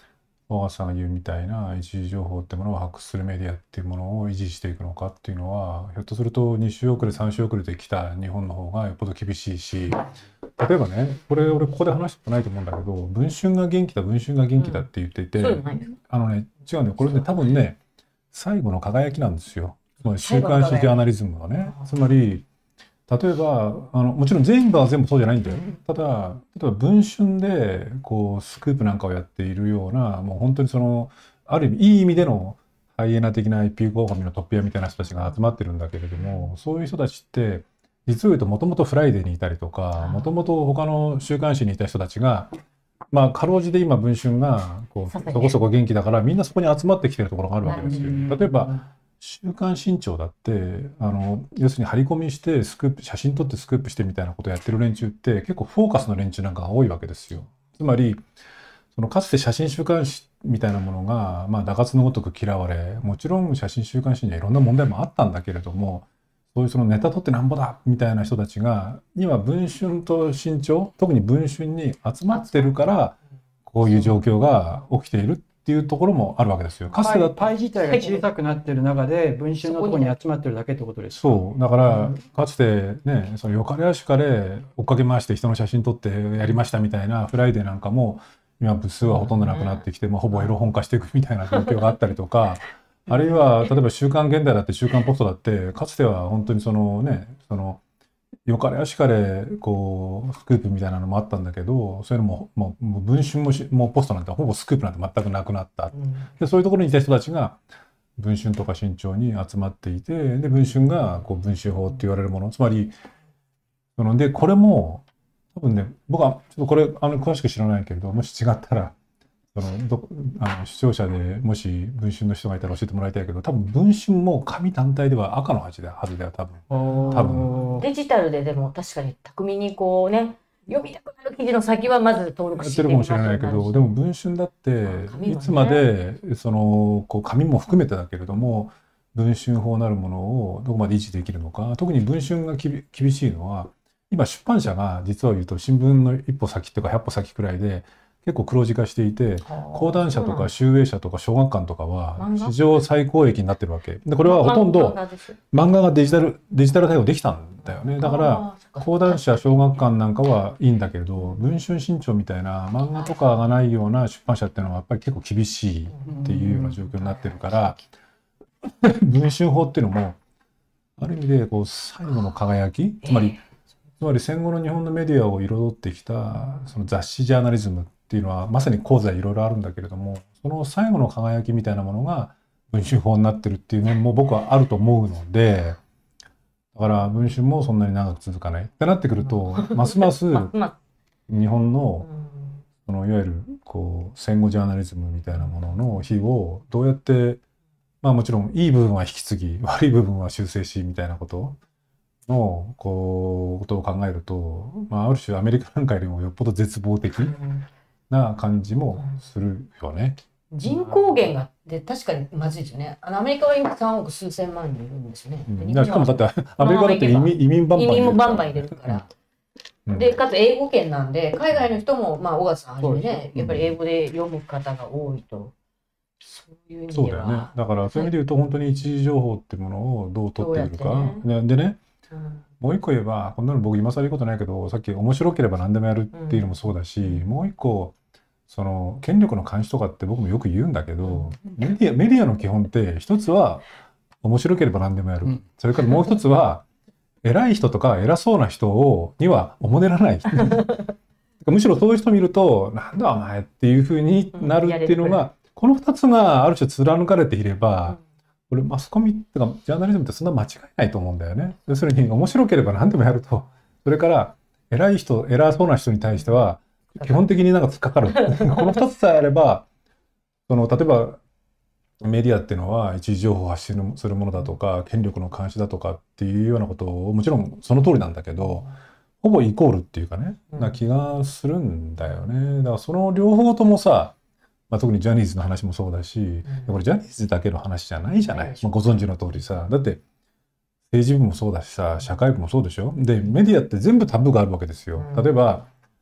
Speaker 3: 小川さんが言うみたいな一時情報ってものを発掘するメディアっていうものを維持していくのかっていうのは、ひょっとすると2週遅れ3週遅れてきた日本の方がよっぽど厳しいし、例えばね、これ俺ここで話したことないと思うんだけど、文春が元気だ文春が元気だって言っていて、
Speaker 2: そうじゃないんですか。
Speaker 3: 違うんだよ、これね多分ね最後の輝きなんですよ。つまり週刊誌ジャーナリズムのね。つまり例えばもちろん全部は全部そうじゃないんだよ。ただ例えば文春でこうスクープなんかをやっているような、もう本当にある意味いい意味でのハイエナ的な IP 狼のトップ屋みたいな人たちが集まってるんだけれども、そういう人たちって実を言うともともとフライデーにいたりとか、もともと他の週刊誌にいた人たちが、まあかろうじて今文春がこうそこそこ元気だからみんなそこに集まってきてるところがあるわけですよ。例えば週刊新潮だって要するに張り込みしてスクープ写真撮ってスクープしてみたいなことをやってる連中って結構フォーカスの連中なんかが多いわけですよ。つまりかつて写真週刊誌みたいなものが、まあ、打滑のごとく嫌われ、もちろん写真週刊誌にはいろんな問題もあったんだけれども、そういうネタ撮ってなんぼだみたいな人たちが今文春と新潮、特に文春に集まってるからこういう状況が起きているっていうところもあるわけですよ。かつてだと
Speaker 1: パイ自体が小さくなってる中で文春のところに集まってるだけってことですか。
Speaker 3: そうだからかつてね、よかれやしかれ追っかけ回して人の写真撮ってやりましたみたいなフライデーなんかも今部数はほとんどなくなってきて、ほぼエロ本化していくみたいな状況があったりとか、あるいは例えば週刊現代だって週刊ポストだってかつては本当によかれやしかれこうスクープみたいなのもあったんだけど、そういうのもう文春もポストなんてほぼスクープなんて全くなくなった。でそういうところにいた人たちが文春とか新潮に集まっていて、で文春がこう文春法って言われるもの、つまりでこれも多分ね、僕はちょっとこれ詳しく知らないけれど、もし違ったら視聴者でもし文春の人がいたら教えてもらいたいけど、多分文春も紙単体では赤のはずだよ多分。
Speaker 2: デジタルででも確かに巧みにこうね、読みたくなる記事の先はまず登録して
Speaker 3: るかもしれないけど、でも文春だっていつまでこう紙も含めてだけれども文春法なるものをどこまで維持できるのか。特に文春が厳しいのは、今出版社が実は言うと新聞の一歩先とか100歩先くらいで結構黒字化していて、講談社とか集英社とか小学館とかは史上最高益になってるわけで、これはほとんど漫画がデジタル対応できたんだよね。だから講談社小学館なんかはいいんだけれど、文春新潮みたいな漫画とかがないような出版社っていうのはやっぱり結構厳しいっていうような状況になってるから、文春法っていうのもある意味でこう最後の輝き、つまり戦後の日本のメディアを彩ってきた雑誌ジャーナリズムっていうのはまさに功罪いろいろあるんだけれども、その最後の輝きみたいなものが文春法になってるっていう面も僕はあると思うので、だから文春もそんなに長く続かないってなってくると、ますます日本のいわゆるこう戦後ジャーナリズムみたいなものの火をどうやって、まあもちろんいい部分は引き継ぎ悪い部分は修正しみたいなことのことを考えると、ある種アメリカなんかよりもよっぽど絶望的な感じもするよね。
Speaker 2: 人口減がで確かにまずいですよね。アメリカは今3億数千万人いるんですね。
Speaker 3: しかもだってアメリカだって移民バンバン
Speaker 2: 入れるから。でかつ英語圏なんで海外の人も小川さんはじめね、やっぱり英語で読む方が多いと。そういう意味では。
Speaker 3: そうだよね。だからそういう意味で言うと本当に一時情報っていうものをどう取っているか。でね。もう一個言えば、こんなの僕今更言うことないけど、さっき面白ければ何でもやるっていうのもそうだし、もう一個権力の監視とかって僕もよく言うんだけど、メディアの基本って一つは面白ければ何でもやる、それからもう一つは偉い人とか偉そうな人にはおもねらないむしろそういう人見るとなんだお前っていうふうになるっていうのが、この2つがある種貫かれていれば、これマスコミってかジャーナリズムってそんな間違いないと思うんだよね。要するに面白ければ何でもやると、それから偉そうな人に対しては基本的になんか突っかかるこの2つさえあれば、例えばメディアっていうのは一時情報を発信するものだとか権力の監視だとかっていうようなことを、もちろんその通りなんだけど、ほぼイコールっていうかね、な気がするんだよね。だからその両方ともさ、特にジャニーズの話もそうだし、これジャニーズだけの話じゃないじゃない。ご存知の通りさ、だって政治部もそうだしさ、社会部もそうでしょ。でメディアって全部タブーがあるわけですよ。例えば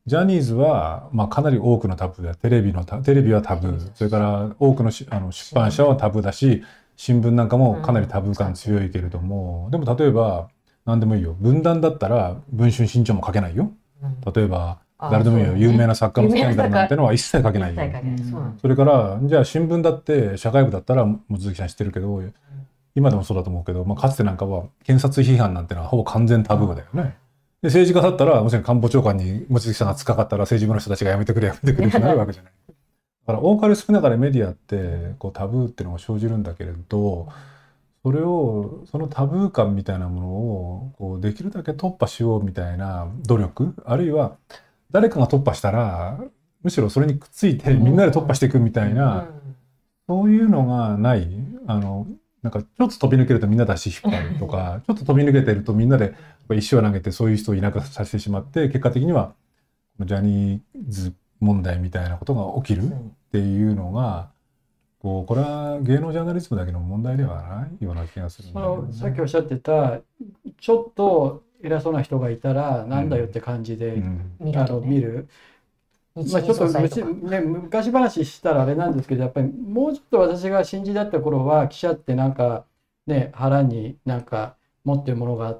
Speaker 3: ジャニーズは、まあ、かなり多くのタブーで、テレビはタブー、それから多くの出版社はタブーだし、新聞なんかもかなりタブー感強いけれども、でも例えば何でもいいよ、文壇だったら文春新潮も書けないよ。例えば誰でもいいよ、有名な作家のスキャンダルなんてのは一切書けないよ。それからじゃあ新聞だって社会部だったらもう鈴木さん知ってるけど、今でもそうだと思うけど、まあ、かつてなんかは検察批判なんてのはほぼ完全タブーだよね。で政治家だったらもし官房長官に望月さんが突っかかったら政治部の人たちがやめてくれってなるわけじゃない。だから多かれ少なかれメディアってこうタブーっていうのが生じるんだけれど、そのタブー感みたいなものをこうできるだけ突破しようみたいな努力、あるいは誰かが突破したらむしろそれにくっついてみんなで突破していくみたいな、そういうのがない。なんかちょっと飛び抜けるとみんなで足引っ張るとか、ちょっと飛び抜けてるとみんなで石を投げてそういう人をいなくさせてしまって、結果的にはジャニーズ問題みたいなことが起きるっていうのが、これは芸能ジャーナリズムだけの問題ではないような気がするんだけどね。
Speaker 1: さっきおっしゃってたちょっと偉そうな人がいたらなんだよって感じで、見る。まあちょっとね、昔話したらあれなんですけど、やっぱりもうちょっと私が新人だった頃は記者ってなんかね、腹になんか持ってるものがあって、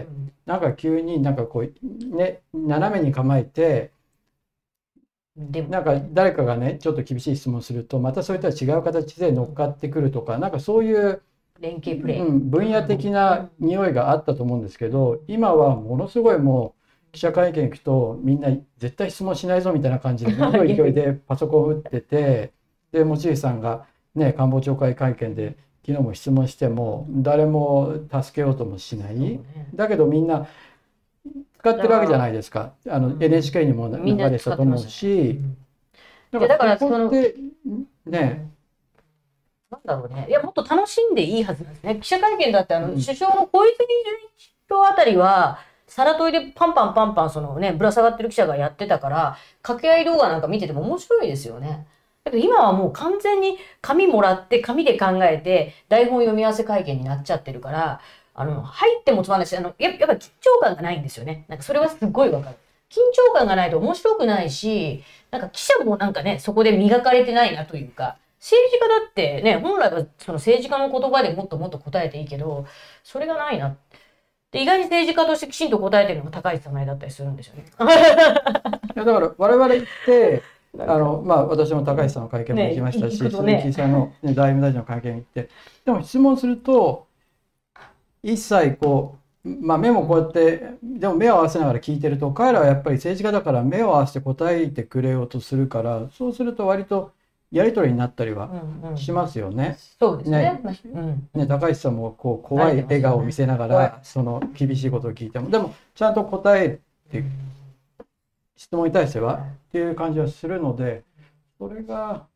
Speaker 1: なんか急になんかこうね、斜めに構えて、なんか誰かがねちょっと厳しい質問するとまたそれとは違う形で乗っかってくるとか、なんかそういう
Speaker 2: 連携プレー、
Speaker 1: 分野的な匂いがあったと思うんですけど、今はものすごいもう記者会見行くとみんな絶対質問しないぞみたいな感じでものすごい勢いでパソコン打ってて、で望月さんがね官房長官会見で昨日も質問しても誰も助けようともしない。だけどみんな使ってるわけじゃないですか。NHK にも流れたと思うし、
Speaker 2: だから
Speaker 1: そこってね、
Speaker 2: なんだろうね。いや、もっと楽しんでいいはずなんですね。記者会見だって首相の小泉純一郎あたりはさら問いでパンパンそのねぶら下がってる記者がやってたから、掛け合い動画なんか見てても面白いですよね。だけど今はもう完全に紙もらって紙で考えて台本読み合わせ会見になっちゃってるから、入ってもつまんないし、やっぱ緊張感がないんですよね。なんかそれはすごいわかる。緊張感がないと面白くないし、なんか記者もなんかね、そこで磨かれてないなというか、政治家だってね、本来はその政治家の言葉でもっと答えていいけど、それがないな。で、意外に政治家としてきちんと答えてるのが高市早苗だったりするんですよね。
Speaker 1: いやだから我々ってまあ私も高市さんの会見も行きましたし、鈴木さんの、ね、外務大臣の会見に行って、でも質問すると一切こう、まあ、目もこうやってでも目を合わせながら聞いてると、彼らはやっぱり政治家だから目を合わせて答えてくれようとするから、そうすると割とやり取りになったりはしますよね。
Speaker 2: そうですね。
Speaker 1: 高市さんもこう怖い笑顔を見せながらその厳しいことを聞いても、でもちゃんと答えて質問に対してはっていう感じはするので、それが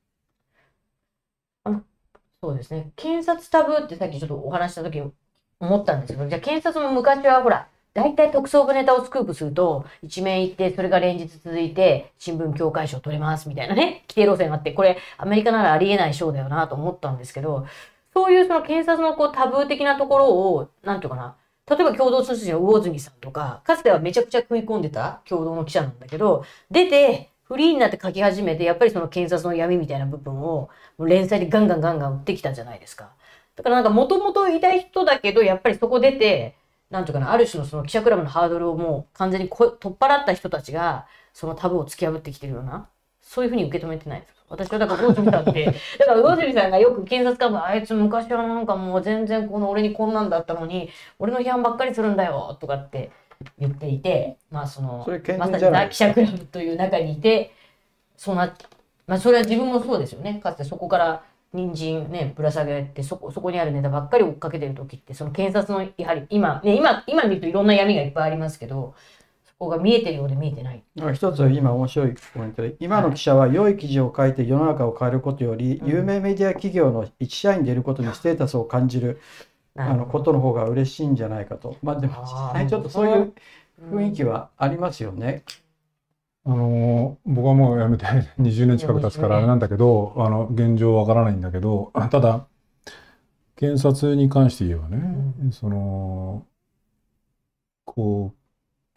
Speaker 2: そうですね。検察タブーってさっきちょっとお話した時思ったんですけど、じゃあ検察も昔はほら大体特捜部ネタをスクープすると一面行って、それが連日続いて新聞協会賞取れますみたいなね、規定路線があって、これアメリカならありえない賞だよなと思ったんですけど、そういうその検察のこうタブー的なところをなんていうかな、例えば共同通信の魚住さんとか、かつてはめちゃくちゃ食い込んでた共同の記者なんだけど、出てフリーになって書き始めて、やっぱりその検察の闇みたいな部分を連載でガンガン売ってきたじゃないですか。だからなんかもともといた人だけど、やっぱりそこ出て、なんていうかな、ある種のその記者クラブのハードルをもう完全に取っ払った人たちが、そのタブーを突き破ってきてるような、そういうふうに受け止めてないです。私はだから魚住さんって、だから魚住さんがよく検察官が、あいつ昔はなんかもう全然俺にこんなんだったのに、俺の批判ばっかりするんだよ、とかって言っていて、まあその、まさにザ・記者クラブという中にいて、まあそれは自分もそうですよね。かつてそこから人参ね、ぶら下げて、そこにあるネタばっかり追っかけてる時って、その検察の、やはり今見るといろんな闇がいっぱいありますけど、そこが見えてるようで見えてない。
Speaker 1: 一つ今面白いコメントで、今の記者は良い記事を書いて世の中を変えることより、有名メディア企業の一社員でいることにステータスを感じることの方が嬉しいんじゃないかと。まあでも実際ちょっとそういう雰囲気はありますよね。
Speaker 3: 僕はもう辞めて20年近く経つからあれなんだけど、現状わからないんだけど、ただ検察に関して言えばね、そのこう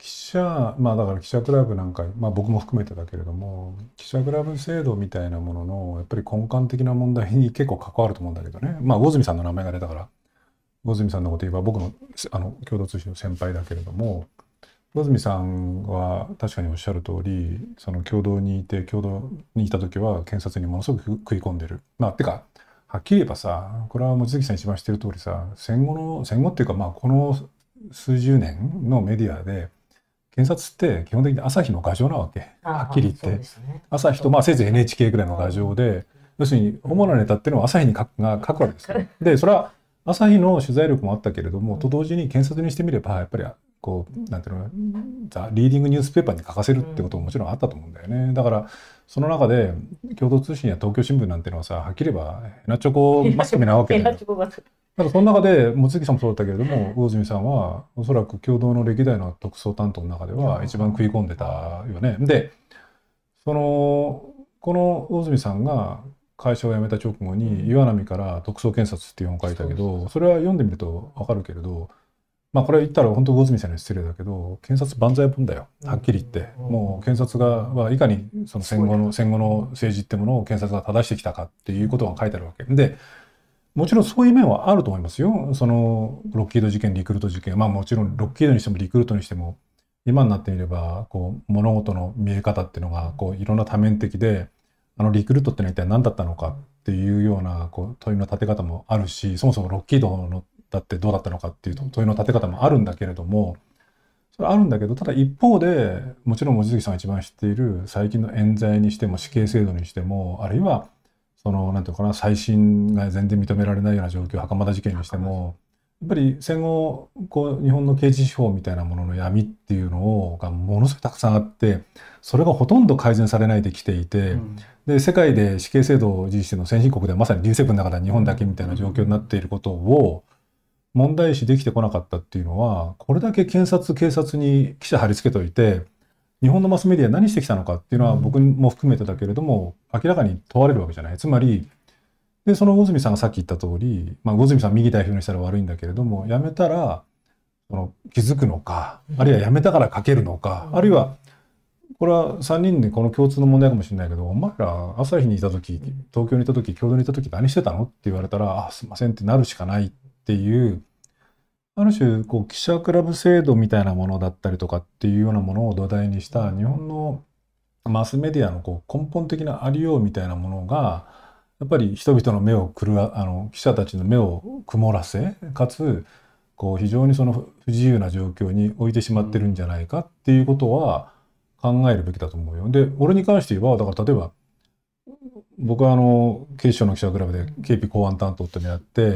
Speaker 3: まあだから記者クラブなんか、まあ僕も含めてだけれども、記者クラブ制度みたいなものの、やっぱり根幹的な問題に結構関わると思うんだけどね。まあ魚住さんの名前が出たから、魚住さんのこと言えば僕の共同通信の先輩だけれども、魚住さんは確かにおっしゃる通り、その共同にいた時は検察にものすごく食い込んでる。まあてか、はっきり言えばさ、これは望月さん一番知ってる通りさ、戦後っていうか、まあこの数十年のメディアで、検察って基本的に朝日の牙城なわけ。はっきり言って。朝日と、まあせいぜい NHK ぐらいの牙城で、要するに主なネタっていうのは朝日に書くわけですよ。で、それは朝日の取材力もあったけれども、と同時に検察にしてみれば、やっぱりこう、なんていうの、ザ・リーディングニュースペーパーに書かせるってことももちろんあったと思うんだよね。だから、その中で、共同通信や東京新聞なんていうのはさ、はっきり言えば、ヘナチョコマスコミなわけだよ。だからその中で、望月さんもそうだったけれども、魚住さんは、おそらく共同の歴代の特捜担当の中では、一番食い込んでたよね。で、この魚住さんが会社を辞めた直後に、岩波から特捜検察っていう本を書いたけど、それは読んでみるとわかるけれど、まあこれ言ったら本当魚住さんに失礼だけど、検察万歳分だよ。はっきり言って。もう検察はいかにその戦後の政治ってものを検察が正してきたかっていうことが書いてあるわけ。で、もちろんそういう面はあると思いますよ。そのロッキード事件、リクルート事件。まあもちろんロッキードにしてもリクルートにしても、今になってみれば、こう、物事の見え方っていうのが、こう、いろんな多面的で、リクルートってのは一体何だったのかっていうような、こう、問いの立て方もあるし、そもそもロッキードのだってどうだったのかっていう問いの立て方もあるんだけれども、それあるんだけど、ただ一方で、もちろん望月さんが一番知っている最近の冤罪にしても死刑制度にしても、あるいは、なんていうのかな、再審が全然認められないような状況、袴田事件にしても、やっぱり戦後、こう、日本の刑事司法みたいなものの闇っていうのがものすごくたくさんあって、それがほとんど改善されないできていて、で、世界で死刑制度を維持しての先進国ではまさに G7 の中では日本だけみたいな状況になっていることを問題視できてこなかったっていうのは、これだけ検察、警察に記者貼り付けといて、日本のマスメディア何してきたのかっていうのは僕も含めてだけれども、明らかに問われるわけじゃない。つまり、で、その魚住さんがさっき言った通り、まあ、魚住さん右代表にしたら悪いんだけれども、辞めたら、気づくのか、あるいは辞めたから書けるのか、あるいは、これは3人でこの共通の問題かもしれないけど、お前ら朝日にいた時、東京にいた時、共同にいた時何してたのって言われたら、あ、すいませんってなるしかないっていう、ある種、こう、記者クラブ制度みたいなものだったりとかっていうようなものを土台にした日本のマスメディアのこう根本的なありようみたいなものが、やっぱり人々の目を記者たちの目を曇らせ、かつ、こう非常にその不自由な状況に置いてしまってるんじゃないかっていうことは考えるべきだと思うよ。で、俺に関して言えば、だから例えば、僕は警視庁の記者クラブで警備公安担当っていうのやって、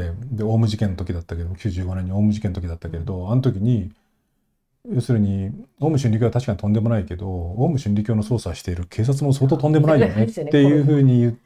Speaker 3: で、オウム事件の時だったけど、95年にオウム事件の時だったけれど、あの時に、要するに、オウム真理教は確かにとんでもないけど、オウム真理教の捜査している警察も相当とんでもないよねっていうふうに言って、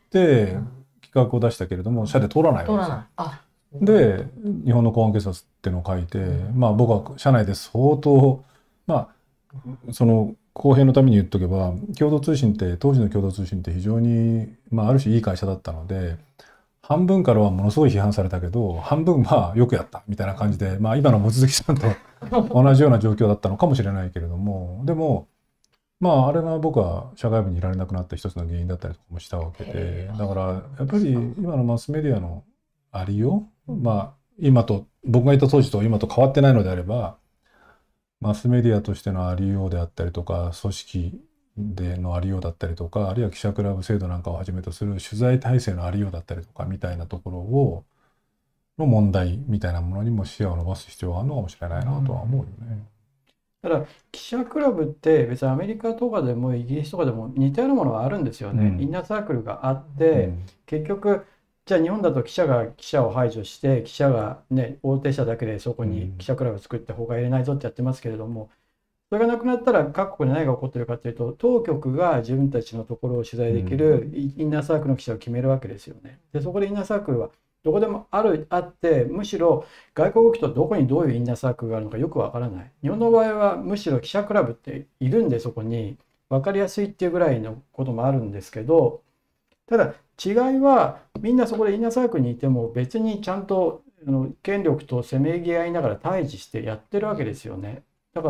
Speaker 3: 企画を出したけれども、社で通らないわけですよ。で、日本の公安警察っていうのを書いて、まあ僕は社内で相当、まあ、その公平のために言っとけば、共同通信って、当時の共同通信って非常に、まあある種いい会社だったので、半分からはものすごい批判されたけど、半分はよくやったみたいな感じで、まあ今の望月さんと同じような状況だったのかもしれないけれども、でも、まああれが僕は社会部にいられなくなった一つの原因だったりとかもしたわけで、だからやっぱり今のマスメディアのありよう、まあ僕がいた当時と今と変わってないのであれば、マスメディアとしてのありようであったりとか、組織でのありようだったりとか、あるいは記者クラブ制度なんかをはじめとする取材体制のありようだったりとかみたいなところの問題みたいなものにも視野を伸ばす必要があるのかもしれないなとは思うよね。
Speaker 1: ただ記者クラブって別にアメリカとかでもイギリスとかでも似たようなものがあるんですよね。インナーサークルがあって、結局じゃあ日本だと記者が記者を排除して記者がね大手社だけでそこに記者クラブ作って他入れないぞってやってますけれども、それがなくなったら各国で何が起こってるかというと、当局が自分たちのところを取材できるインナーサークルの記者を決めるわけですよね。でそこでインナーサークルはどこでもあって、むしろ外国行くとどこにどういうインナーサークルがあるのかよくわからない。日本の場合はむしろ記者クラブっているんで、そこに分かりやすいっていうぐらいのこともあるんですけど、ただ違いはみんなそこでインナーサークルにいても別にちゃんと権力とせめぎ合いながら対峙してやってるわけですよね。だから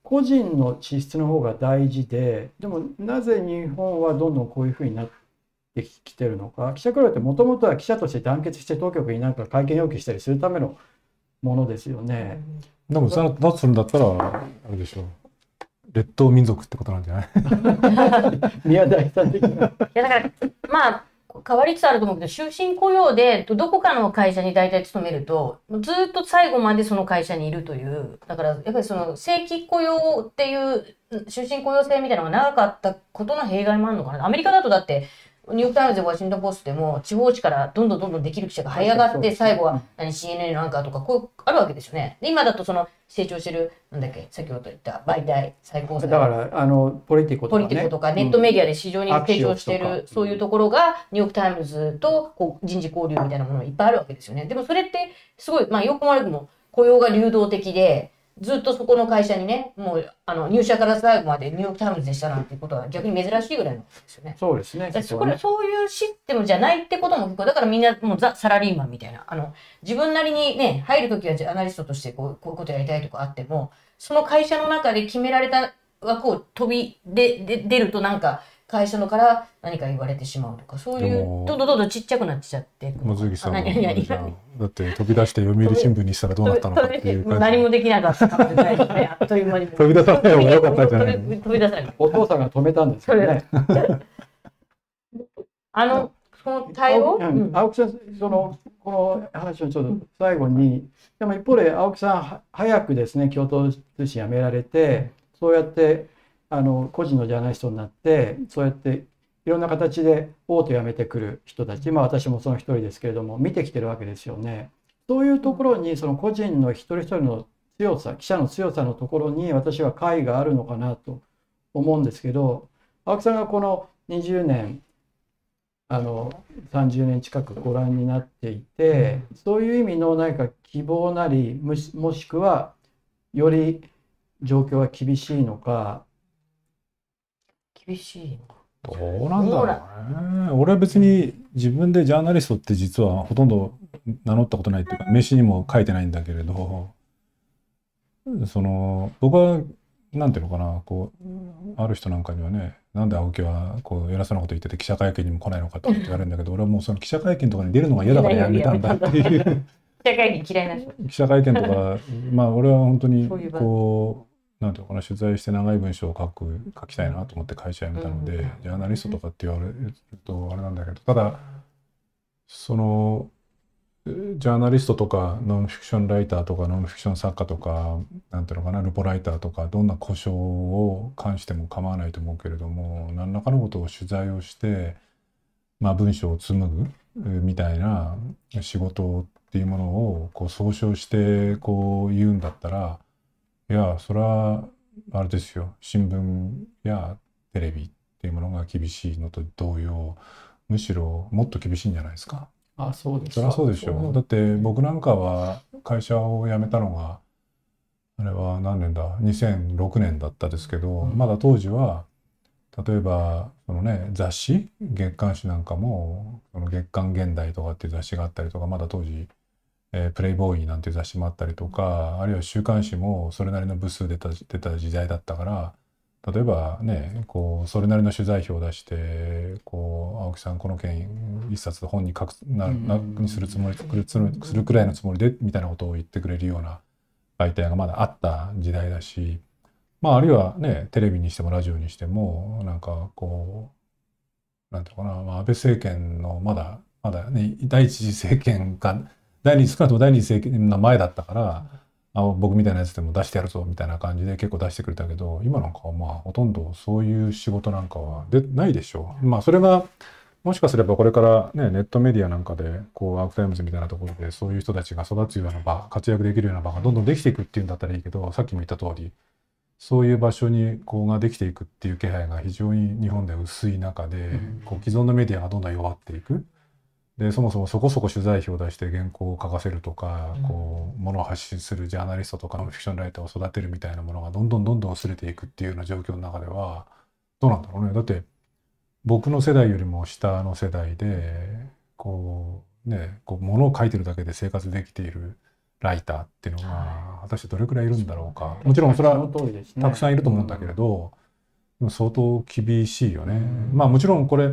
Speaker 1: 個人の資質の方が大事で、でもなぜ日本はどんどんこういうふうになってきてるのか。記者クラブってもともとは記者として団結して当局になんか会見要求したりするためのものですよね。
Speaker 3: でもだとするんだったらあれでしょう。劣等民族ってことなんじゃない？
Speaker 1: 宮台さん的な。
Speaker 2: いやだからまあ変わりつつあると思うけど、終身雇用でどこかの会社に大体勤めるとずっと最後までその会社にいるという、だからやっぱりその正規雇用っていう終身雇用制みたいなのが長かったことの弊害もあるのかな。アメリカだとだってニューヨーク・タイムズでワシントン・ポストでも地方紙からどんどんできる記者が這い上がって、最後はCNN のアンカーとかこうあるわけですよね。で今だとその成長してるなんだっけ、先ほど言った媒体最高裁
Speaker 1: だからポリティコとかね、
Speaker 2: ポリティコとかネットメディアで非常に成長してる、そういうところがニューヨーク・タイムズとこう人事交流みたいなものがいっぱいあるわけですよね。でもそれってすごい良くも悪くも雇用が流動的で、ずっとそこの会社にね、もう入社から最後までニューヨーク・タイムズでしたなんていうことは逆に珍しいぐらいなんですよね。
Speaker 1: そうですね。
Speaker 2: そういうシステムじゃないってことも結構、だからみんなもうザ・サラリーマンみたいな、自分なりにね、入るときはジャーナリストとしてこういうことやりたいとかあっても、その会社の中で決められた枠を出るとなんか会社のから何か言われてしまうとか、そういうどんどんちっちゃくなっちゃっていく。
Speaker 3: 望月さんもだって飛び出して読売新聞にしたらどうなったのかっていう感じ。
Speaker 2: 何もできなかったかもしれないですね。あっという間に
Speaker 3: 飛び出さない方が良かったんじゃない？
Speaker 2: 飛び出さない。
Speaker 1: お父さんが止めたんですよね。
Speaker 2: その対応、
Speaker 1: 青木さん、この話のちょっと最後に、でも一方で青木さん早くですね、共同通信辞められて、そうやって個人のジャーナリストになって、そうやっていろんな形で大手を辞めてくる人たち、私もその一人ですけれども見てきてるわけですよね。そういうところにその個人の一人一人の強さ、記者の強さのところに私は解があるのかなと思うんですけど、青木さんがこの20年30年近くご覧になっていて、そういう意味の何か希望なり、もしくはより状況が厳しいのか。
Speaker 2: 厳しい
Speaker 3: どうなんだろうね。俺は別に自分でジャーナリストって実はほとんど名乗ったことないっていうか、名刺にも書いてないんだけれど、僕はなんていうのかな、ある人なんかにはね、なんで青木は偉そうなこと言ってて記者会見にも来ないのかって言われるんだけど、俺はもうその記者会見とかに出るのが嫌だからやめたんだっていう。
Speaker 2: 記者会見嫌いな人。
Speaker 3: 記者会見とか、俺は本当になんていうのかな、取材して長い文章を書きたいなと思って会社辞めたので、ジャーナリストとかって言われるとあれなんだけど、ただジャーナリストとかノンフィクションライターとかノンフィクション作家とかなんていうのかな、ルポライターとかどんな故障を関しても構わないと思うけれども、何らかのことを取材をして、文章を紡ぐみたいな仕事っていうものを総称して言うんだったら、いやそれはあれですよ、新聞やテレビっていうものが厳しいのと同様、むしろもっと厳しいんじゃないですか。
Speaker 1: そうですか。
Speaker 3: そりゃそうでしょう。だって僕なんかは会社を辞めたのがあれは何年だ、2006年だったですけど、まだ当時は例えば雑誌、月刊誌なんかも月刊現代とかっていう雑誌があったりとか、まだ当時プレイボーイなんていう雑誌もあったりとか、あるいは週刊誌もそれなりの部数出た時代だったから、例えばね、それなりの取材費を出して、青木さんこの件一冊で本にするくらいのつもりでみたいなことを言ってくれるような媒体がまだあった時代だし、あるいはね、テレビにしてもラジオにしてもなんていうのかな、安倍政権のまだね、第一次政権が少なくとも第二次政権の前だったから、僕みたいなやつでも出してやるぞみたいな感じで結構出してくれたけど、今なんかはほとんどそういう仕事なんかはないでしょう。それがもしかすればこれからね、ネットメディアなんかでアークタイムズみたいなところでそういう人たちが育つような場、活躍できるような場がどんどんできていくっていうんだったらいいけど、さっきも言った通りそういう場所にができていくっていう気配が非常に日本では薄い中で、既存のメディアがどんどん弱っていく。でそもそもそこそこ取材費を出して原稿を書かせるとか、ものを発信するジャーナリストとかノンフィクションライターを育てるみたいなものがどんどん薄れていくっていうような状況の中ではどうなんだろうね。だって僕の世代よりも下の世代でものを書いてるだけで生活できているライターっていうのが果たしてどれくらいいるんだろうか。もちろんそれはたくさんいると思うんだけれど、でも相当厳しいよね。まあもちろんこれ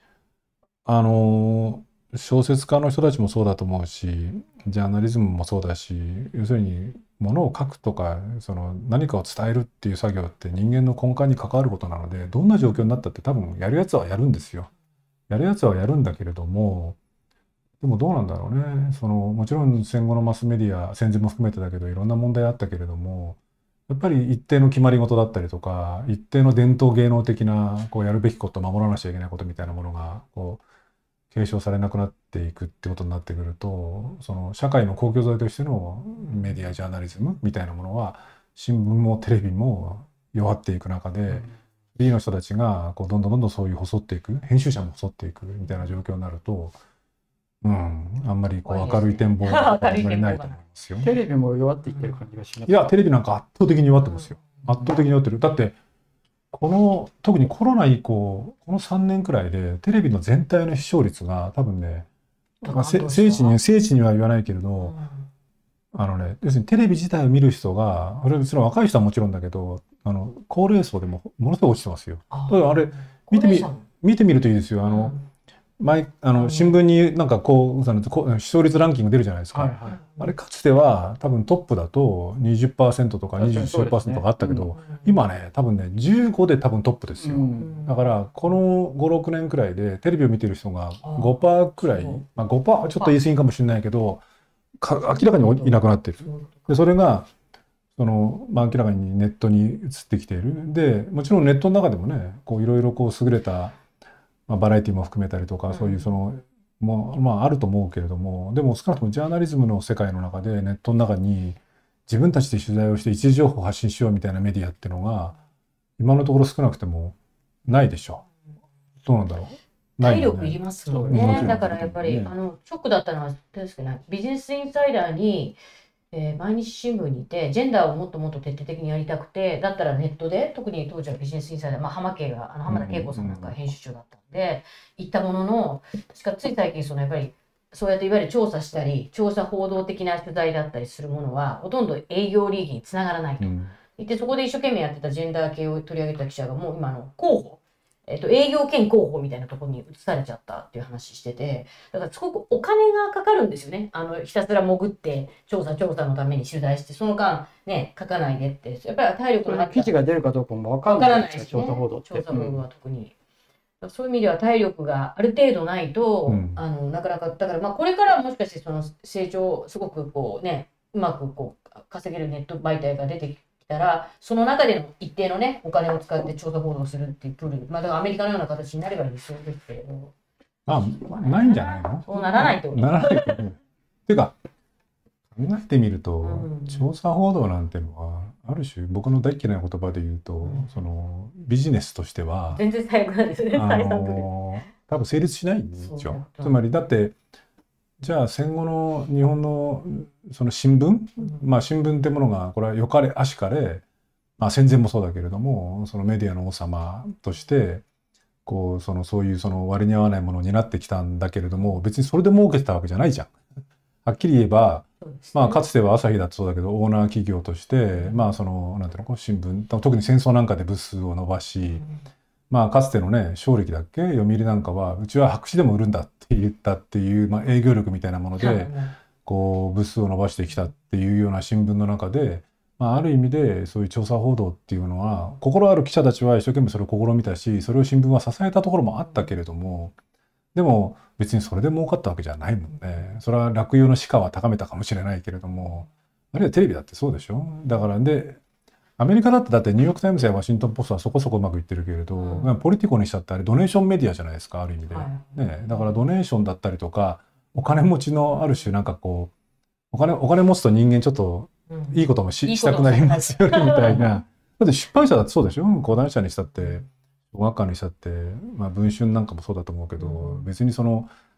Speaker 3: 小説家の人たちもそうだと思うし、ジャーナリズムもそうだし、要するにものを書くとか何かを伝えるっていう作業って人間の根幹に関わることなので、どんな状況になったって多分やるやつはやるんですよ。やるやつはやるんだけれども、でもどうなんだろうね。もちろん戦後のマスメディア、戦前も含めてだけどいろんな問題あったけれども、やっぱり一定の決まり事だったりとか、一定の伝統芸能的なやるべきこと、守らなきゃいけないことみたいなものが継承されなくなっていくってことになってくると、社会の公共財としてのメディアジャーナリズムみたいなものは新聞もテレビも弱っていく中で、B の人たちがどんどんそういう細っていく、編集者も細っていくみたいな状況になると、あんまり明るい展望があんまりないと思いますよ。
Speaker 1: テレビも弱っていってる感じがします。
Speaker 3: いや、テレビなんか圧倒的に弱ってますよ。圧倒的に弱ってる。だって特にコロナ以降、この3年くらいでテレビの全体の視聴率が多分ね、精緻には言わないけれど、要するにテレビ自体を見る人が、それは若い人はもちろんだけど、高齢層でもものすごい落ちてますよ。あれ見てみるといいですよ。新聞になんか視聴率ランキング出るじゃないですか。あれかつては多分トップだと 20% とか 20% があったけど、今ね多分ね15で多分トップですよ。だからこの 5,6 年くらいでテレビを見てる人が 5% くらい、5% はちょっと言い過ぎかもしれないけど、明らかにいなくなってる。でそれが明らかにネットに移ってきている。でもちろんネットの中でもねいろいろ優れたバラエティも含めたりとか、そういうあると思うけれども、でも少なくともジャーナリズムの世界の中でネットの中に自分たちで取材をして一時情報を発信しようみたいなメディアっていうのが今のところ少なくてもないでしょう。どうなんだろう。
Speaker 2: 体力いりますもんね。だからやっぱりショックだったのはですけど、ビジネスインサイダーに毎日新聞にいて、ジェンダーをもっともっと徹底的にやりたくて、だったらネットで、特に当時はビジネスインサイダー、浜田恵子さんなんか編集長だったんで、行ったものの、確かつい最近やっぱりそうやっていわゆる調査したり、調査報道的な取材だったりするものは、ほとんど営業利益につながらないと。で、そこで一生懸命やってたジェンダー系を取り上げた記者が、もう今広報、営業兼広報みたいなところに移されちゃったっていう話してて、だからすごくお金がかかるんですよね。ひたすら潜って調査のために取材して、その間ね、書かないでって、やっぱり体力の
Speaker 1: 記事が出るかどうかも分からないですね、調査報道って。
Speaker 2: 調査報道は特に。そういう意味では体力がある程度ないと、なかなか、だからこれからもしかして成長、すごくうまく稼げるネット媒体が出てきたら、その中での一定のね、お金を使って調査報道をするっていうプール、だからアメリカのような形になれば理想ですけれど。
Speaker 3: ないんじゃないの？
Speaker 2: そうならないってこと。
Speaker 3: ならないっていうか、考えてみると、調査報道なんてのは、ある種僕の大嫌いな言葉で言うと、ビジネスとしては
Speaker 2: 全然最悪なんですね。
Speaker 3: 多分成立しないんですよ。つまりだってじゃあ戦後の日本の新聞、新聞ってものがこれは良かれ悪しかれ、戦前もそうだけれどもメディアの王様としてそういう割に合わないものになってきたんだけれども、別にそれで儲けてたわけじゃないじゃん。はっきり言えば、かつては朝日だってそうだけど、オーナー企業として、なんていうの、新聞、特に戦争なんかで部数を伸ばし、かつてのね、正暦だっけ、読売なんかは、うちは白紙でも売るんだって言ったっていう、営業力みたいなもので、部数を伸ばしてきたっていうような新聞の中で、ある意味でそういう調査報道っていうのは、心ある記者たちは一生懸命それを試みたし、それを新聞は支えたところもあったけれども、でも別にそれで儲かったわけじゃないもんね。それは落葉の鹿は高めたかもしれないけれども、あるいはテレビだってそうでしょ。だからアメリカだってニューヨークタイムズやワシントンポストはそこそこうまくいってるけれど、ポリティコにしたってあれドネーションメディアじゃないですか、ある意味で。だからドネーションだったりとか、お金持ちのある種お金持つと人間ちょっっといいこともしたくなりますよねみたいな。だって出版社だってそうでしょ。講談社にしたって小学館にしたって、文春なんかもそうだと思うけど、別に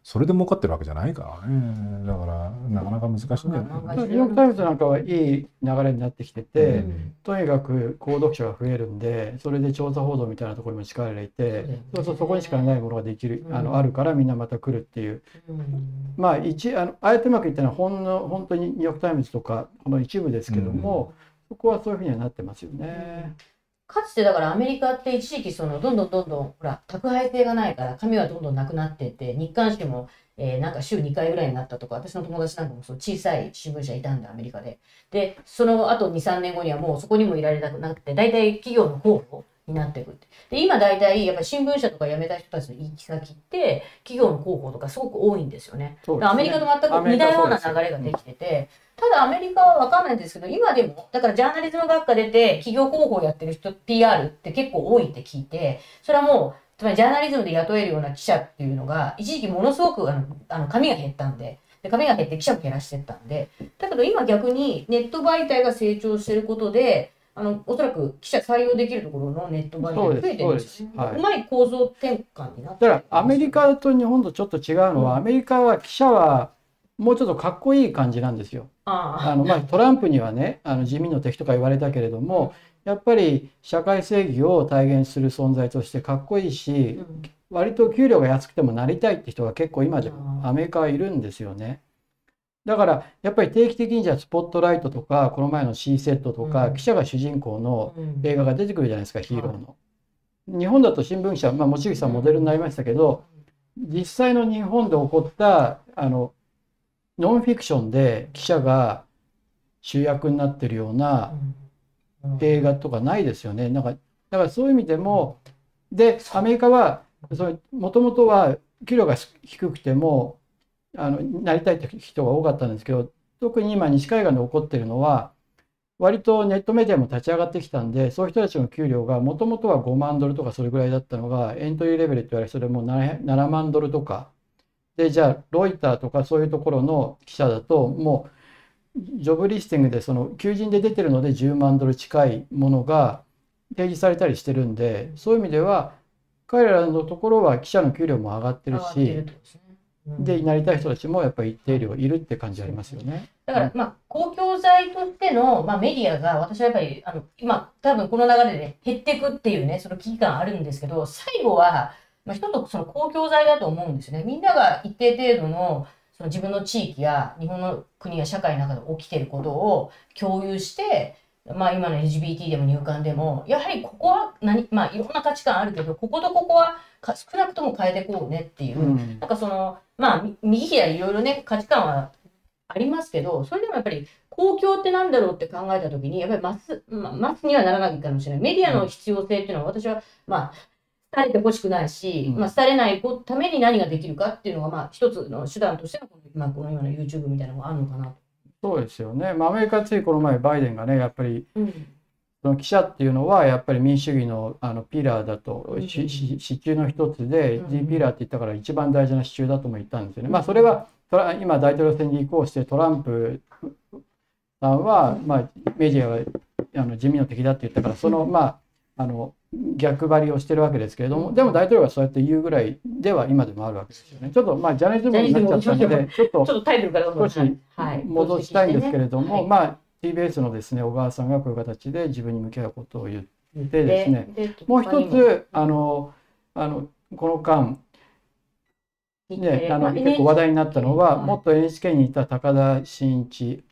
Speaker 3: それで儲かってるわけじゃないからね。だからなかなか難しいんだよね。
Speaker 1: ニューヨーク・タイムズなんかはいい流れになってきてて、とにかく購読者が増えるんで、それで調査報道みたいなところにも力を入れて、そうするとそこにしかないものができる、あるからみんなまた来るっていう。まああえてうまくいったのは本当にニューヨーク・タイムズとかこの一部ですけども、そこはそういうふうにはなってますよね。
Speaker 2: かつてだからアメリカって一時期どんどんほら宅配性がないから紙はどんどんなくなってって日刊誌も、なんか週2回ぐらいになったとか、私の友達なんかもそう小さい新聞社いたんだアメリカで。でその後2、3年後にはもうそこにもいられなくなって大体企業の候補になっていくって。で今大体やっぱり新聞社とか辞めた人たちの行き先って企業の広報とかすごく多いんですよね。アメリカと全く似たような流れができてて。ただアメリカは分かんないんですけど、今でもだからジャーナリズム学科出て企業広報やってる人 PR って結構多いって聞いて、それはもうつまりジャーナリズムで雇えるような記者っていうのが一時期ものすごく紙が減ったんで、紙が減って記者も減らしてったんで、だけど今逆にネット媒体が成長してることでおそらく記者採用できるところのネット媒体が増えてるんですよ。うまい構造転換になってる。
Speaker 1: だからアメリカと日本とちょっと違うのは、アメリカは記者はもうちょっとかっこいい感じなんですよ。トランプにはね地味の敵とか言われたけれども、やっぱり社会正義を体現する存在としてかっこいいし、割と給料が安くてもなりたいって人が結構今でもアメリカはいるんですよね。だからやっぱり定期的にじゃあスポットライトとかこの前の C セットとか、記者が主人公の映画が出てくるじゃないですか、ヒーローの。日本だと新聞社、望月さんモデルになりましたけど、実際の日本で起こったノンフィクションで記者が主役になってるような映画とかないですよね。だからそういう意味でも、アメリカはもともとは給料が低くてもなりたいって人が多かったんですけど、特に今西海岸で起こってるのは割とネットメディアも立ち上がってきたんで、そういう人たちの給料がもともとは5万ドルとかそれぐらいだったのがエントリーレベルって言われる、それも7万ドルとかで、じゃあロイターとかそういうところの記者だともうジョブリスティングで求人で出てるので10万ドル近いものが提示されたりしてるんで、そういう意味では彼らのところは記者の給料も上がってるし、でなりたい人たちもやっぱり一定量いるって感じありますよね。
Speaker 2: だから公共財としての、メディアが私はやっぱり今多分この流れで減っていくっていうね、その危機感あるんですけど、最後は一つその公共財だと思うんですよね。みんなが一定程度のその自分の地域や日本の国や社会の中で起きていることを共有して、今の LGBT でも入管でもやはりここはいろんな価値観あるけど、こことここは少なくとも変えていこうねっていう、なんか右左いろいろね価値観はありますけど、それでもやっぱり公共ってなんだろうって考えた時にやっぱりマスにはならないかもしれない。メディアの必要性っていうのは私は廃れてほしくないし、廃れないために何ができるかっていうのが一つの手段としてのこの今の YouTube みたいなのがあるのかなと。そうですよね。
Speaker 1: アメリカついこの前バイデンがねやっぱり、その記者っていうのはやっぱり民主主義のピラーだと、支柱の一つで、G ピラーって言ったから一番大事な支柱だとも言ったんですよね。それは今大統領選に移行してトランプさんは、メディアは地味の敵だって言ったから、その逆張りをしてるわけですけれども、でも大統領がそうやって言うぐらいでは今でもあるわけですよね。ちょっとジャーナリズムになっちゃったのでちょっとタイトルから少し戻したいんですけれども、TBS のですね小川さんがこういう形で自分に向き合うことを言ってですね、もう一つこの間ね、結構話題になったのは、元 NHK にいた武田真一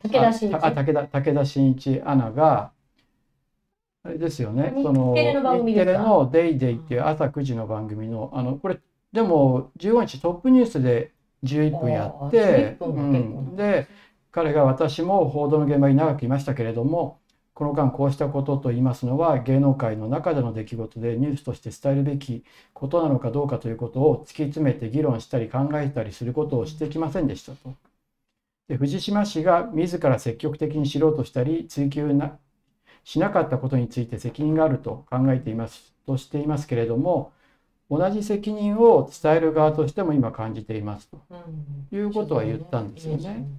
Speaker 1: アナがあれですよね、日テレの「デイデイ」っていう朝9時の番組のこれでも15日トップニュースで11分やって、で彼が私も報道の現場に長くいましたけれども、この間こうしたことと言いますのは芸能界の中での出来事でニュースとして伝えるべきことなのかどうかということを突き詰めて議論したり考えたりすることをしてきませんでしたと。で藤島氏が自ら積極的に知ろうとしたり追及しなかったことについて責任があると考えていますとしていますけれども、同じ責任を伝える側としても今感じていますということは言ったんですよね。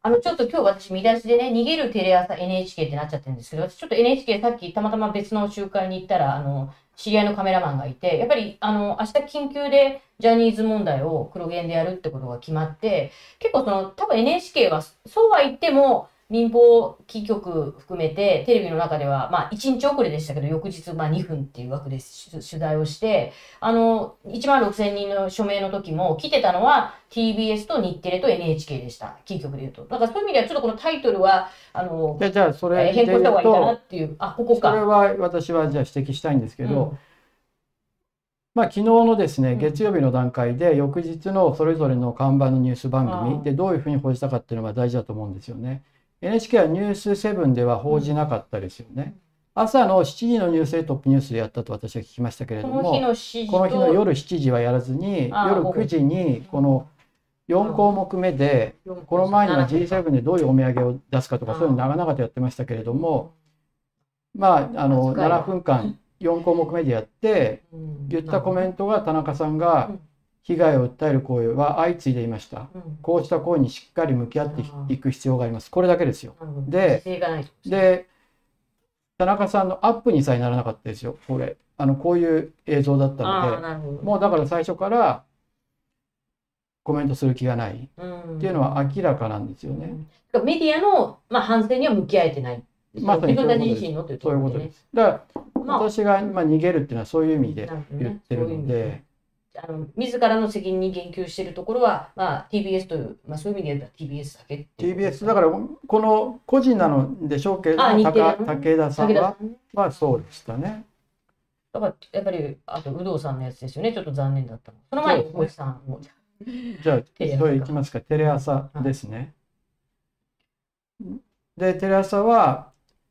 Speaker 2: ちょっと今日私見出しでね、逃げるテレ朝 NHK ってなっちゃってるんですけど、私ちょっと NHK さっきたまたま別の集会に行ったら、知り合いのカメラマンがいて、やっぱり、明日緊急でジャニーズ問題を黒源でやるってことが決まって、結構多分 NHK は、そうは言っても、民放キー局含めて、テレビの中では、まあ、1日遅れでしたけど、翌日、まあ、2分っていう枠で取材をして、1万6000人の署名の時も、来てたのは TBS と日テレと NHK でした。キー局で言うと。だからそういう意味では、ちょっとこのタイトルは、
Speaker 1: じゃあそれ
Speaker 2: 変更した方がいいかなっていう。ここか。
Speaker 1: それは私はじゃあ指摘したいんですけど、まあ、昨日のですね、月曜日の段階で、翌日のそれぞれの看板のニュース番組でどういうふうに報じたかっていうのが大事だと思うんですよね。NHK はニュース7では報じなかったですよね。朝の7時のニュースでトップニュースでやったと私は聞きましたけれども、この日の夜7時はやらずに、夜9時にこの4項目目で、この前には G7 でどういうお土産を出すかとか、そういうの長々とやってましたけれども、まあ、7分間4項目目でやって、言ったコメントが田中さんが、被害を訴える声は相次いでいました。こうした声にしっかり向き合っていく必要があります。これだけですよ。で、田中さんのアップにさえならなかったですよ。これ、こういう映像だったので、もうだから最初からコメントする気がないっていうのは明らかなんですよね。
Speaker 2: メディアの、まあ、反省には向き合えてない。
Speaker 1: まさに
Speaker 2: 自分たち自身のというところ
Speaker 1: そういうことです。だから私が逃げるっていうのはそういう意味で言ってるので。
Speaker 2: 自らの責任に言及しているところは、まあ、TBS という、まあ、そういう意味で言えば TBS だけっていう。
Speaker 1: TBS だからこの個人なのでしょうけど、武田さんはそうでしたね。
Speaker 2: だからやっぱりあと有働さんのやつですよね。ちょっと残念だったの。その前に大石さんも。
Speaker 1: じゃあそれいきますか。テレ朝ですね。でテレ朝は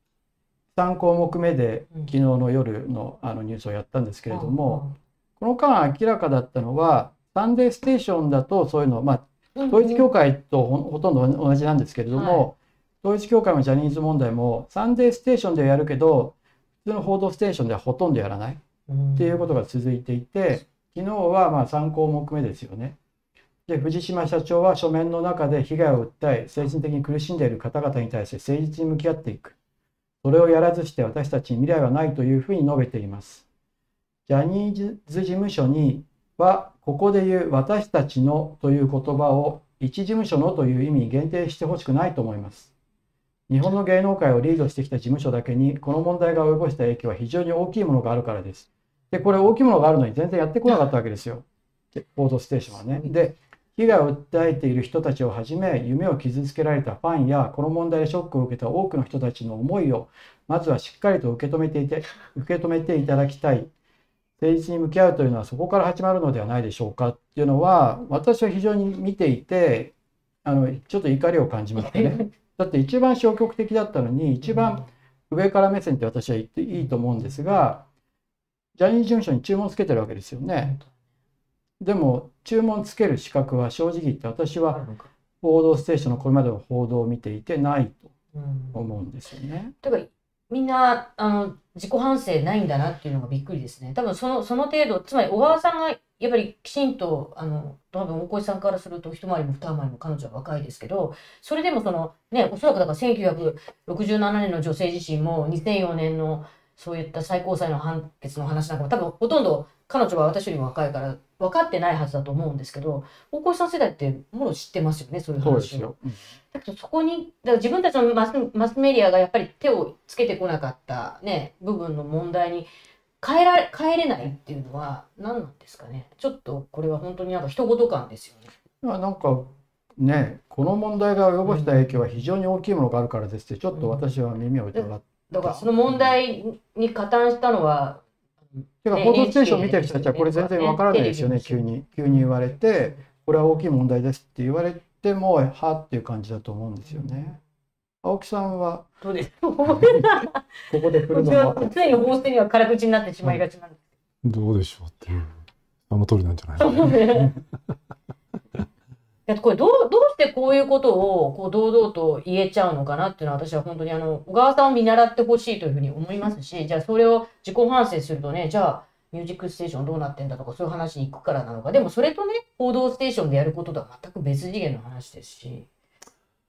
Speaker 1: 3項目目で昨日の夜のニュースをやったんですけれども。この間明らかだったのは、サンデーステーションだとそういうの、まあ、統一教会とほとんど同じなんですけれども、統一教会もジャニーズ問題も、サンデーステーションではやるけど、普通の報道ステーションではほとんどやらないっていうことが続いていて、昨日はまあ3項目目ですよね。で、藤島社長は書面の中で被害を訴え、精神的に苦しんでいる方々に対して誠実に向き合っていく。それをやらずして私たちに未来はないというふうに述べています。ジャニーズ事務所には、ここで言う私たちのという言葉を一事務所のという意味に限定してほしくないと思います。日本の芸能界をリードしてきた事務所だけに、この問題が及ぼした影響は非常に大きいものがあるからです。で、これ大きいものがあるのに全然やってこなかったわけですよ。報道ステーションはね。で、被害を訴えている人たちをはじめ、夢を傷つけられたファンや、この問題でショックを受けた多くの人たちの思いを、まずはしっかりと受け止めていただきたい。誠実に向き合うというのはそこから始まるのではないでしょうかっていうのは、私は非常に見ていて、ちょっと怒りを感じましたね。だって一番消極的だったのに、一番上から目線って私は言っていいと思うんですが、ジャニーズ事務所に注文つけてるわけですよね。でも、注文つける資格は正直言って私は報道ステーションのこれまでの報道を見ていてないと思うんですよね。
Speaker 2: だからみんな自己反省ないんだなっていうのがびっくりですね。多分その程度、つまり小川さんがやっぱりきちんと多分大越さんからすると一回りも二回りも彼女は若いですけど、それでもおそらくだから1967年の女性自身も2004年のそういった最高裁の判決の話なんかも多分ほとんど彼女は私よりも若いから分かってないはずだと思うんですけど、大越さん世代ってもろ知ってますよね、そういう話を。だけどそこにだから自分たちのマスメディアがやっぱり手をつけてこなかった、ね、部分の問題に変えれないっていうのは何なんですかね。ちょっとこれは本当になんか人事感ですよね。
Speaker 1: なんかね、この問題が及ぼした影響は非常に大きいものがあるからですって、ちょっと私は耳を疑った。
Speaker 2: だからその問題に加担したのは、
Speaker 1: だから報道ステーション見てる人たちはこれ全然わからないですよね。急に言われて、これは大きい問題ですって言われても、はっていう感じだと思うんですよね。青木さんは
Speaker 2: どうです
Speaker 1: ここで振るのは
Speaker 2: 常に報道には辛口になってしまいがちなんです。
Speaker 3: どうでしょうっていう、その通りなんじゃないですか。
Speaker 2: これどうしてこういうことをこう堂々と言えちゃうのかなっていうのは、私は本当に小川さんを見習ってほしいというふうに思いますし、じゃあそれを自己反省するとね、じゃあミュージックステーションどうなってんだとかそういう話に行くからなのか、でもそれとね、報道ステーションでやることとは全く別次元の話ですし。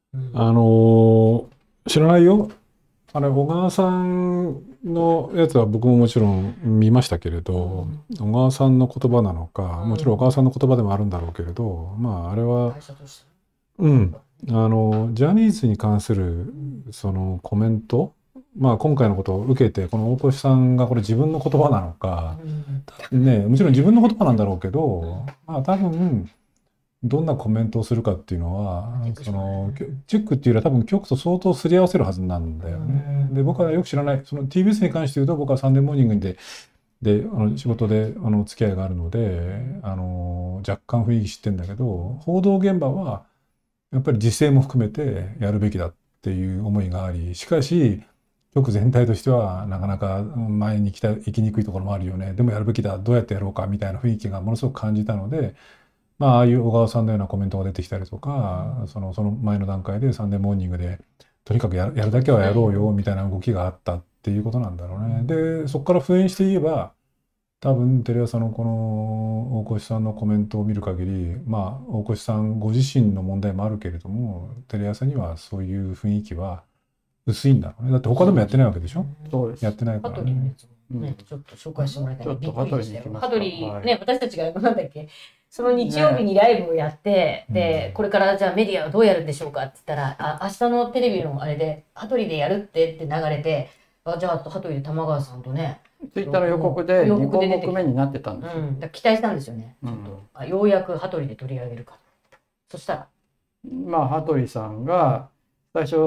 Speaker 3: 知らないよ。小川さんのやつは僕ももちろん見ましたけれど、小川さんの言葉なのか、もちろん小川さんの言葉でもあるんだろうけれど、まああれは、ジャニーズに関するそのコメント、まあ今回のことを受けて、この大越さんがこれ自分の言葉なのか、ね、もちろん自分の言葉なんだろうけど、まあ多分、どんなコメントをするかっていうのは、チェックっていうよりは多分局と相当すり合わせるはずなんだよね。で、僕はよく知らない、その TBS に関して言うと、僕はサンデーモーニングで、仕事で付き合いがあるので、若干雰囲気知ってんだけど、報道現場は、やっぱり時勢も含めてやるべきだっていう思いがあり、しかし、局全体としてはなかなか前に行きにくいところもあるよね。でもやるべきだ、どうやってやろうかみたいな雰囲気がものすごく感じたので、まあ、ああいう小川さんのようなコメントが出てきたりとか、その前の段階でサンデーモーニングで、とにかくやるだけはやろうよみたいな動きがあったっていうことなんだろうね。で、そこから復縁して言えば、多分テレ朝のこの大越さんのコメントを見る限り、まあ、大越さんご自身の問題もあるけれども、テレ朝にはそういう雰囲気は薄いんだろうね。だって他でもやってないわけでしょ。
Speaker 1: そうです。
Speaker 3: やってないからね。
Speaker 2: ちょっと紹介してもらいたい。
Speaker 1: ちょっと羽鳥に行きますか。
Speaker 2: 羽鳥ね、私たちがなんだっけ、その日曜日にライブをやって、で、これからじゃあメディアはどうやるんでしょうかって言ったら、明日のテレビのあれで、羽鳥でやるって流れて、じゃあ羽鳥で玉川さんとね、
Speaker 1: ツイッターの予告で2項目目になってたんですよ。
Speaker 2: だ期待したんですよね。ようやく羽鳥で取り上げるか。そしたら。
Speaker 1: まあ、羽鳥さんが、最初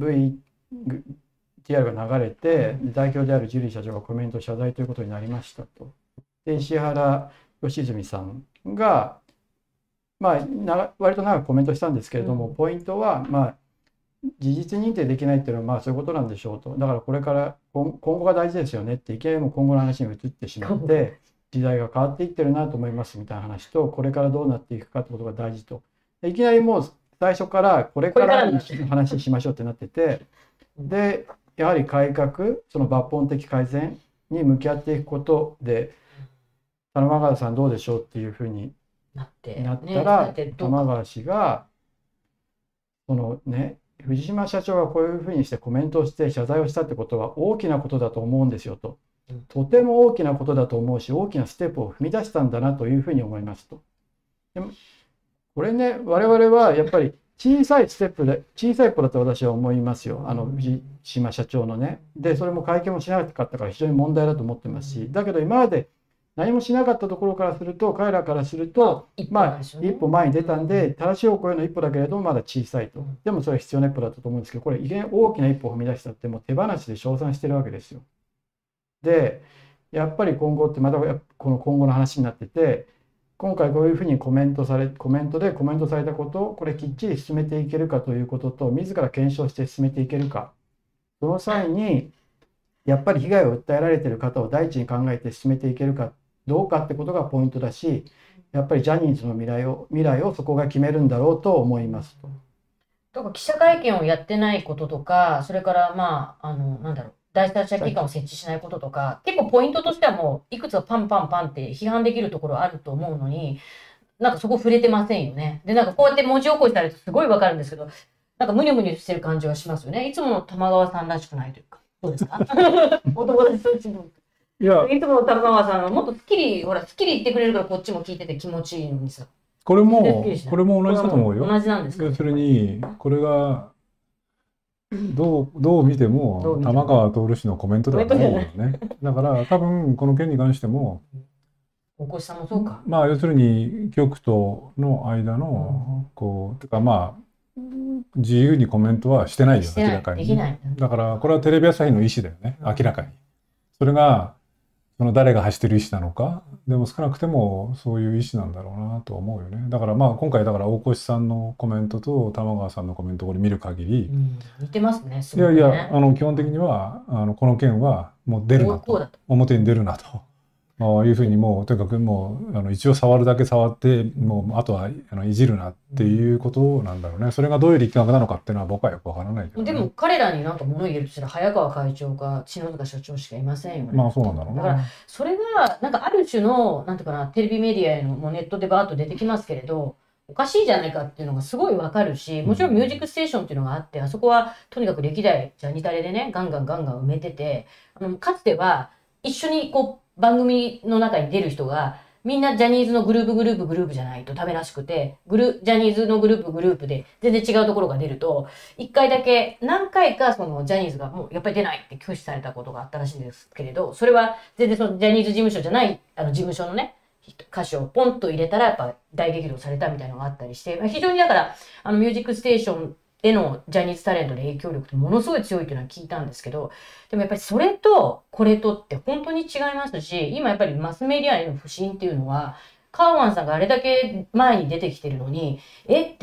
Speaker 1: VTR が流れて、代表であるジュリー社長がコメント謝罪ということになりましたと。で、石原良純さんが、まあ、割と長くコメントしたんですけれども、ポイントは、まあ、事実認定できないっていうのはまあそういうことなんでしょうと。だからこれから今後が大事ですよねって、いきなりも今後の話に移ってしまって、時代が変わっていってるなと思いますみたいな話と、これからどうなっていくかってことが大事と。いきなりもう最初からこれから話しましょうってなってて、で、やはり改革、その抜本的改善に向き合っていくことで、玉川さんどうでしょうっていうふうになったら、玉川氏が、そのね、藤島社長がこういうふうにしてコメントをして謝罪をしたってことは大きなことだと思うんですよと。とても大きなことだと思うし、大きなステップを踏み出したんだなというふうに思いますと。でもこれね、我々はやっぱり小さいステップで、小さい一歩だと私は思いますよ。藤島社長のね。で、それも会見もしなかったから非常に問題だと思ってますし、だけど今まで何もしなかったところからすると、彼らからすると、まあ、一歩前に出たんで、正しい方向への一歩だけれども、まだ小さいと。でもそれは必要な一歩だったと思うんですけど、これ、大きな一歩を踏み出したって、もう手放しで称賛してるわけですよ。で、やっぱり今後って、またこの今後の話になってて、今回こういうふうにコメントでコメントされたことを、これきっちり進めていけるかということと、自ら検証して進めていけるか。その際に、やっぱり被害を訴えられている方を第一に考えて進めていけるか。どうかってことがポイントだし、やっぱりジャニーズの未来をそこが決めるんだろうと思いますと。
Speaker 2: だから記者会見をやってないこととか、それからまあなんだろう、第三者機関を設置しないこととか、結構ポイントとしてはもういくつかパンパンパンって批判できるところあると思うのに、なんかそこ触れてませんよね。で、なんかこうやって文字起こしされるとすごいわかるんですけど、なんかムニュムニュしてる感じはしますよね。いつもの玉川さんらしくないというか。そうですか。お友達としていつもの玉川さんはもっとすっきり言ってくれるからこっちも聞いてて気持ちいいのにさ。
Speaker 3: これも同じだと思うよ。
Speaker 2: 同じなんですか。
Speaker 3: 要するに、これがどう見ても玉川徹氏のコメントだと思うよね。だから多分この件に関しても、
Speaker 2: 大越さんもそうか。
Speaker 3: まあ要するに局との間のてかまあ自由にコメントはしてないよ、明らかに。だからこれはテレビ朝日の意思だよね、明らかに。それがその誰が発してる意思なのか、でも少なくてもそういう意思なんだろうなと思うよね。だからまあ今回だから大越さんのコメントと玉川さんのコメントを見る限り、
Speaker 2: 似てますね。
Speaker 3: いやいや基本的にはこの件はもう出るなと、表に出るなと。いうふうにもうとにかくもう一応触るだけ触ってもうあとはいじるなっていうことなんだろうね。それがどういう力学なのかっていうのは僕はよくわからないけど、ね、
Speaker 2: でも彼らになんか物言えるとしたら早川会長か篠塚社長しかいませんよね。
Speaker 3: まあそうなんだろうね。
Speaker 2: だからそれがなんかある種のなんていうかな、テレビメディアへのもうネットでバーッと出てきますけれど、 おかしいじゃないかっていうのがすごいわかるし、もちろんミュージックステーションっていうのがあって、あそこはとにかく歴代ジャニタレでね、ガンガン埋めてて、かつては一緒にこう番組の中に出る人が、みんなジャニーズのグループじゃないとダメらしくて、ジャニーズのグループで全然違うところが出ると、一回だけ何回かそのジャニーズがもうやっぱり出ないって拒否されたことがあったらしいんですけれど、それは全然そのジャニーズ事務所じゃない、事務所のね、歌詞をポンと入れたらやっぱ大激怒されたみたいなのがあったりして、非常にだからミュージックステーションでのジャニーズタレントの影響力ってものすごい強いっていうのは聞いたんですけど、でもやっぱりそれとこれとって本当に違いますし、今やっぱりマスメディアへの不信っていうのは、カウアンさんがあれだけ前に出てきてるのに、って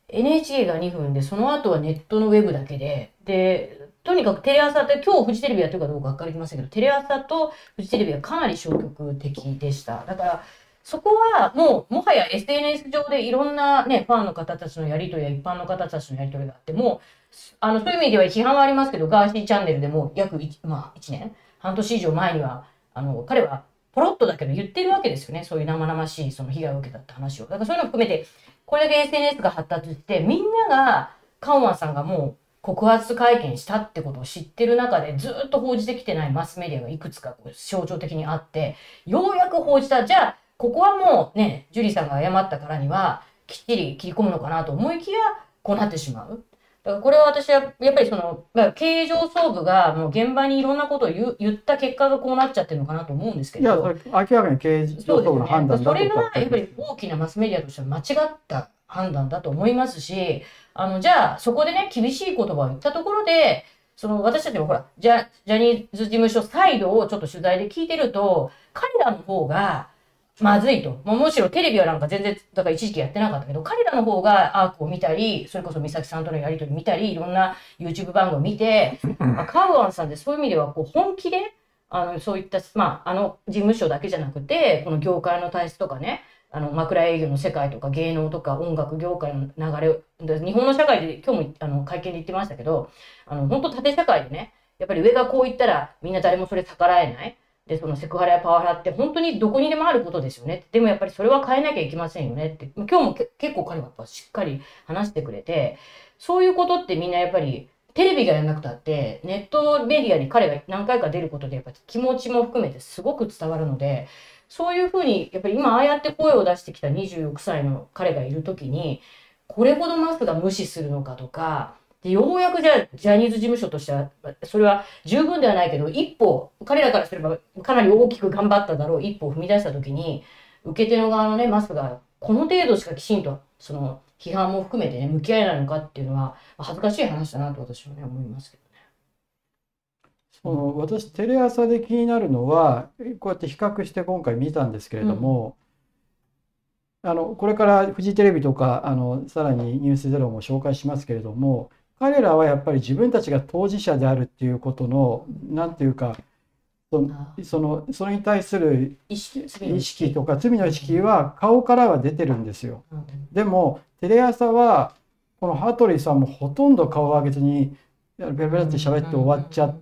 Speaker 2: NHK が2分で、その後はネットのウェブだけで、とにかくテレ朝って今日フジテレビやってるかどうか分かりませんけど、テレ朝とフジテレビはかなり消極的でした。だからそこはもはや SNS 上でいろんなね、ファンの方たちのやりとりや一般の方たちのやりとりがあって、もう、そういう意味では批判はありますけど、ガーシーチャンネルでも約1年、半年以上前には、彼はポロッとだけど言ってるわけですよね。そういう生々しいその被害を受けたって話を。だからそういうのを含めて、これだけ SNS が発達して、みんなが、カウアンさんがもう告発会見したってことを知ってる中で、ずっと報じてきてないマスメディアがいくつかこう象徴的にあって、ようやく報じた。じゃあ、ここはもうね、ジュリーさんが謝ったからには、きっちり切り込むのかなと思いきや、こうなってしまう。だからこれは私は、やっぱりその、経営上層部がもう現場にいろんなことを言った結果がこうなっちゃってるのかなと思うんですけど。
Speaker 1: いや、それ明らかに経営上層部の判断だと。
Speaker 2: それがやっぱり大きなマスメディアとしては間違った判断だと思いますし、じゃあそこでね、厳しい言葉を言ったところで、私たちもほら、ジャニーズ事務所サイドをちょっと取材で聞いてると、彼らの方が、まずいと。むしろテレビはなんか全然、だから一時期やってなかったけど、彼らの方がアークを見たり、それこそ美咲さんとのやりとり見たり、いろんな YouTube 番組を見て、カウアンさんってそういう意味ではこう本気で、そういった、事務所だけじゃなくて、この業界の体質とかね、枕営業の世界とか芸能とか音楽業界の流れ、日本の社会で今日も会見で言ってましたけど、本当縦社会でね、やっぱり上がこう言ったらみんな誰もそれ逆らえない。で、そのセクハラやパワハラって本当にどこにでもあることですよね。でもやっぱりそれは変えなきゃいけませんよねって、今日も結構彼はやっぱしっかり話してくれて、そういうことってみんなやっぱりテレビがやらなくたって、ネットメディアに彼が何回か出ることでやっぱり気持ちも含めてすごく伝わるので、そういうふうに、やっぱり今ああやって声を出してきた26歳の彼がいるときに、これほどマスが無視するのかとか、でようやくじゃあジャニーズ事務所としてはそれは十分ではないけど一歩彼らからすればかなり大きく頑張っただろう一歩を踏み出した時に受け手の側のねマスがこの程度しかきちんとその批判も含めてね向き合えないのかっていうのは恥ずかしい話だなと私はね思いますけどね。
Speaker 1: 私テレ朝で気になるのはこうやって比較して今回見たんですけれども、これからフジテレビとかさらにニュースゼロも紹介しますけれども、彼らはやっぱり自分たちが当事者であるっていうことのなんていうかそれに対する意識とか罪の意識は顔からは出てるんですよ。でもテレ朝はこの羽鳥さんもほとんど顔を上げずにベラベラって喋って終わっちゃって、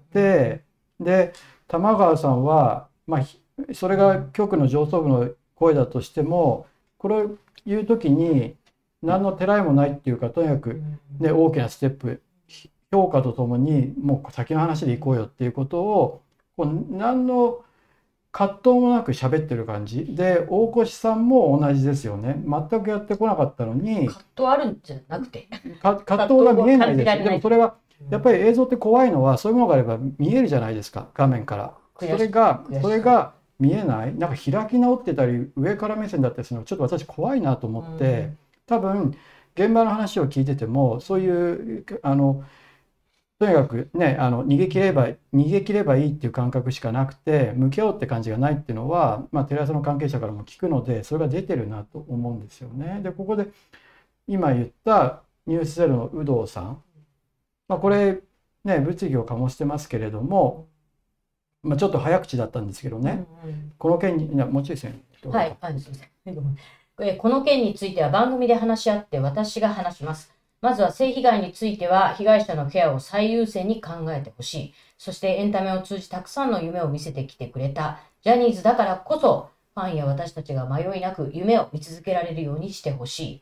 Speaker 1: で玉川さんはそれが局の上層部の声だとしてもこれを言う時に何のてらいもないっていうか、とにかく、ね、大きなステップ評価とともにもう先の話でいこうよっていうことを何の葛藤もなく喋ってる感じで、大越さんも同じですよね。全くやってこなかったのに
Speaker 2: 葛藤あるんじゃなくて
Speaker 1: 葛藤が見えないです。でもそれはやっぱり映像って怖いのはそういうものがあれば見えるじゃないですか、画面から。それが見えない、なんか開き直ってたり上から目線だったりするのちょっと私怖いなと思って、多分現場の話を聞いててもそういうとにかくね逃げ切ればいいっていう感覚しかなくて向き合おうって感じがないっていうのは、テレ朝の関係者からも聞くのでそれが出てるなと思うんですよね。でここで今言ったニュースゼロの有働さん、これね物議を醸してますけれども、ちょっと早口だったんですけどね、この件にもうちょいですね。
Speaker 2: はい、すみません。この件については番組で話し合って私が話します。まずは性被害については被害者のケアを最優先に考えてほしい。そしてエンタメを通じたくさんの夢を見せてきてくれたジャニーズだからこそファンや私たちが迷いなく夢を見続けられるようにしてほしい。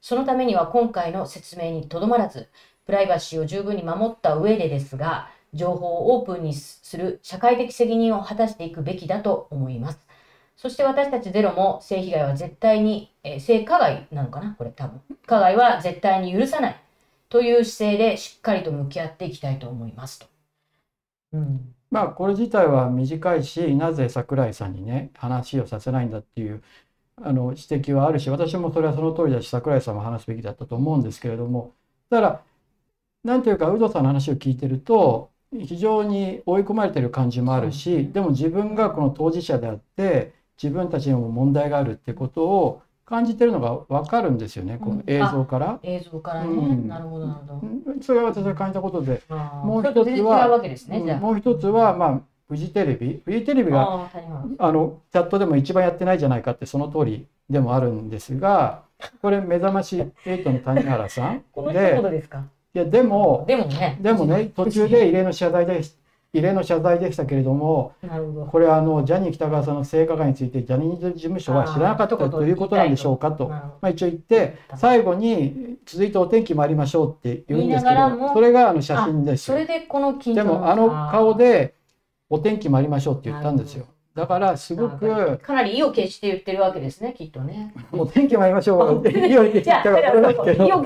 Speaker 2: そのためには今回の説明にとどまらず、プライバシーを十分に守った上でですが、情報をオープンにする社会的責任を果たしていくべきだと思います。そして私たちゼロも性被害は絶対に、性加害なのかなこれ多分。加害は絶対に許さないという姿勢でしっかりと向き合っていきたいと思いますと。
Speaker 1: まあこれ自体は短いし、なぜ櫻井さんにね話をさせないんだっていう指摘はあるし、私もそれはその通りだし、櫻井さんも話すべきだったと思うんですけれども、だからなんというか有働さんの話を聞いてると非常に追い込まれてる感じもあるし、でも自分がこの当事者であって自分たちにも問題があるってことを感じてるのが分かるんですよね、この映像から。
Speaker 2: 映像からね、なるほどなるほど。
Speaker 1: それは私が感じたことで、もう一つは、もう一つはまあフジテレビがチャットでも一番やってないじゃないかってその通りでもあるんですが、これ目覚まし8の谷原さん
Speaker 2: この一言ですか。
Speaker 1: いやでも
Speaker 2: ね
Speaker 1: 途中で異例の謝罪でしたけれども、これはジャニー喜多川さんの性加害についてジャニーズ事務所は知らなかったということなんでしょうかと、一応言って最後に続いてお天気参りましょうって言うんですけど、それが写真ですよ。でも顔でお天気参りましょうって言ったんですよ。だからすごく
Speaker 2: かなり意を決して言ってるわけですね、きっとね。
Speaker 1: お天気参りましょうって意を決して言ったからだけど、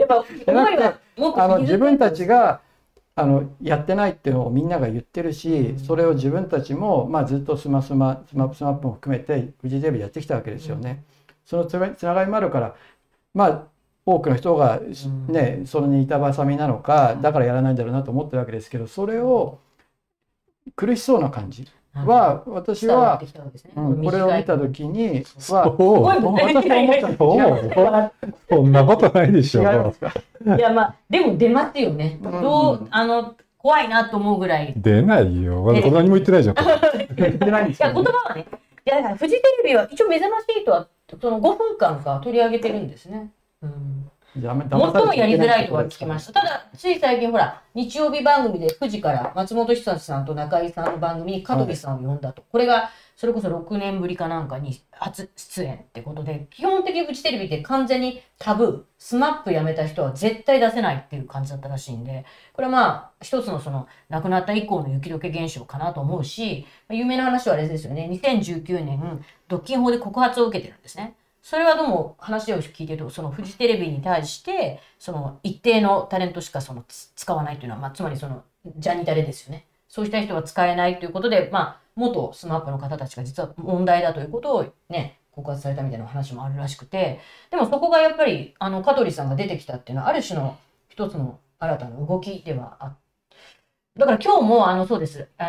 Speaker 1: 自分たちがやってないっていうのをみんなが言ってるし、それを自分たちも、まあ、ずっとスマップも含めてフジテレビでやってきたわけですよね。そのつながりもあるから、まあ多くの人がね、それに板挟みなのか、だからやらないんだろうなと思ってるわけですけど、それを苦しそうな感じは私は、これを見た時には私は思った。
Speaker 3: そんなことないでしょ。
Speaker 2: いやまあでも出ますよね。怖いなと思うぐらい。
Speaker 3: 出ないよ。これ何も言ってないじゃん。
Speaker 1: 言ってないんですよ。
Speaker 2: 言葉はね。いやフジテレビは一応目覚まし8はその5分間か取り上げてるんですね。最もやりづらいとは聞きました。ただつい最近ほら日曜日番組で9時から松本人志さんと中井さんの番組に香取さんを呼んだと。これがそれこそ6年ぶりかなんかに初出演ってことで、基本的にフジテレビって完全にタブー、スマップ辞めた人は絶対出せないっていう感じだったらしいんで、これはまあ一つのその亡くなった以降の雪解け現象かなと思うし、有名な話はあれですよね、2019年独禁法で告発を受けてるんですね。それはどうも話を聞いてると、そのフジテレビに対してその一定のタレントしかその使わないというのは、つまりそのジャニタレですよね。そうした人は使えないということで、元スマップの方たちが実は問題だということをね、告発されたみたいな話もあるらしくて、でもそこがやっぱり香取さんが出てきたっていうのはある種の一つの新たな動きではあって、だから今日もそうです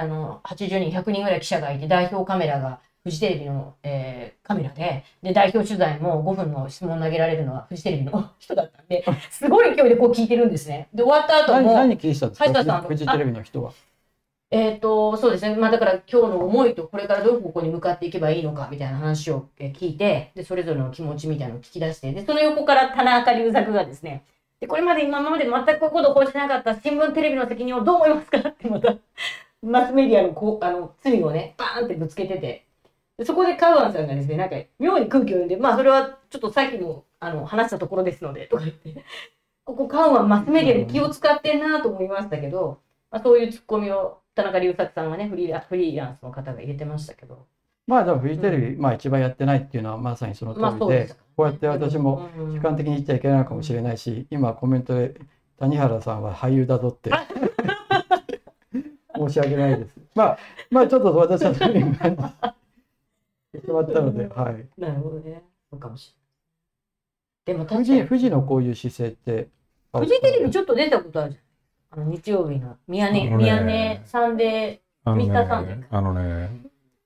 Speaker 2: 、80人100人ぐらい記者がいて、代表カメラがフジテレビの、カメラで代表取材も5分の質問投げられるのはフジテレビの人だったんで、すごい勢いでこう聞いてるんですね。で終わった後も
Speaker 1: 何聞いてたんですか、フジテレビの人は。
Speaker 2: そうですね。だから今日の思いとこれからどう方向に向かっていけばいいのかみたいな話を聞いて、でそれぞれの気持ちみたいなのを聞き出して、でその横から田中隆作がですね、でこれまで今まで全くこういうことを報じなかった新聞テレビの責任をどう思いますかってまたマスメディアの罪をねバーンってぶつけてて、でそこでカウアンさんがですね、なんか妙に空気を読んで、それはちょっとさっきも話したところですのでとか言って、ここカウアンマスメディアに気を使ってんなと思いましたけど、そういうツッコミを田中隆作さんはね、フリーランスの方が入れてましたけど。
Speaker 1: でもフジテレビ、一番やってないっていうのはまさにその通りで、こうやって私も主観的に言っちゃいけないのかもしれないし、今コメントで谷原さんは俳優だぞって申し訳ないです。ちょっと私はそういう感じしてしまったので、はい。
Speaker 2: なるほどね。そうかもしれない。でも
Speaker 1: フジのこういう姿勢って、
Speaker 2: フジテレビちょっと出たことあるじゃん。日曜日の宮根サンデー、ミスターサンデー。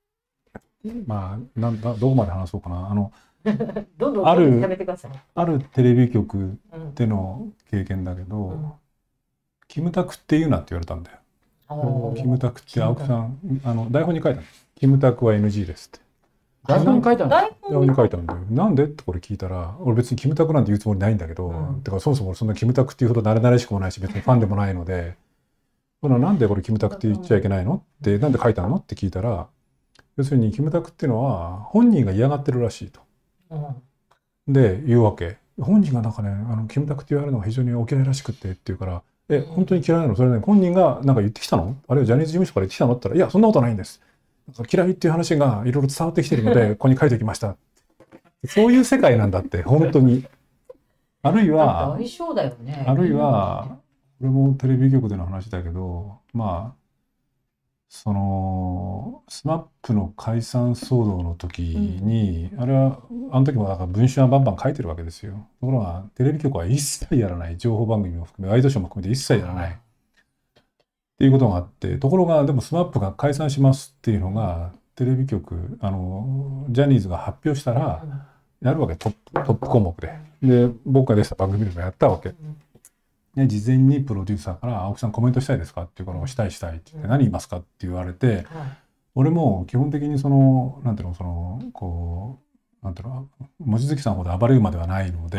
Speaker 3: どこまで話そうかな。
Speaker 2: どんどん喋ってください。
Speaker 3: あるテレビ局での経験だけど、キムタクって言うなって言われたんだよ。キムタクって青木さん、台本に書いたの。キムタクは NG ですって。
Speaker 1: 台本に書いたんだよ。
Speaker 3: 台本に書いたんだよ。なんでってこれ聞いたら、俺別にキムタクなんて言うつもりないんだけど、てかそもそもそんなキムタクっていうほど慣れしくもないし、別にファンでもないので、なんでこれキムタクって言っちゃいけないのって、なんで書いたのって聞いたら、要するにキムタクっていうのは本人が嫌がってるらしいと。で言うわけ。 本人がなんかね、キムタクって言われるのが非常にお嫌いらしくってって言うから、本当に嫌いなの？それね、本人がなんか言ってきたの？あるいはジャニーズ事務所から言ってきたのって言ったら、いや、そんなことないんです。なんか嫌いっていう話がいろいろ伝わってきてるので、ここに書いておきました。そういう世界なんだって、本当に。あるいは、
Speaker 2: 相性だよね。
Speaker 3: あるいは、これもテレビ局での話だけど、まあ、その、スマップの解散騒動の時に、あれは、あの時もだから文春はバンバン書いてるわけですよ。ところが、テレビ局は一切やらない。情報番組も含め、ワイドショーも含めて一切やらない。っていうことがあって、ところが、でもスマップが解散しますっていうのが、テレビ局、ジャニーズが発表したら、やるわけ、トップ項目で。で、僕が出てた番組でもやったわけ。で、事前にプロデューサーから「青木さんコメントしたいですか？」っていうから「したいしたい」って言って「何言いますか？」って言われて、俺も基本的にそのなんていうの、そのこうなんていうの、望月さんほど暴れ馬ではないので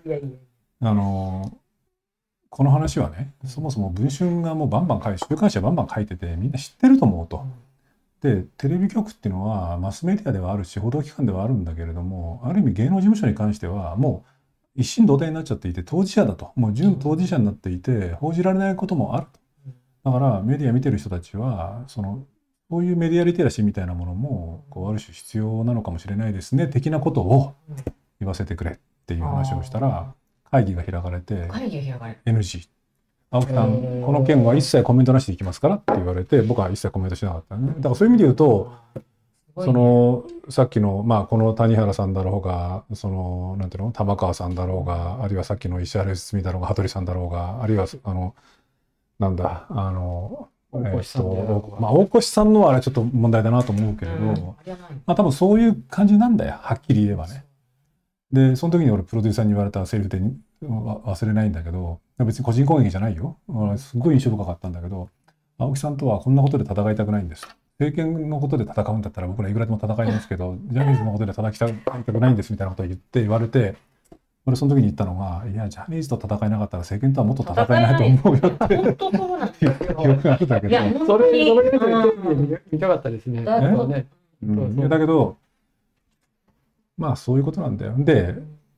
Speaker 3: この話はね、そもそも文春がもうバンバン書いて、週刊誌はバンバン書いててみんな知ってると思うと。で、テレビ局っていうのはマスメディアではあるし報道機関ではあるんだけれども、ある意味芸能事務所に関してはもう一心同体になっちゃっていて、当事者だと、もう準当事者になっていて報じられないこともあると。だからメディア見てる人たちはそういうメディアリテラシーみたいなものもある種必要なのかもしれないですね的なことを言わせてくれっていう話をしたら、会議が開かれて NG。青木さん、この件は一切コメントなしでいきますからって言われて、僕は一切コメントしなかったね。だからそういう意味で言うと、さっきの、まあ、この谷原さんだろうが、なんていうの、玉川さんだろうが、あるいはさっきの石原良純だろうが、羽鳥さんだろうが、あるいは、なんだ、大越さんのはあれちょっと問題だなと思うけれど、まあ多分そういう感じなんだよ、はっきり言えばね。で、その時に俺プロデューサーに言われたセリフで忘れないんだけど、別に個人攻撃じゃないよ。すごい印象深かったんだけど、青木さんとはこんなことで戦いたくないんです。政権のことで戦うんだったら僕らいくらでも戦いますけど、ジャニーズのことで戦いたくないんですみたいなことを言われて、俺その時に言ったのが、いや、ジャニーズと戦えなかったら政権とはもっと戦えないと思うよって。本当そうなんですよ。記憶があるんだけど。
Speaker 1: それ見たかったですね。だ
Speaker 3: けど、まあそういうことなんだよ。で、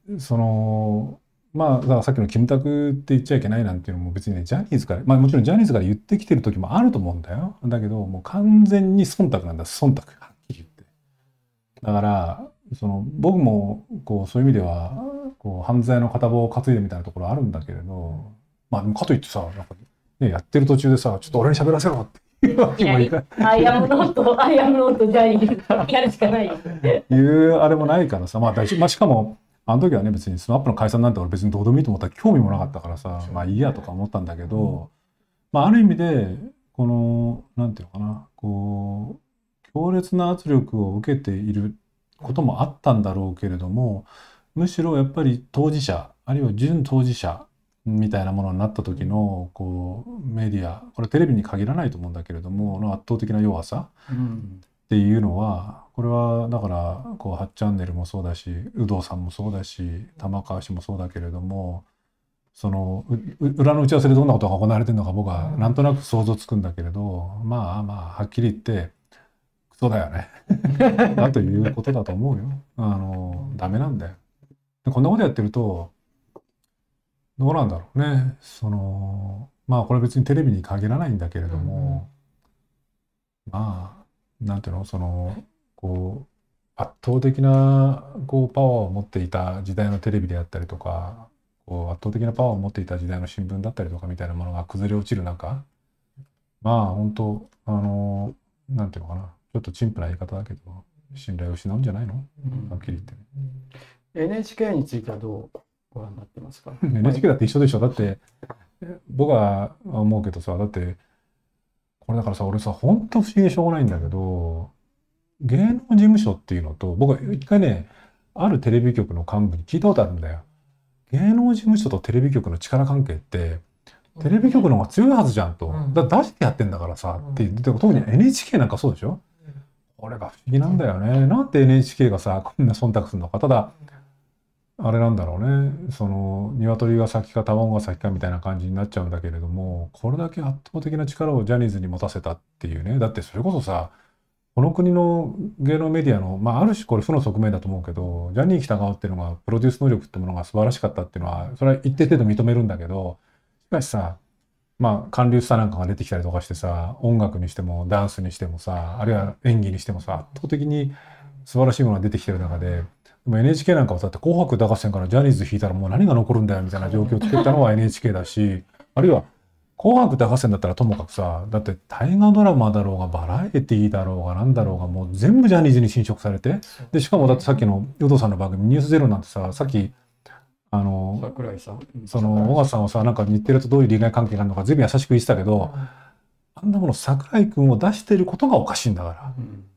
Speaker 3: まあだからさっきのキムタクって言っちゃいけないなんていうのも別にね、ジャニーズから、まあもちろんジャニーズから言ってきてる時もあると思うんだよ。だけど、もう完全に忖度なんだ、忖度、はっきり言って。だから、僕もそういう意味では犯罪の片棒を担いでみたいなところあるんだけれど、まあでもかといってさ、なんかね、やってる途中でさ、ちょっと俺に喋らせろっていうわけもいかない。
Speaker 2: アイアムノートジャニーズやるしかないよ。
Speaker 3: いうあれもないからさ、まあしかもあの時はね、別にスマップの解散なんて俺別にどうでもいいと思ったら興味もなかったからさ、まあいいやとか思ったんだけど、まあある意味でなんていうのかな、強烈な圧力を受けていることもあったんだろうけれども、むしろやっぱり当事者あるいは準当事者みたいなものになった時のメディア、これテレビに限らないと思うんだけれどもの圧倒的な弱さっていうのは、これはだから8チャンネルもそうだし、有働さんもそうだし、玉川氏もそうだけれども、裏の打ち合わせでどんなことが行われてるのか僕はなんとなく想像つくんだけれど、まあまあはっきり言ってクソだよねだということだと思うよ。ダメなんだよ。でこんなことやってるとどうなんだろうね。まあこれ別にテレビに限らないんだけれども、まあなんていうの、圧倒的なパワーを持っていた時代のテレビであったりとか、圧倒的なパワーを持っていた時代の新聞だったりとかみたいなものが崩れ落ちる中、まあ本当なんていうのかな、ちょっと陳腐な言い方だけど信頼を失うんじゃないの、はっきり言ってね。
Speaker 1: NHK についてはどうご覧になってますか？
Speaker 3: NHK だって一緒でしょ。だって僕は思うけどさ、だってこれだからさ、俺さ本当不思議でしょうがないんだけど、芸能事務所っていうのと、僕は一回ね、あるテレビ局の幹部に聞いたことあるんだよ。芸能事務所とテレビ局の力関係ってテレビ局の方が強いはずじゃんと、だ出してやってんだからさって言って、特に NHK なんかそうでしょ。これが不思議なんだよね。なんで NHK がさこんな忖度するのか。ただあれなんだろうね、鶏が先か卵が先かみたいな感じになっちゃうんだけれども、これだけ圧倒的な力をジャニーズに持たせたっていうね。だってそれこそさ、 この国の芸能メディアの、まあ、ある種これ負の側面だと思うけど、ジャニー喜多川っていうのがプロデュース能力ってものが素晴らしかったっていうのは、それは一定程度認めるんだけど、しかしさ、まあ、韓流スターなんかが出てきたりとかしてさ、音楽にしてもダンスにしてもさ、あるいは演技にしてもさ、圧倒的に素晴らしいものが出てきてる中で、でも NHK なんかはだって紅白歌合戦からジャニーズ引いたらもう何が残るんだよみたいな状況を作ったのは NHK だし、あるいは紅白歌合戦だったらともかくさ、だって大河ドラマだろうがバラエティーだろうがなんだろうがもう全部ジャニーズに侵食されて、で、しかもだってさっきの有働さんの番組ニュースゼロなんてさ、さっき
Speaker 1: 桜井さん。
Speaker 3: その小川さんはさ、なんか日テレとどういう利害関係があるのか随分優しく言ってたけど、あんなもの桜井君を出してることがおかしいんだから。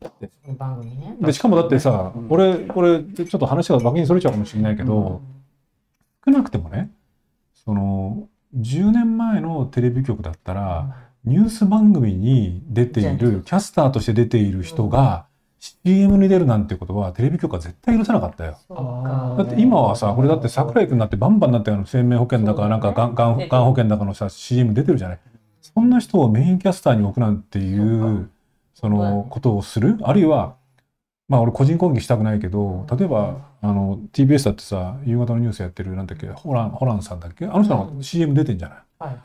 Speaker 2: 番組ね。
Speaker 3: で、しかもだってさ、俺、ちょっと話が脇にそれちゃうかもしれないけど、少なくてもね、その、10年前のテレビ局だったら、ニュース番組に出ている、キャスターとして出ている人が、CM に出るなんてことはテレビ局は絶対許さなかったよ。だって今はさ、これだって桜井君になってバンバンなって生命保険だかなんかがん保険だかのさ CM 出てるじゃない。そんな人をメインキャスターに置くなんていうそのことをする、あるいはまあ俺個人攻撃したくないけど、例えばTBS だってさ夕方のニュースやってるなんだっけホランさんだっけ、あの人の CM 出てんじゃない。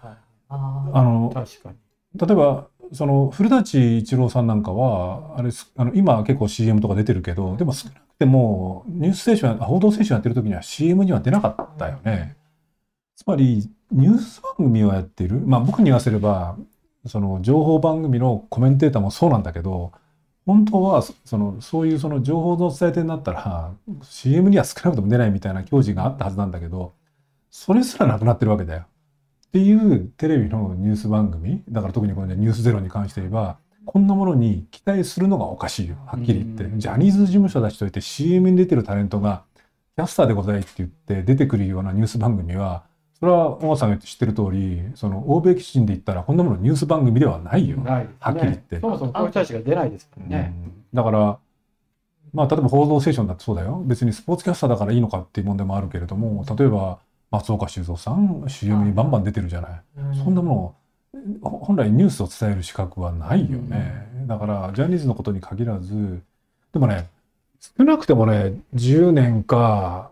Speaker 1: 確かに。
Speaker 3: 例えばその古舘一郎さんなんかはあれ今結構 CM とか出てるけど、でも少なくてもニュースステーション報道ステーションやってる時には CM には出なかったよね。つまりニュース番組をやってる、まあ僕に言わせればその情報番組のコメンテーターもそうなんだけど、本当はそういうその情報の伝え手になったら CM には少なくとも出ないみたいな矜持があったはずなんだけど、それすらなくなってるわけだよ。っていうテレビのニュース番組だから、特にこのニュースゼロに関して言えばこんなものに期待するのがおかしいよ、はっきり言って。ジャニーズ事務所出しといて CM に出てるタレントがキャスターでございって言って出てくるようなニュース番組は、それは小川さんが知ってる通り、その欧米基準で言ったらこんなものニュース番組ではないよ、はっきり言って。
Speaker 1: そもそもこういう人たちが出ないですからね。
Speaker 3: だからまあ例えば「報道ステーション」だってそうだよ。別にスポーツキャスターだからいいのかっていう問題もあるけれども、例えば松岡修造さん CM にバンバン出てるじゃない。そんなもの本来ニュースを伝える資格はないよね。だからジャニーズのことに限らず、でもね少なくてもね10年か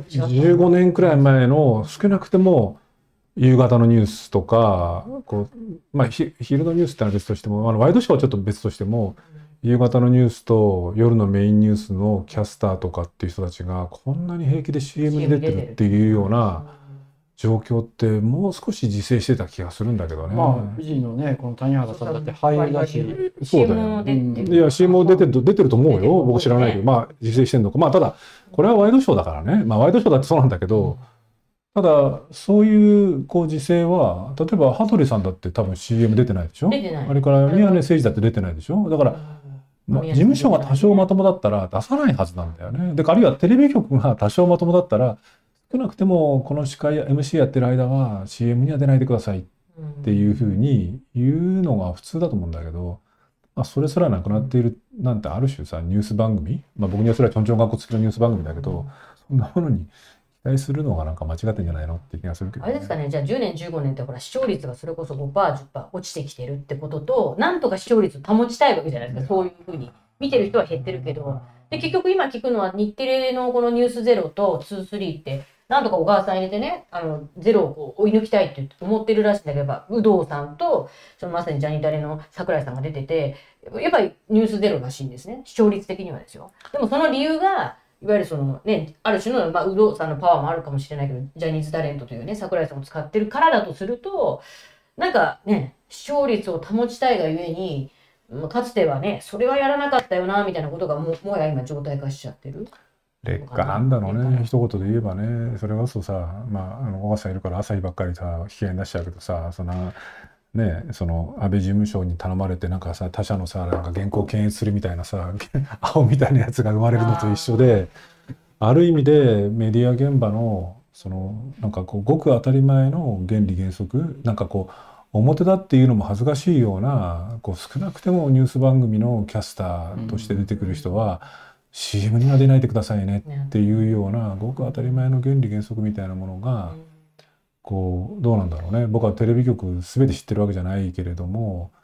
Speaker 3: 15年くらい前の少なくても夕方のニュースとかまあ昼のニュースってのは別としても、ワイドショーはちょっと別としても、夕方のニュースと夜のメインニュースのキャスターとかっていう人たちがこんなに平気で CM に出てるっていうような状況ってもう少し自制してた気がするんだけどね。
Speaker 1: まあ富士のねこの谷原さんだって俳優だし、
Speaker 3: そうだよ。いや CM も出てると思うよ。僕知らないけど、まあ自制してんのか。まあただこれはワイドショーだからね。まあワイドショーだってそうなんだけど、ただそういう自制は、例えば羽鳥さんだって多分 CM 出てないでしょ。あれから宮根誠司だって出てないでしょ。だから事務所が多少まともだったら出さないはずなんだよね。であるいはテレビ局が多少まともだったら、少なくてもこの司会や MC やってる間は CM には出ないでくださいっていうふうに言うのが普通だと思うんだけど、まあ、それすらなくなっているなんて、ある種さニュース番組、まあ、僕にはそれはちょんちょん学校付きのニュース番組だけど、そんなものに期待するのがなんか間違ってんじゃないのって気がするけど、
Speaker 2: あれですかね。じゃあ10年15年ってほら視聴率がそれこそ 5%、10% 落ちてきてるってことと、なんとか視聴率を保ちたいわけじゃないですか。そういうふうに見てる人は減ってるけど、で結局今聞くのは日テレのこのニュースゼロと23ってなんとか小川さん入れてね、ゼロを追い抜きたいって思ってるらしいんだけど、有働さんとまさにジャニタレの桜井さんが出てて、やっぱりニュースゼロらしいんですね、視聴率的にはですよ。でもその理由がいわゆるある種の、有働さんのパワーもあるかもしれないけど、ジャニーズタレントというね桜井さんを使ってるからだとすると、なんかね視聴率を保ちたいがゆえに、かつてはねそれはやらなかったよなみたいなことがもや今状態化しちゃってる。
Speaker 3: 劣化なんだろうね、一言で言えばね。それこそさ、まあ小川さんいるから朝日ばっかりさ引き合いに出しちゃうけどさ、安倍事務所に頼まれてなんかさ他社のさなんか原稿を検閲するみたいなさ青みたいなやつが生まれるのと一緒で、ある意味でメディア現場のなんかごく当たり前の原理原則、なんか表だっていうのも恥ずかしいような少なくてもニュース番組のキャスターとして出てくる人は、CM には出ないでくださいねっていうようなごく当たり前の原理原則みたいなものがどうなんだろうね。僕はテレビ局全て知ってるわけじゃないけれども、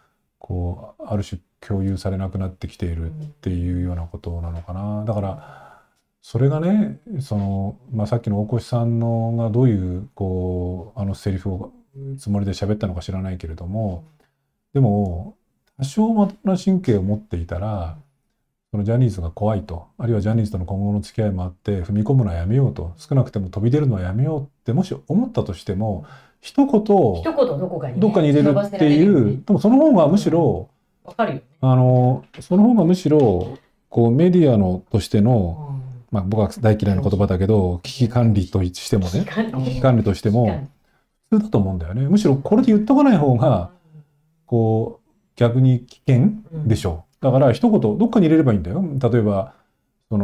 Speaker 3: こうある種共有されなくなってきているっていうようなことなのかな。だからそれがね、さっきの大越さんのがどういうセリフをつもりで喋ったのか知らないけれども、でも多少まともな神経を持っていたら、そのジャニーズが怖いと、あるいはジャニーズとの今後の付き合いもあって踏み込むのはやめようと、少なくても飛び出るのはやめようってもし思ったとしても、一言どこかに入れるっていう、でもその方がむしろ、
Speaker 2: わかるよね。
Speaker 3: その方がむしろメディアのとしての、僕は大嫌いな言葉だけど、危機管理としてもね、危機管理としても普通だと思うんだよね。むしろこれで言っとかない方が逆に危険でしょう。だから一言どっかに入れればいいんだよ。例えば我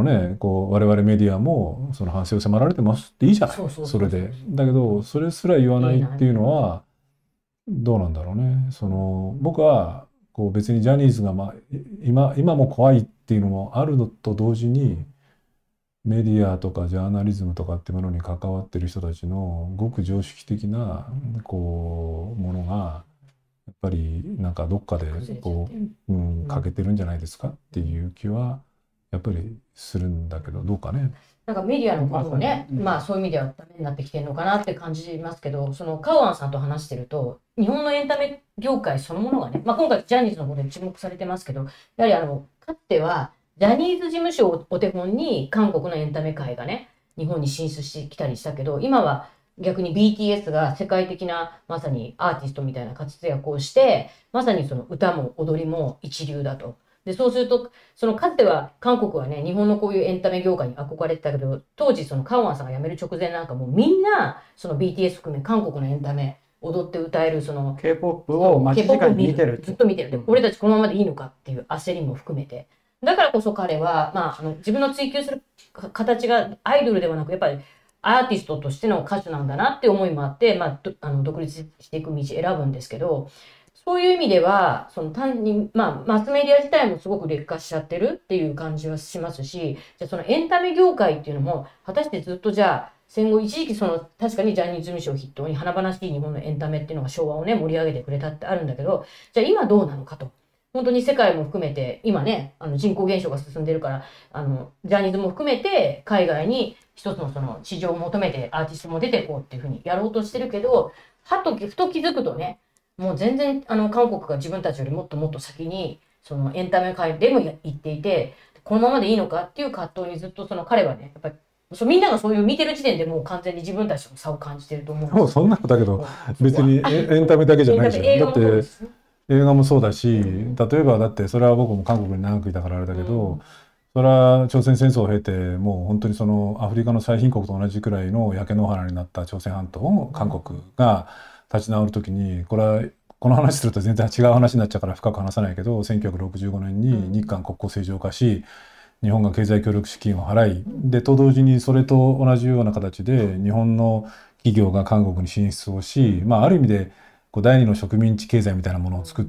Speaker 3: 々メディアもその反省を迫られてますっていいじゃない。それで。だけどそれすら言わないっていうのはどうなんだろうね。僕は別にジャニーズが今も怖いっていうのもあるのと同時に、メディアとかジャーナリズムとかっていうものに関わってる人たちのごく常識的なものがやっぱりなんかどっかで欠けてるんじゃないですかっていう気はやっぱりするんだけど、どうかね。
Speaker 2: なんかメディアのこともね、そういう意味ではダメになってきてるのかなって感じますけど、カウアンさんと話してると、日本のエンタメ業界そのものがね、今回ジャニーズのことで注目されてますけど、やはりかつてはジャニーズ事務所をお手本に韓国のエンタメ界がね、日本に進出してきたりしたけど、今は逆に BTS が世界的なまさにアーティストみたいな活躍をして、まさにその歌も踊りも一流だと。で、そうすると、かつては韓国はね、日本のこういうエンタメ業界に憧れてたけど、当時カウアンさんが辞める直前なんかもうみんな、BTS 含め韓国のエンタメ、踊って歌える
Speaker 1: K-POP を待ち時間に見てる。
Speaker 2: ずっと見てる。で、俺たちこのままでいいのかっていう焦りも含めて。だからこそ彼は、自分の追求する形がアイドルではなく、やっぱりアーティストとしての歌手なんだなって思いもあって、独立していく道選ぶんですけど、そういう意味では、単に、マスメディア自体もすごく劣化しちゃってるっていう感じはしますし、じゃあエンタメ業界っていうのも、果たしてずっとじゃあ、戦後一時期確かにジャニーズ事務所を筆頭に華々しい日本のエンタメっていうのが昭和をね、盛り上げてくれたってあるんだけど、じゃあ今どうなのかと。本当に世界も含めて、今ね、人口減少が進んでるから、ジャニーズも含めて、海外に一つの市場を求めてアーティストも出ていこうっていうふうにやろうとしてるけど、ふと気づくとね、もう全然、韓国が自分たちよりもっともっと先に、エンタメ界でも行っていて、このままでいいのかっていう葛藤にずっと彼はね、やっぱり、みんながそういう見てる時点でもう完全に自分たちの差を感じてると思うんですよ。
Speaker 3: そんなことだけど、別にエンタメだけじゃないじゃん。だって、映画もそうだし、例えばだってそれは僕も韓国に長くいたからあれだけど、それは朝鮮戦争を経てもう本当にアフリカの最貧国と同じくらいの焼け野原になった朝鮮半島を韓国が立ち直る時に、この話すると全然違う話になっちゃうから深く話さないけど、1965年に日韓国交正常化し、日本が経済協力資金を払い、でと同時にそれと同じような形で日本の企業が韓国に進出をし、ある意味で第二の植民地経済みたいなものを作って、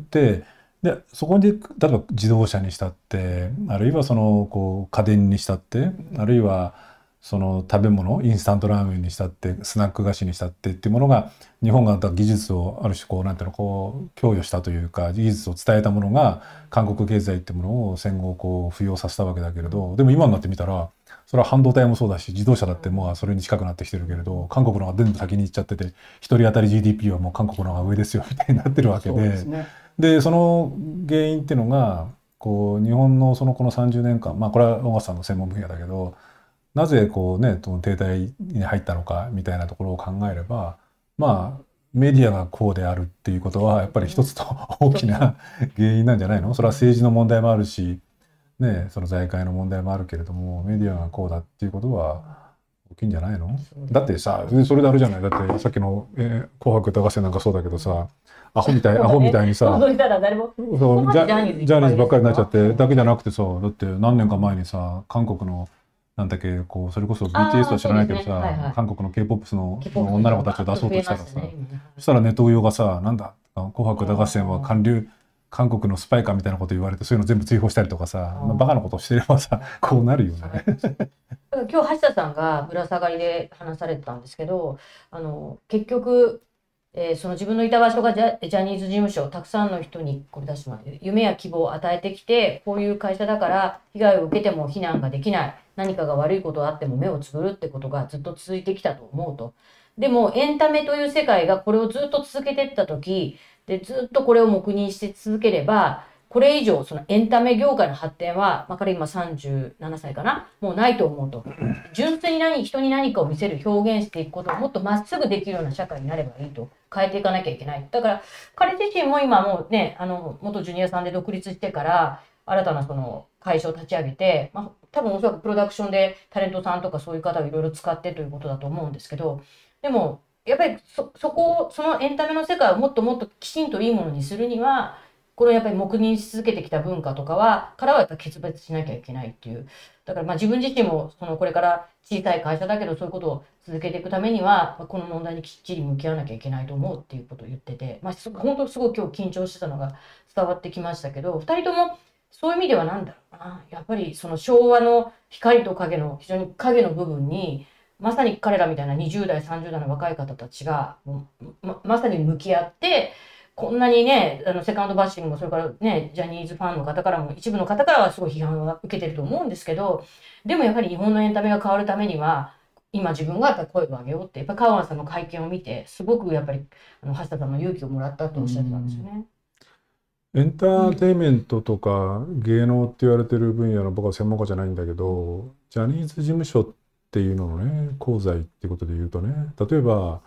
Speaker 3: でそこで例えば自動車にしたって、あるいは家電にしたって、あるいは食べ物インスタントラーメンにしたってスナック菓子にしたってっていうものが、日本が技術をある種なんていうの供与したというか、技術を伝えたものが韓国経済っていうものを戦後浮揚させたわけだけれど、でも今になってみたらそれは半導体もそうだし、自動車だってもうそれに近くなってきてるけれど、韓国の方が全部先に行っちゃってて、一人当たり GDP はもう韓国の方が上ですよみたいになってるわけで、でその原因っていうのが日本のこの30年間、これは小笠さんの専門分野だけど、なぜ停滞に入ったのかみたいなところを考えれば、メディアがこうであるっていうことはやっぱり一つと大きな原因なんじゃないの。それは政治の問題もあるし、その財界の問題もあるけれども、メディアがこうだっていうことは大きいんじゃないの。だってさ、それであるじゃない。だってさっきの紅白歌合戦なんかそうだけどさ、アホみたいにさ、ジャニーズばっかりになっちゃってだけじゃなくてさ、だって何年か前にさ、韓国のなんだっけ、それこそ BTS は知らないけどさ、韓国の K-POP の女の子たちを出そうとしたらさ、そしたらネトウヨがさ、なんだ紅白歌合戦は韓国のスパイかみたいなこと言われて、そういうの全部追放したりとかさ、バカなことをしてればさ、こうなるよね。
Speaker 2: 今日橋田さんがぶら下がりで話されてたんですけど、結局その自分のいた場所がジャニーズ事務所、たくさんの人にこれ出してもらって、夢や希望を与えてきて、こういう会社だから被害を受けても非難ができない、何かが悪いことがあっても目をつぶるってことがずっと続いてきたと思うと。でもエンタメという世界がこれをずっと続けていった時で、ずっとこれを黙認して続ければ、これ以上そのエンタメ業界の発展は、彼今37歳かな、もうないと思うと。純粋に人に何かを見せる、表現していくことをもっとまっすぐできるような社会になればいいと。変えていかなきゃいけない。だから彼自身も今もうね、元ジュニアさんで独立してから新たなその会社を立ち上げて、多分おそらくプロダクションでタレントさんとかそういう方をいろいろ使ってということだと思うんですけど、でもやっぱりそのエンタメの世界をもっともっときちんといいものにするには、これやっぱり黙認し続けてきた文化とかからはやっぱ決別しなきゃいけないっていう。だから自分自身もこれから小さい会社だけどそういうことを続けていくためには、この問題にきっちり向き合わなきゃいけないと思うっていうことを言ってて、本当すごい今日緊張してたのが伝わってきましたけど、2人ともそういう意味ではなんだろうな、やっぱりその昭和の光と影の非常に影の部分に、まさに彼らみたいな20代30代の若い方たちがまさに向き合って、こんなにね、セカンドバッシングも、それからね、ジャニーズファンの方からも、一部の方からはすごい批判を受けてると思うんですけど、でもやはり日本のエンタメが変わるためには、今自分がやっぱり声を上げようって、やっぱり川原さんの会見を見て、すごくやっぱり橋田さんの勇気をもらったとおっしゃってたんですよね。
Speaker 3: エンターテインメントとか芸能って言われてる分野の僕は専門家じゃないんだけど、ジャニーズ事務所っていうののね、功罪っていうことで言うとね、例えば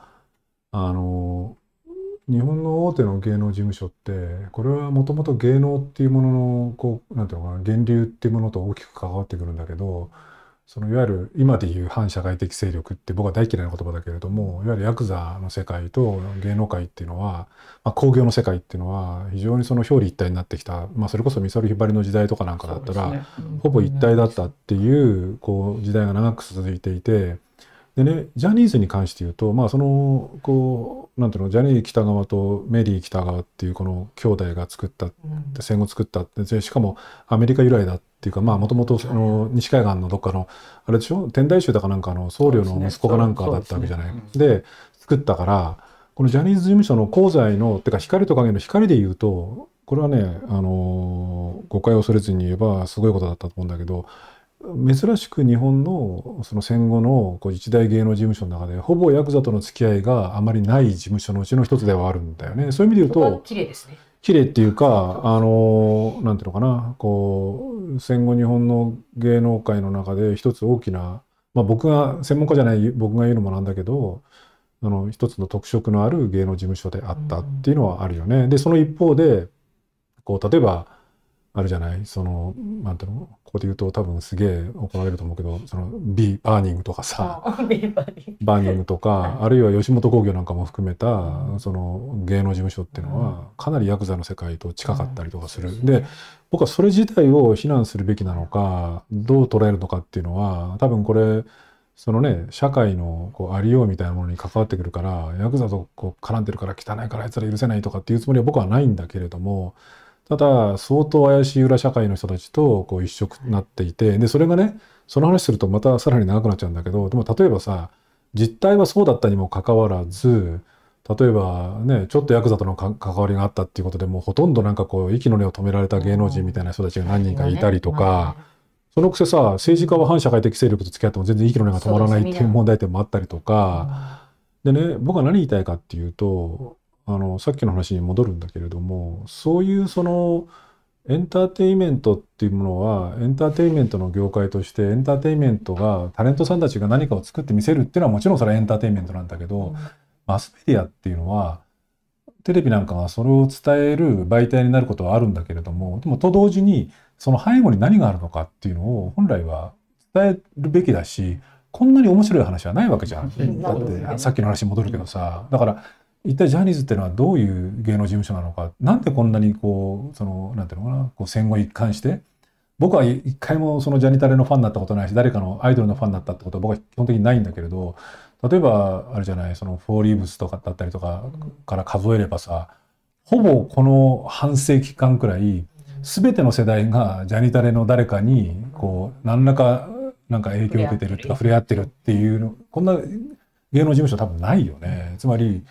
Speaker 3: 日本の大手の芸能事務所って、これはもともと芸能っていうもののなんていうのかな、源流っていうものと大きく関わってくるんだけど、いわゆる今でいう反社会的勢力って僕は大嫌いな言葉だけれども、いわゆるヤクザの世界と芸能界っていうのは、興業の世界っていうのは非常に表裏一体になってきた、それこそ美空ひばりの時代とかなんかだったら、ほぼ一体だったっていう時代が長く続いていて、でね、ジャニーズに関して言うと、なんていうの、ジャニー喜多川とメリー喜多川っていうこの兄弟が作った、戦後作ったって、しかもアメリカ由来だっていうか、もともと西海岸のどっかの、あれでしょ、天台宗だかなんかの僧侶の息子かなんかだったわけじゃない。で、作ったから、このジャニーズ事務所の功罪の、てか光と影の光で言うと、これはね、誤解を恐れずに言えばすごいことだったと思うんだけど、珍しく日本のその戦後の一大芸能事務所の中でほぼヤクザとの付き合いがあまりない事務所のうちの一つではあるんだよね。そういう意味で言うと
Speaker 2: 綺麗ですね。
Speaker 3: 綺麗っていうか、なんていうのかな、戦後日本の芸能界の中で一つ大きな、僕が専門家じゃない僕が言うのもなんだけど、一つの特色のある芸能事務所であったっていうのはあるよね。でその一方で例えばあるじゃない、なんていうの、ここで言うと多分すげえ怒られると思うけど、バーニングとかさ、バーニングとか、あるいは吉本興業なんかも含めた芸能事務所っていうのはかなりヤクザの世界と近かったりとかする。で僕はそれ自体を非難するべきなのかどう捉えるのかっていうのは、多分これ社会のありようみたいなものに関わってくるから、ヤクザと絡んでるから汚いからあいつら許せないとかっていうつもりは僕はないんだけれども、ただ相当怪しい裏社会の人たちと一緒になっていて、でそれがね、その話するとまたさらに長くなっちゃうんだけど、でも例えばさ、実態はそうだったにもかかわらず、例えばね、ちょっとヤクザとの関わりがあったっていうことでもうほとんど息の根を止められた芸能人みたいな人たちが何人かいたりとか、そのくせさ、政治家は反社会的勢力と付き合っても全然息の根が止まらないっていう問題点もあったりとか、でね、僕は何言いたいかっていうと、さっきの話に戻るんだけれども、そういうエンターテインメントっていうものは、エンターテインメントの業界としてエンターテインメントがタレントさんたちが何かを作ってみせるっていうのはもちろんそれはエンターテインメントなんだけど、マスメディアっていうのはテレビなんかがそれを伝える媒体になることはあるんだけれども、でもと同時にその背後に何があるのかっていうのを本来は伝えるべきだし、こんなに面白い話はないわけじゃん。だってさっきの話に戻るけどさ、だから一体ジャニーズっていうのはどういう芸能事務所なのか、なんでこんなになんていうのかな、戦後一貫して、僕は一回もジャニタレのファンになったことないし、誰かのアイドルのファンになったってことは僕は基本的にないんだけれど、例えばあれじゃない、フォーリーブスとかだったりとかから数えればさ、ほぼこの半世紀間くらい全ての世代がジャニタレの誰かに何らか影響を受けてるっていうか触れ合ってるっていうの、こんな芸能事務所多分ないよね。つまり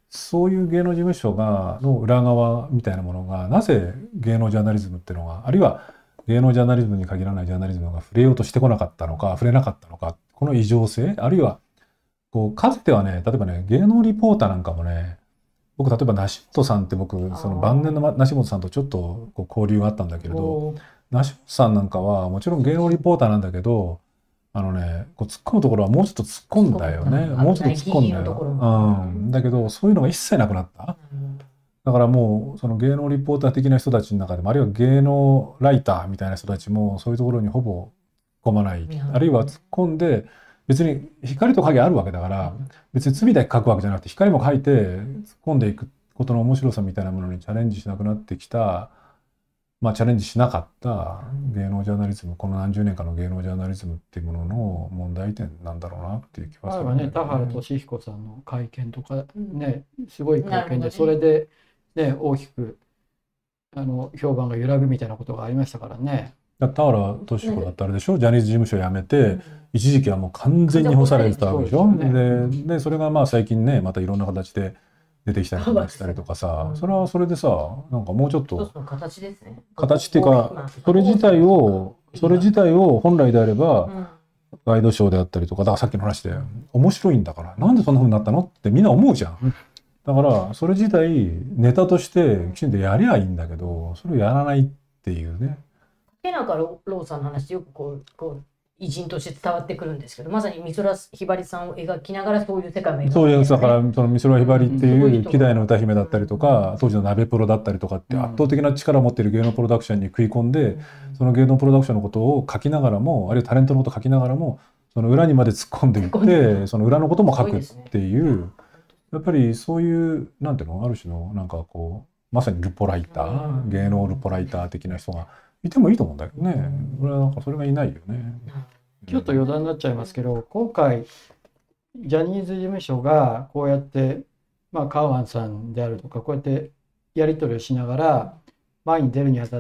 Speaker 3: そういう芸能事務所の裏側みたいなものが、なぜ芸能ジャーナリズムっていうのが、あるいは芸能ジャーナリズムに限らないジャーナリズムが触れようとしてこなかったのか、触れなかったのか、この異常性、あるいはかつてはね、例えばね、芸能リポーターなんかもね、僕例えば梨本さんって僕その晩年の梨本さんとちょっと交流があったんだけれど、梨本さんなんかはもちろん芸能リポーターなんだけど、突っ込むところはもうちょっと突っ込んだよね。もうちょっと突っ込んだよ。だけどそういうのが一切なくなった。だからもうその芸能リポーター的な人たちの中でも、あるいは芸能ライターみたいな人たちもそういうところにほぼ突っ込まない。あるいは突っ込んで、別に光と影あるわけだから、別に罪だけ書くわけじゃなくて、光も書いて突っ込んでいくことの面白さみたいなものにチャレンジしなくなってきた、チャレンジしなかった芸能ジャーナリズム、この何十年かの芸能ジャーナリズムっていうものの問題点なんだろうなっていう気はするね。
Speaker 1: 田原俊彦さんの会見とかね、すごい会見で、それでね、大きく評判が揺らぐみたいなことがありましたからね。
Speaker 3: 田原俊彦だってあれでしょ、ジャニーズ事務所辞めて、一時期はもう完全に干されてたわけでしょ。でそれが最近ね、またいろんな形で出てきたりとかしたりとかさ、それはそれでさ、なんかもうちょっと
Speaker 2: 形ですね。
Speaker 3: 形っていうか、それ自体を本来であればワイドショーであったりとか、だからさっきの話で面白いんだから、なんでそんな風になったのってみんな思うじゃん。だからそれ自体ネタとしてきちんとやりゃいいんだけど、それをやらないっていうね。
Speaker 2: 竹中ローさんの話、よく偉人として伝わってくるんですけど、まさに美空ひばりさんを描きながらそういう世界も描いてる、ね、
Speaker 3: そういうだからその美空ひばりっていう希代の歌姫だったりとか、当時の鍋プロだったりとかって圧倒的な力を持っている芸能プロダクションに食い込んで、その芸能プロダクションのことを書きながらも、あるいはタレントのことを書きながらも、その裏にまで突っ込んでいって、その裏のことも書くっていう、やっぱりそういうなんていうの、ある種のなんかまさにルポライター、芸能ルポライター的な人がいてもいいと思うんだけどね。俺はなんかそれがいないよね。
Speaker 1: ちょっと余談になっちゃいますけど、今回ジャニーズ事務所がこうやってカウアンさんであるとか、こうやってやり取りをしながら前に出るにあたって、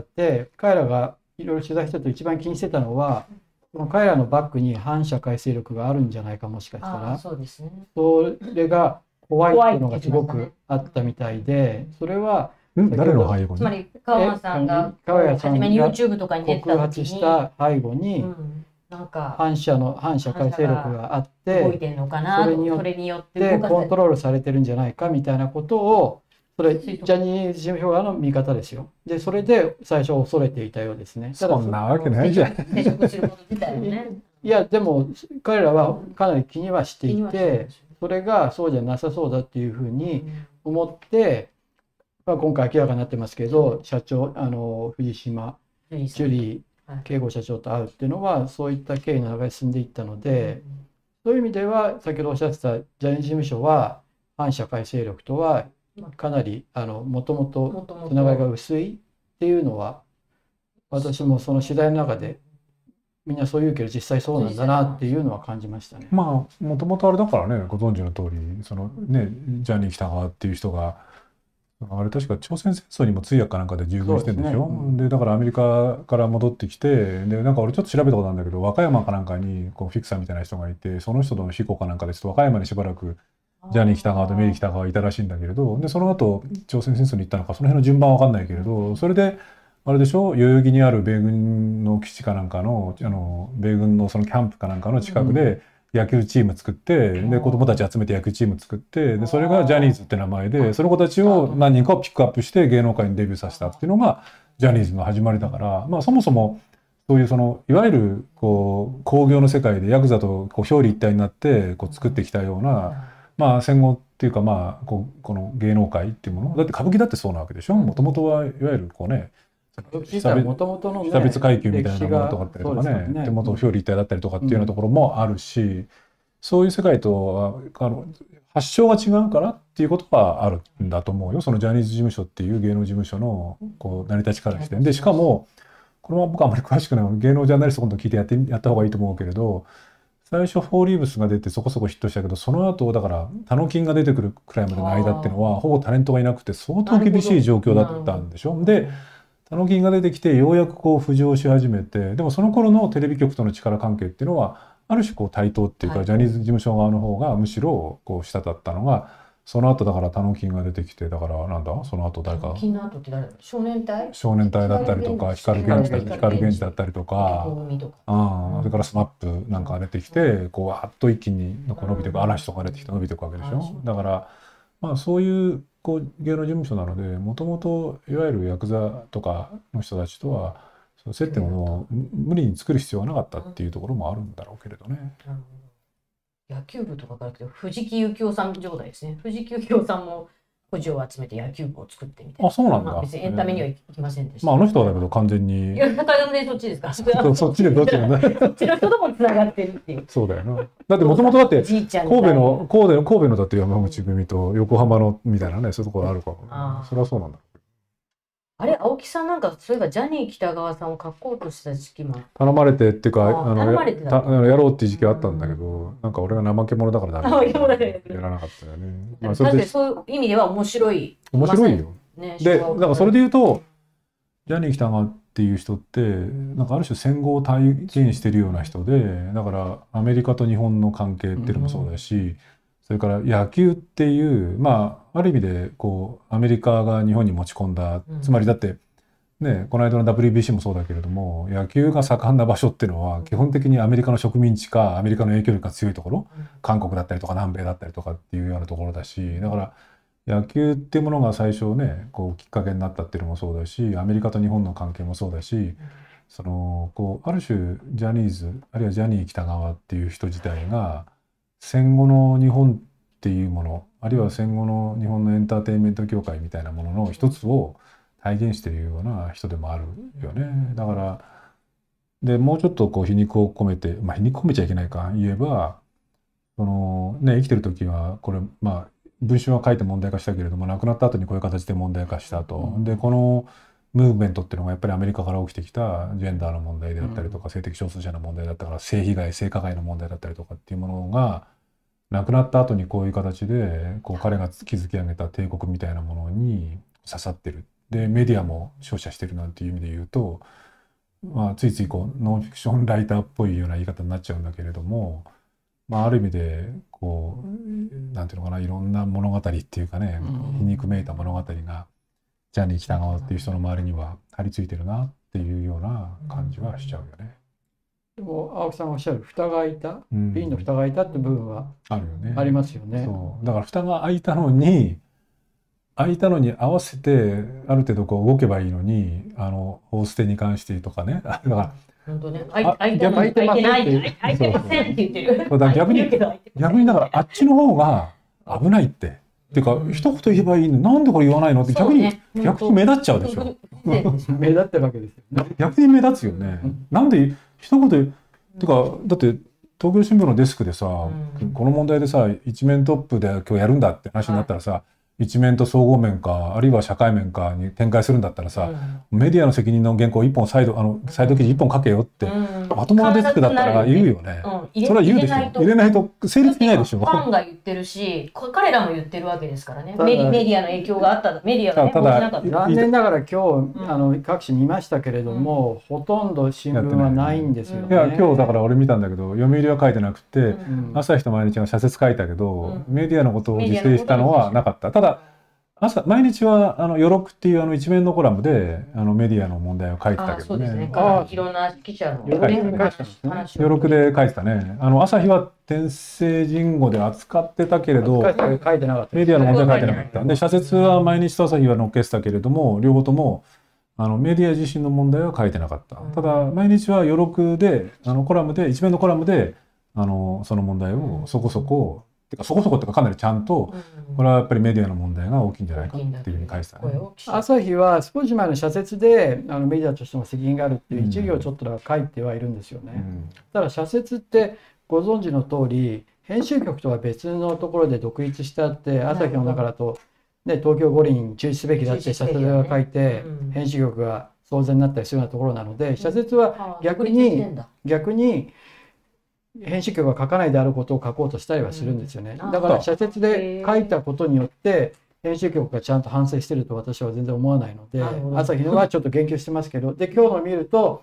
Speaker 1: 彼らがいろいろ取材してると一番気にしてたのは、この彼らのバックに反社会勢力があるんじゃないか、もしかしたら。
Speaker 2: そうですね。
Speaker 1: それが怖いっていうのがすごくあったみたいで、それは
Speaker 3: 誰の背後に、
Speaker 2: つまり川谷さんが初めに YouTube とかに出てた
Speaker 1: 告発した背後に
Speaker 2: なんか
Speaker 1: 反社会勢力があって、
Speaker 2: 動いてんのかな、それによって
Speaker 1: コントロールされてるんじゃないかみたいなことを、それジャニーズ事務所側の見方ですよ。でそれで最初恐れていたようですね。
Speaker 3: そんなわけないじゃん。
Speaker 2: 接触すること自体をね。
Speaker 1: いやでも彼らはかなり気にはしていて、それがそうじゃなさそうだっていうふうに思って、今回明らかになってますけど、社長藤島ジュリー圭吾社長と会うっていうのはそういった経緯の中で進んでいったので、そういう意味では先ほどおっしゃってたジャニーズ事務所は反社会勢力とはかなりもともとつながりが薄いっていうのは、私もその取材の中でみんなそう言うけど実際そうなんだなっていうのは感じましたね。
Speaker 3: もともとあれだからね、ご存知の通り、そのねジャニー喜多川っていう人があれ確か朝鮮戦争にも通訳かなんかで従軍してるんでしょ。でだからアメリカから戻ってきて、でなんか俺ちょっと調べたことなんだけど、和歌山かなんかにフィクサーみたいな人がいて、その人の飛行かなんかでちょっと和歌山にしばらくジャニー喜多川とメリー喜多川がいたらしいんだけれど、でその後朝鮮戦争に行ったのか、その辺の順番は分かんないけれど、それであれでしょ、代々木にある米軍の基地かなんかの米軍のそのキャンプかなんかの近くで野球チーム作って、で子供たち集めて野球チーム作って、でそれがジャニーズって名前で、その子たちを何人かをピックアップして芸能界にデビューさせたっていうのがジャニーズの始まりだから、そもそもそういういわゆる興行の世界でヤクザと表裏一体になって作ってきたような、戦後っていうかこの芸能界っていうものだって、歌舞伎だってそうなわけでしょ。もともとはいわゆる差別階級みたいなものとかってとかね、手元表裏一体だったりとかっていうようなところもあるし、そういう世界とは発祥が違うからっていうことはあるんだと思うよ。そのジャニーズ事務所っていう芸能事務所の成り立ちからして。でしかもこれは僕はあまり詳しくない芸能ジャーナリスト今度聞いてやった方がいいと思うけれど、最初フォーリーブスが出てそこそこヒットしたけど、その後だからタノキンが出てくるくらいまでの間っていうのはほぼタレントがいなくて相当厳しい状況だったんでしょ。でタノキンが出てきてようやく浮上し始めて、でもその頃のテレビ局との力関係っていうのはある種対等っていうか、ジャニーズ事務所側の方がむしろ滴ったのがその後だからタノキンが出てきて、だからなんだその後誰か
Speaker 2: 金の後って誰だろう。少年隊？
Speaker 3: 少年隊だったりとか光源氏だったりとか、それからスマップなんかが出てきて、こうわっと一気に伸びていく、嵐とか出てきて伸びていくわけでしょ。だからまあそういうこう芸能事務所なので、もともといわゆるヤクザとかの人たちとはその接点を無理に作る必要がなかったっていうところもあるんだろうけれどね。
Speaker 2: 野球部とかから来て藤木幸雄さん状態ですね。藤木幸雄さんも補助を集めて野球部を作ってみたいな。
Speaker 3: あ、そうなんだ。
Speaker 2: まあ別にエンタメには行きませんでした。
Speaker 3: まああの人はだけど完全に。
Speaker 2: いや、だからそっちですか。
Speaker 3: そっちでどっちなんだ。
Speaker 2: そっちの人ともつながってるっていう。
Speaker 3: そうだよな。だってもともとだって神戸のだって山口組と横浜のみたいなね、そういうところあるから。それはそうなんだ。
Speaker 2: あれ、青木さんなんかそういえばジャニー喜多川さんを書こうとした時期も
Speaker 3: 頼まれてっていうか、やろうっていう時期あったんだけ
Speaker 2: う
Speaker 3: ど、なんか俺が怠け者だから
Speaker 2: 怠け者で
Speaker 3: やらなかったよね。
Speaker 2: だってそういう意味では面白い。
Speaker 3: 面白いよ。で、だからそれで言うと、ジャニー喜多川っていう人って、なんかある種戦後を体現してるような人で、だからアメリカと日本の関係っていうのもそうだし、それから野球っていう、まあある意味でこうアメリカが日本に持ち込んだ、つまりだってね、この間の WBC もそうだけれども、野球が盛んな場所っていうのは基本的にアメリカの植民地かアメリカの影響力が強いところ、韓国だったりとか南米だったりとかっていうようなところだし、だから野球っていうものが最初ね、こうきっかけになったっていうのもそうだし、アメリカと日本の関係もそうだし、そのこうある種ジャニーズあるいはジャニー喜多川っていう人自体が戦後の日本っていうもの、あるいは戦後の日本のエンターテインメント業界みたいなものの一つを体現しているような人でもあるよね。だからでもうちょっとこう皮肉を込めて、まあ皮肉込めちゃいけないか言えば、そのね生きてる時はこれまあ文春は書いて問題化したけれども、亡くなった後にこういう形で問題化したと。でこのムーブメントっていうのがやっぱりアメリカから起きてきたジェンダーの問題であったりとか、性的少数者の問題だったから、性被害性加害の問題だったりとかっていうものが亡くなった後にこういう形でこう彼が築き上げた帝国みたいなものに刺さってる。でメディアも照射してるなんていう意味で言うと、まあ、ついついこうノンフィクションライターっぽいような言い方になっちゃうんだけれども、まあ、ある意味でこうなんていうのかな、いろんな物語っていうかね、皮肉めいた物語がジャニー喜多川っていう人の周りには張り付いてるなっていうような感じはしちゃうよね。
Speaker 1: でも青木さんがおっしゃる蓋が開いた、瓶の蓋が開いたって部分は
Speaker 3: あるよね。
Speaker 1: ありますよね。
Speaker 3: そうだから蓋が開いたのに合わせてある程度こう動けばいいのに、大捨てに関してとかね、だから
Speaker 2: 本当ね、開いてませんって言ってる。
Speaker 3: 逆にだからあっちの方が危ないって。っていうか一言言えばいいの、なんでこれ言わないのって逆に目立っちゃうでしょ。
Speaker 1: 目立ってるわけですよね。
Speaker 3: 逆に目立つよね。なんで一言ってか、だって東京新聞のデスクでさ、この問題でさ一面トップで今日やるんだって話になったらさ、一面と総合面かあるいは社会面かに展開するんだったらさ、メディアの責任の原稿一本サイド記事一本書けよって、まともなデスクだったら言うよね。それは言うでしょ。入れないと成立しないでしょ。
Speaker 2: ファンが言ってるし、彼らも言ってるわけですからね。メディアの影響があったメディアがね、
Speaker 1: ただ残念ながら今日各紙見ましたけれども、ほとんど新聞はないんですよね。
Speaker 3: いや今日だから俺見たんだけど、読売は書いてなくて、朝日と毎日が社説書いたけど、メディアのことを自制したのはなかった。ただ毎日は余録っていう一面のコラムでメディアの問題を書いてたけどね。
Speaker 2: いろんな記者の
Speaker 3: 余録で書いてたね。朝日は天政人語で扱ってたけれど、メディアの問題書いてなかった。で社説は毎日と朝日は載っけてたけれども、両方ともメディア自身の問題は書いてなかった。ただ毎日は余録でコラムで一面のコラムでその問題をそこそこっていうかかなりちゃんと、これはやっぱりメディアの問題が大きいんじゃないかっていうふうに返したね。
Speaker 1: 朝日は少し前の社説でメディアとしても責任があるっていう一行ちょっと書いてはいるんですよね。ただ社説ってご存知の通り編集局とは別のところで独立してあって、朝日の中だと、ね、東京五輪に中止すべきだって社説が書いて、編集局が騒然になったりするようなところなので、社説は逆に編集局が書かないであることを書こうとしたりはするんですよね。だから社説で書いたことによって編集局がちゃんと反省してると私は全然思わないので、朝日はちょっと言及してますけど、で今日の見ると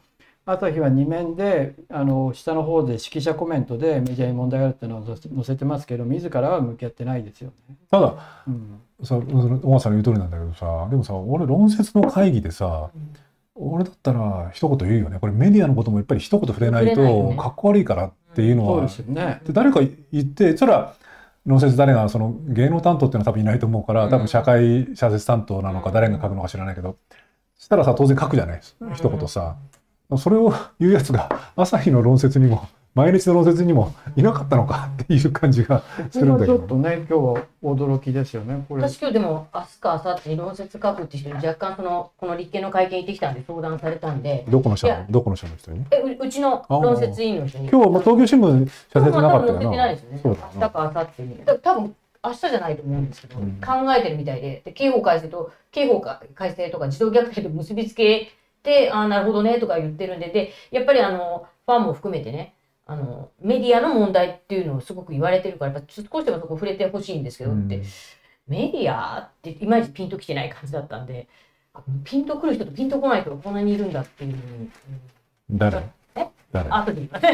Speaker 1: 朝日は2面で下の方で指揮者コメントでメディアに問題があるっていうのを載せてますけど、自らは向き合ってないですよね。
Speaker 3: ただ、小川さんの言う通りなんだけどさ、でもさ、俺論説の会議でさ、俺だったら一言言うよね。これメディアのこともやっぱり一言触れないとかっこ悪いからっていうのは、
Speaker 1: そうですよね。
Speaker 3: で誰か言って、それは論説誰が、その芸能担当っていうのは多分いないと思うから、多分社説担当なのか誰が書くのか知らないけど、そしたらさ、当然書くじゃない、一言さ。それを言うやつが朝日の論説にも毎日の論説にもいなかったのかっていう感じがするんだけど。
Speaker 1: ちょっとね、今日は驚きですよね。これ
Speaker 2: 私今日でも明日か明後日に論説書くって人に若干この立憲の会見行ってきたんで相談されたんで。
Speaker 3: どこの社の人に？
Speaker 2: うちの論説委員の人に。
Speaker 3: 今日は東京新聞社説なかったよな。
Speaker 2: 載せてないですよね。明日か明後日に。多分明日じゃないと思うんですけど、考えてるみたいで、刑法改正とか児童虐待と結びつけて、なるほどねとか言ってるんで、やっぱりファンも含めてね、メディアの問題っていうのをすごく言われてるから、やっぱ少しでもそこ触れてほしいんですけどって、メディアっていまいちピンときてない感じだったんで、ピンとくる人とピンとこない人がこんなにいるんだっていうふうに。
Speaker 3: 誰？
Speaker 2: 後で言います。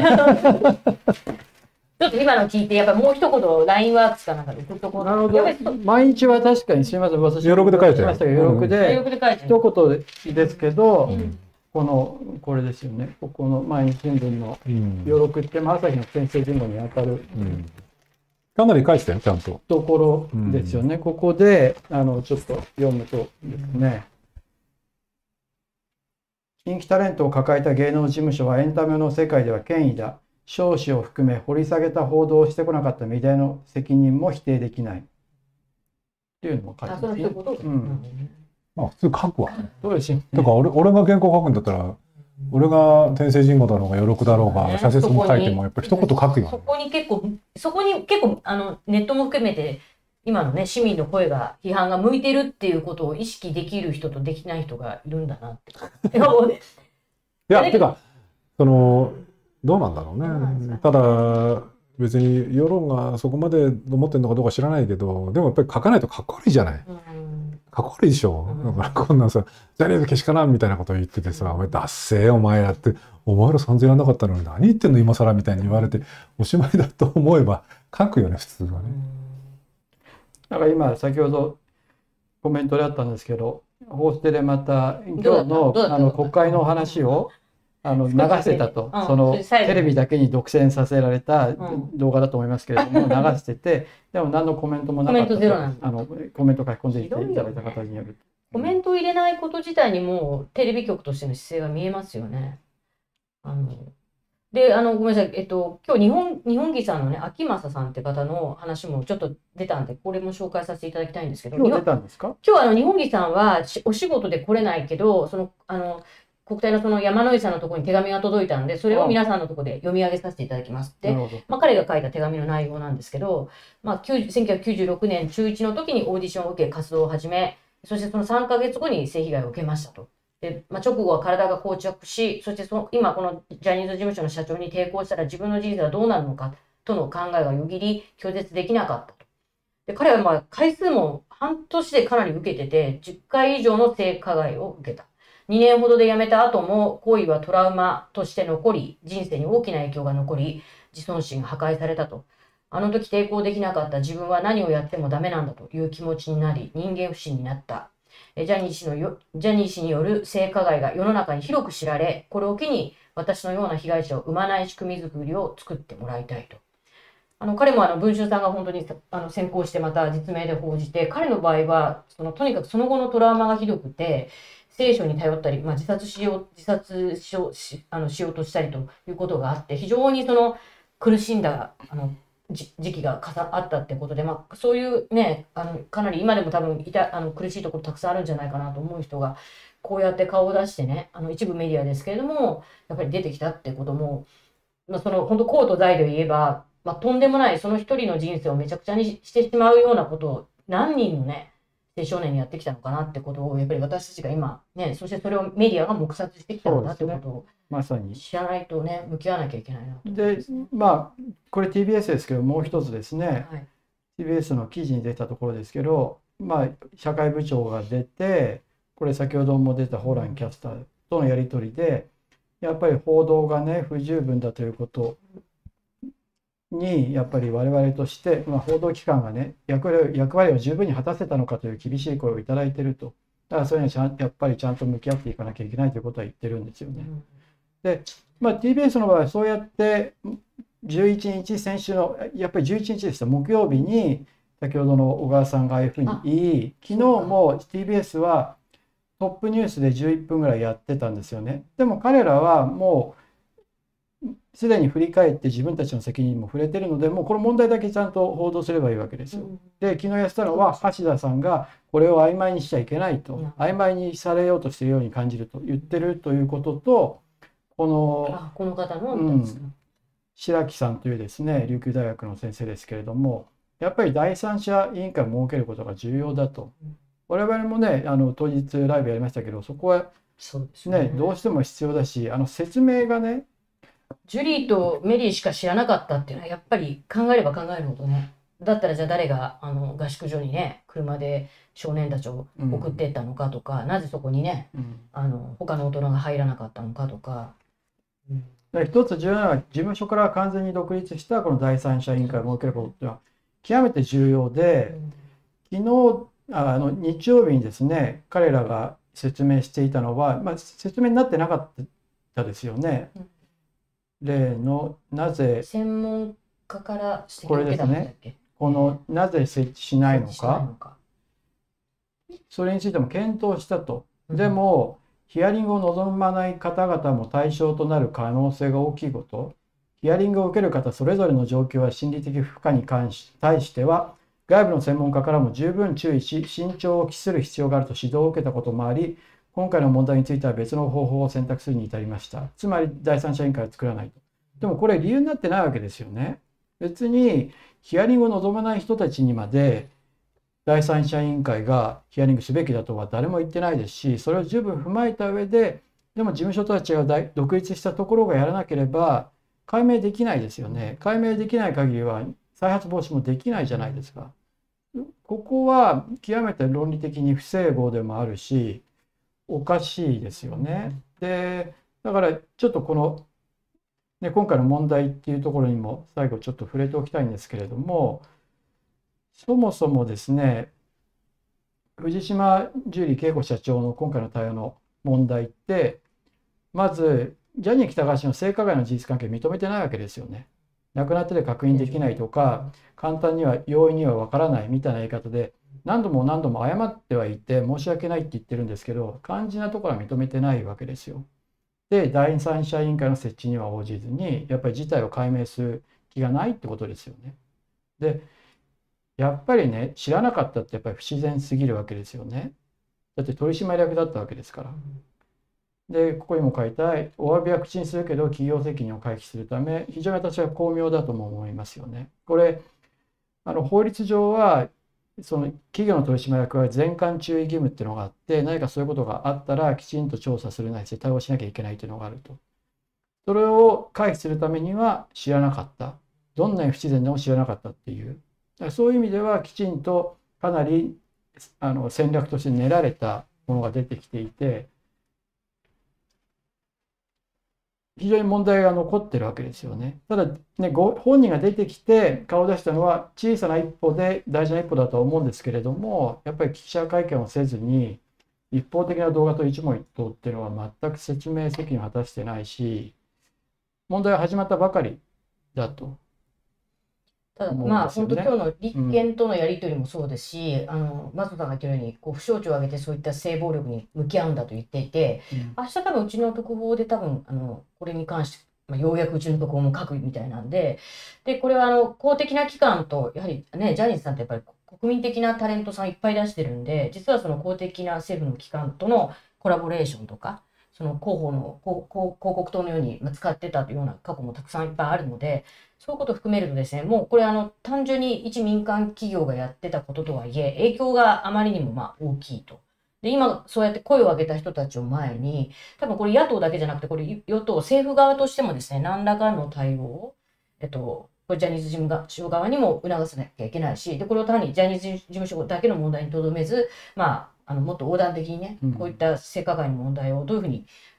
Speaker 2: ちょっと今の聞いて、やっぱりもう一言 LINE ワークスかなんかで送っとこう。
Speaker 1: なるほど。毎日は確かにすみません。私
Speaker 3: 余録で書いてま
Speaker 1: したけど、余録で一言ですけど、これですよね。ここの毎日新聞の余録って、朝日の憲政人語にあたる
Speaker 3: かなり返してよ、ちゃんと。
Speaker 1: ところですよね。ここでちょっと読むとですね。人気タレントを抱えた芸能事務所はエンタメの世界では権威だ。少子を含め掘り下げた報道をしてこなかったメディアの責任も否定できないっていうのも書いてますね。
Speaker 3: まあ普通書くわ。
Speaker 1: そうですよね。
Speaker 3: だから俺が原稿書くんだったら、俺が天聖人語だろうが余録だろうが社説も書いてもやっぱり一言書くよ。
Speaker 2: そこに結構ネットも含めて今のね市民の声が批判が向いてるっていうことを意識できる人とできない人がいるんだなって。い
Speaker 3: やてかどうなんだろうね。ただ別に世論がそこまで思ってるのかどうか知らないけど、でもやっぱり書かないとかっこ悪いじゃない。かっこ悪いでしょ。だからこんなんさ、ジャニーズけしからんみたいなこと言っててさ、お前ダッセーお前やって、お前ら3000やんなかったのに何言ってんの今更みたいに言われておしまいだと思えば書くよね、普通はね。
Speaker 1: だから今先ほどコメントであったんですけど、報ステでまた今日の国会の話を流せたと、テレビだけに独占させられた動画だと思いますけれども、流してて、でも何のコメントもなかったと、コメント書き込んでいただいた方による。
Speaker 2: コメントを入れないこと自体にもテレビ局としての姿勢が見えますよね。で、ごめんなさい、今日日本議さんのね、秋政さんって方の話もちょっと出たんで、これも紹介させていただきたいんですけど、
Speaker 1: 今日出たんですか？
Speaker 2: 今日日本議さんはお仕事で来れないけど、国体の山井さんのところに手紙が届いたんで、それを皆さんのところで読み上げさせていただきますって、彼が書いた手紙の内容なんですけど、1996年中1の時にオーディションを受け活動を始め、そしてその3ヶ月後に性被害を受けましたと。で直後は体が膠着し、そして今このジャニーズ事務所の社長に抵抗したら自分の人生はどうなるのかとの考えがよぎり、拒絶できなかったと。で彼は回数も半年でかなり受けてて、10回以上の性加害を受けた。2年ほどで辞めた後も行為はトラウマとして残り、人生に大きな影響が残り、自尊心が破壊されたと。あの時抵抗できなかった自分は何をやってもダメなんだという気持ちになり、人間不信になった。ジャニー氏による性加害が世の中に広く知られ、これを機に私のような被害者を生まない仕組み作りを作ってもらいたいと。彼も文春さんが本当に先行してまた実名で報じて、彼の場合はとにかくその後のトラウマがひどくて、聖書に頼ったり、自殺しようとしたりということがあって、非常に苦しんだ時期があったってことで、そういうね、かなり今でも多分苦しいところたくさんあるんじゃないかなと思う人が、こうやって顔を出してね、一部メディアですけれども、やっぱり出てきたってことも、本当公と財で言えば、とんでもないその一人の人生をめちゃくちゃにしてしまうようなことを何人のね、青少年にやってきたのかなってことをやっぱり私たちが今ね、そしてそれをメディアが黙殺してきたんだってことを
Speaker 1: まさに
Speaker 2: 知らないとね、向き合わなきゃいけないな。
Speaker 1: で、これ TBS ですけど、もう一つですね、TBS の記事に出たところですけど、社会部長が出て、これ先ほども出たホランキャスターとのやり取りで、 やっぱり報道がね不十分だということにやっぱり我々として、報道機関がね役割を十分に果たせたのかという厳しい声をいただいていると。だからそういうのはやっぱりちゃんと向き合っていかなきゃいけないということは言ってるんですよね。で、TBS の場合はそうやって11日、先週のやっぱり11日でした、木曜日に先ほどの小川さんがああいうふうに言い、昨日も TBS はトップニュースで11分ぐらいやってたんですよね。でも彼らはもうすでに振り返って自分たちの責任にも触れてるので、もうこの問題だけちゃんと報道すればいいわけですよ。で、昨日やってたのは橋田さんがこれを曖昧にしちゃいけないと、曖昧にされようとしているように感じると言ってるということと、この方の、白木さんというですね、琉球大学の先生ですけれども、やっぱり第三者委員会を設けることが重要だと。我々もね、当日ライブやりましたけど、そこはね、どうしても必要だし、説明がね、
Speaker 2: ジュリーとメリーしか知らなかったっていうのはやっぱり考えれば考えるほどね。だったらじゃあ誰が合宿所にね車で少年たちを送っていったのかとか、なぜそこにね、他の大人が入らなかったのかとか。
Speaker 1: 一つ重要なのは事務所から完全に独立したこの第三者委員会を設けることっていうのは極めて重要で、昨日日曜日にですね彼らが説明していたのは、説明になってなかったですよね。例のなぜ
Speaker 2: 専門家から
Speaker 1: これですね、このなぜ設置しないのか、それについても検討したと。でもヒアリングを望まない方々も対象となる可能性が大きいこと、ヒアリングを受ける方それぞれの状況や心理的負荷に対しては外部の専門家からも十分注意し慎重を期する必要があると指導を受けたこともあり、今回の問題については別の方法を選択するに至りました。つまり第三者委員会を作らないと。でもこれ理由になってないわけですよね。別にヒアリングを望まない人たちにまで第三者委員会がヒアリングすべきだとは誰も言ってないですし、それを十分踏まえた上で、でも事務所たちが独立したところがやらなければ解明できないですよね。解明できない限りは再発防止もできないじゃないですか。ここは極めて論理的に不整合でもあるし、おかしいですよね。で、だからちょっとこの、今回の問題っていうところにも最後ちょっと触れておきたいんですけれども、そもそもですね、藤島ジュリー景子社長の今回の対応の問題って、まずジャニー喜多川氏の性加害の事実関係を認めてないわけですよね。亡くなってて確認できないとか、簡単には容易にはわからないみたいな言い方で何度も何度も謝ってはいて申し訳ないって言ってるんですけど、肝心なところは認めてないわけですよ。で、第三者委員会の設置には応じずに、やっぱり事態を解明する気がないってことですよね。で、やっぱりね、知らなかったってやっぱり不自然すぎるわけですよね。だって取締役だったわけですから。で、ここにも書いたお詫びは口にするけど企業責任を回避するため、非常に私は巧妙だとも思いますよね。これ、法律上は、その企業の取締役は全館注意義務っていうのがあって、何かそういうことがあったらきちんと調査するなりして対応しなきゃいけないというのがあると。それを回避するためには知らなかった。どんなに不自然でも知らなかったっていう。そういう意味ではきちんとかなり戦略として練られたものが出てきていて、非常に問題が残ってるわけですよね。ただね、本人が出てきて顔を出したのは小さな一歩で大事な一歩だとは思うんですけれども、やっぱり記者会見をせずに一方的な動画と一問一答っていうのは全く説明責任を果たしてないし、問題は始まったばかりだと。
Speaker 2: ただ本当今日の立憲とのやり取りもそうですし、松野さんが言ってるように不祥事を挙げてそういった性暴力に向き合うんだと言っていて、明日多分うちの特報で多分これに関して、ようやくうちの特報も書くみたいなんで、これは公的な機関とやはりね、ジャニーズさんってやっぱり国民的なタレントさんいっぱい出してるんで、実はその公的な政府の機関とのコラボレーションとか、その広報の広告塔のように使ってたというような過去もたくさんいっぱいあるので、そういうことを含めるとですね、もうこれ単純に一民間企業がやってたこととはいえ、影響があまりにも大きいと。で、今そうやって声を上げた人たちを前に、多分これ野党だけじゃなくて、これ与党、政府側としてもですね、何らかの対応を、これジャニーズ事務所側にも促さなきゃいけないし、で、これを単にジャニーズ事務所だけの問題にとどめず、もっと横断的にね、こういった性加害の問題をどういうふうに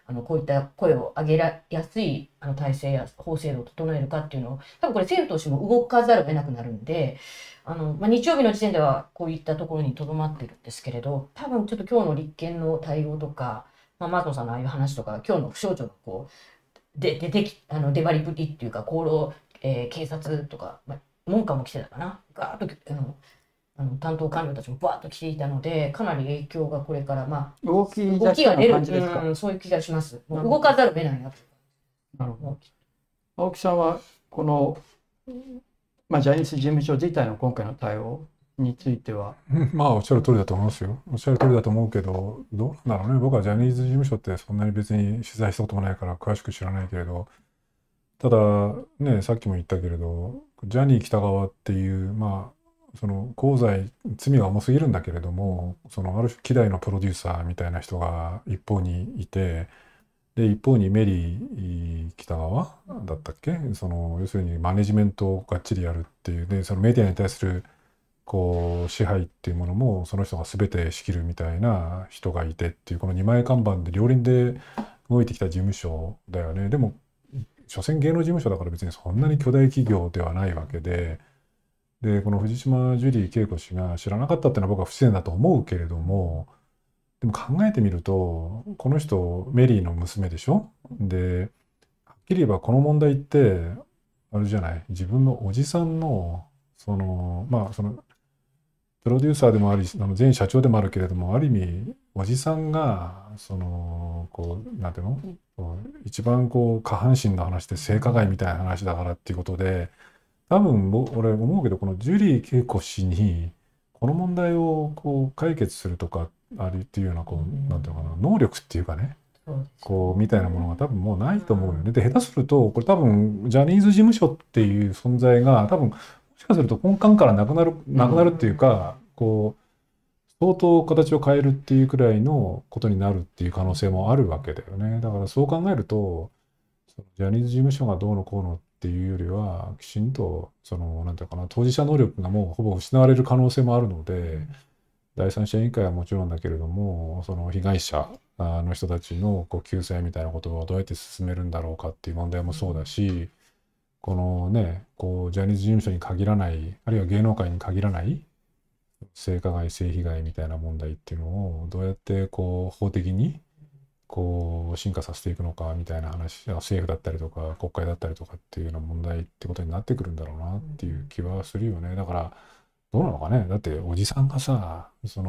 Speaker 2: こういった声を上げやすい体制や法制度を整えるかっていうのを、多分これ政府としても動かざるを得なくなるんで、日曜日の時点ではこういったところにとどまってるんですけれど、多分ちょっと今日の立憲の対応とか、マートンさんのああいう話とか、今日の不祥事の出張りぶりっていうか、厚労、警察とか、文科も来てたかな、ガーッと担当官僚たちもバーッと来ていたので、かなり影響がこれから、
Speaker 1: 動き出
Speaker 2: 動きが出る
Speaker 1: した感じですか。
Speaker 2: そういう気がします。もう動かざるを得ないなと。
Speaker 1: なるほど。青木さんはこの、ジャニーズ事務所自体の今回の対応については。
Speaker 3: おっしゃる通りだと思いますよ。おっしゃる通りだと思うけど、どうなんだろうね。僕はジャニーズ事務所ってそんなに別に取材したこともないから詳しく知らないけれど、ただね、さっきも言ったけれど、ジャニー喜多川っていう、その功罪、罪が重すぎるんだけれども、そのある種希代のプロデューサーみたいな人が一方にいて、で一方にメリー喜多川だったっけ、その要するにマネジメントをがっちりやるっていう、でそのメディアに対する支配っていうものもその人が全て仕切るみたいな人がいてっていう、この二枚看板で両輪で動いてきた事務所だよね。でも所詮芸能事務所だから別にそんなに巨大企業ではないわけで、この藤島ジュリー景子氏が知らなかったっていうのは僕は不自然だと思うけれども、でも考えてみると、この人メリーの娘でしょ。ではっきり言えばこの問題ってあれじゃない、自分のおじさんのそのプロデューサーでもあり前社長でもあるけれども、ある意味おじさんがなんていうの、一番下半身の話で性加害みたいな話だからっていうことで、多分俺思うけど、このジュリー景子氏にこの問題を解決するとかあるっていうようななんていうのかな、能力っていうかね、みたいなものが多分もうないと思うよね。で下手するとこれ多分ジャニーズ事務所っていう存在が多分もしかすると根幹からなくなるっていうか、相当形を変えるっていうくらいのことになるっていう可能性もあるわけだよね。だからそう考えると、ジャニーズ事務所がどうのこうのっていうよりは、きちんとなんていうかな、当事者能力がもうほぼ失われる可能性もあるので、第三者委員会はもちろんだけれども、その被害者の人たちの救済みたいなことをどうやって進めるんだろうかっていう問題もそうだし、このね、ジャニーズ事務所に限らない、あるいは芸能界に限らない性加害、性被害みたいな問題っていうのをどうやって法的に進化させていくのかみたいな話、政府だったりとか国会だったりとかっていうような問題ってことになってくるんだろうなっていう気はするよね。だからどうなのかね。だっておじさんがさ、自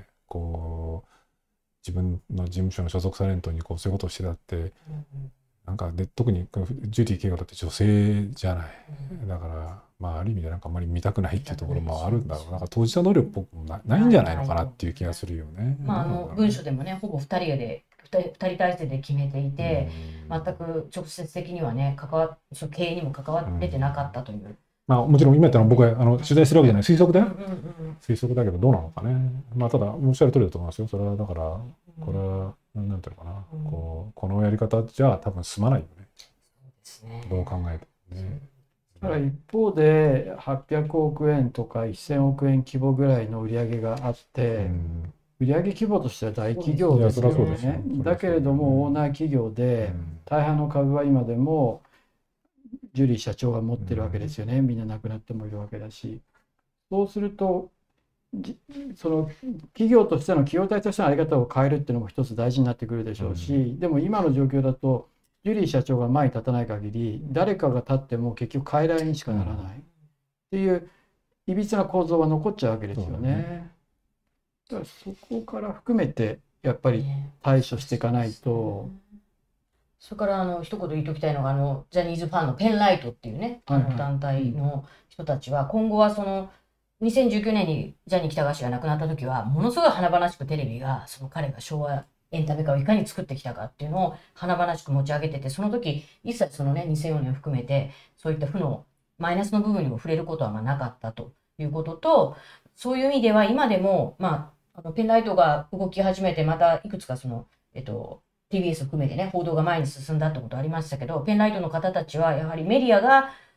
Speaker 3: 分の事務所の所属タレントにそういうことをしてたって、なんかで特にジュリー景子だって女性じゃない。だからある意味であんまり見たくないっていうところもあるんだろう。なんか当事者能力っぽくもないんじゃないのかなっていう気がするよね。
Speaker 2: 文書でもね、ほぼ2人体制で決めていて、全く直接的にはね、経営にも関わってなかったという。
Speaker 3: もちろん今言ったのは僕は取材するわけじゃない、推測だよ。推測だけどどうなのかね。ただおっしゃる通りだと思いますよ。それはだから、これはなんていうのかな、このやり方じゃ多分済まないよね。どう考えてもね。
Speaker 1: だから一方で800億円とか1000億円規模ぐらいの売り上げがあって、売上規模としては大企業ですよね。だけれどもオーナー企業で大半の株は今でもジュリー社長が持ってるわけですよね。みんな亡くなってもいるわけだし、そうするとその企業としての企業体としての在り方を変えるっていうのも一つ大事になってくるでしょうし、でも今の状況だとジュリー社長が前に立たない限り誰かが立っても結局傀儡にしかならないっていういびつな構造は残っちゃうわけですよね。だからそこから含めてやっぱり対処していかないと。
Speaker 2: それから一言言っておきたいのが、ジャニーズファンのペンライトっていうね、団体の人たちは今後は2019年にジャニー喜多川氏が亡くなった時はものすごい華々しくテレビが彼が昭和エンタメ化をいかに作ってきたかっていうのを華々しく持ち上げてて、その時一切2004年を含めてそういった負のマイナスの部分にも触れることはなかったということと、そういう意味では今でもペンライトが動き始めて、またいくつかTBS 含めてね報道が前に進んだってことありましたけど、ペンライトの方たちはやはりメディアが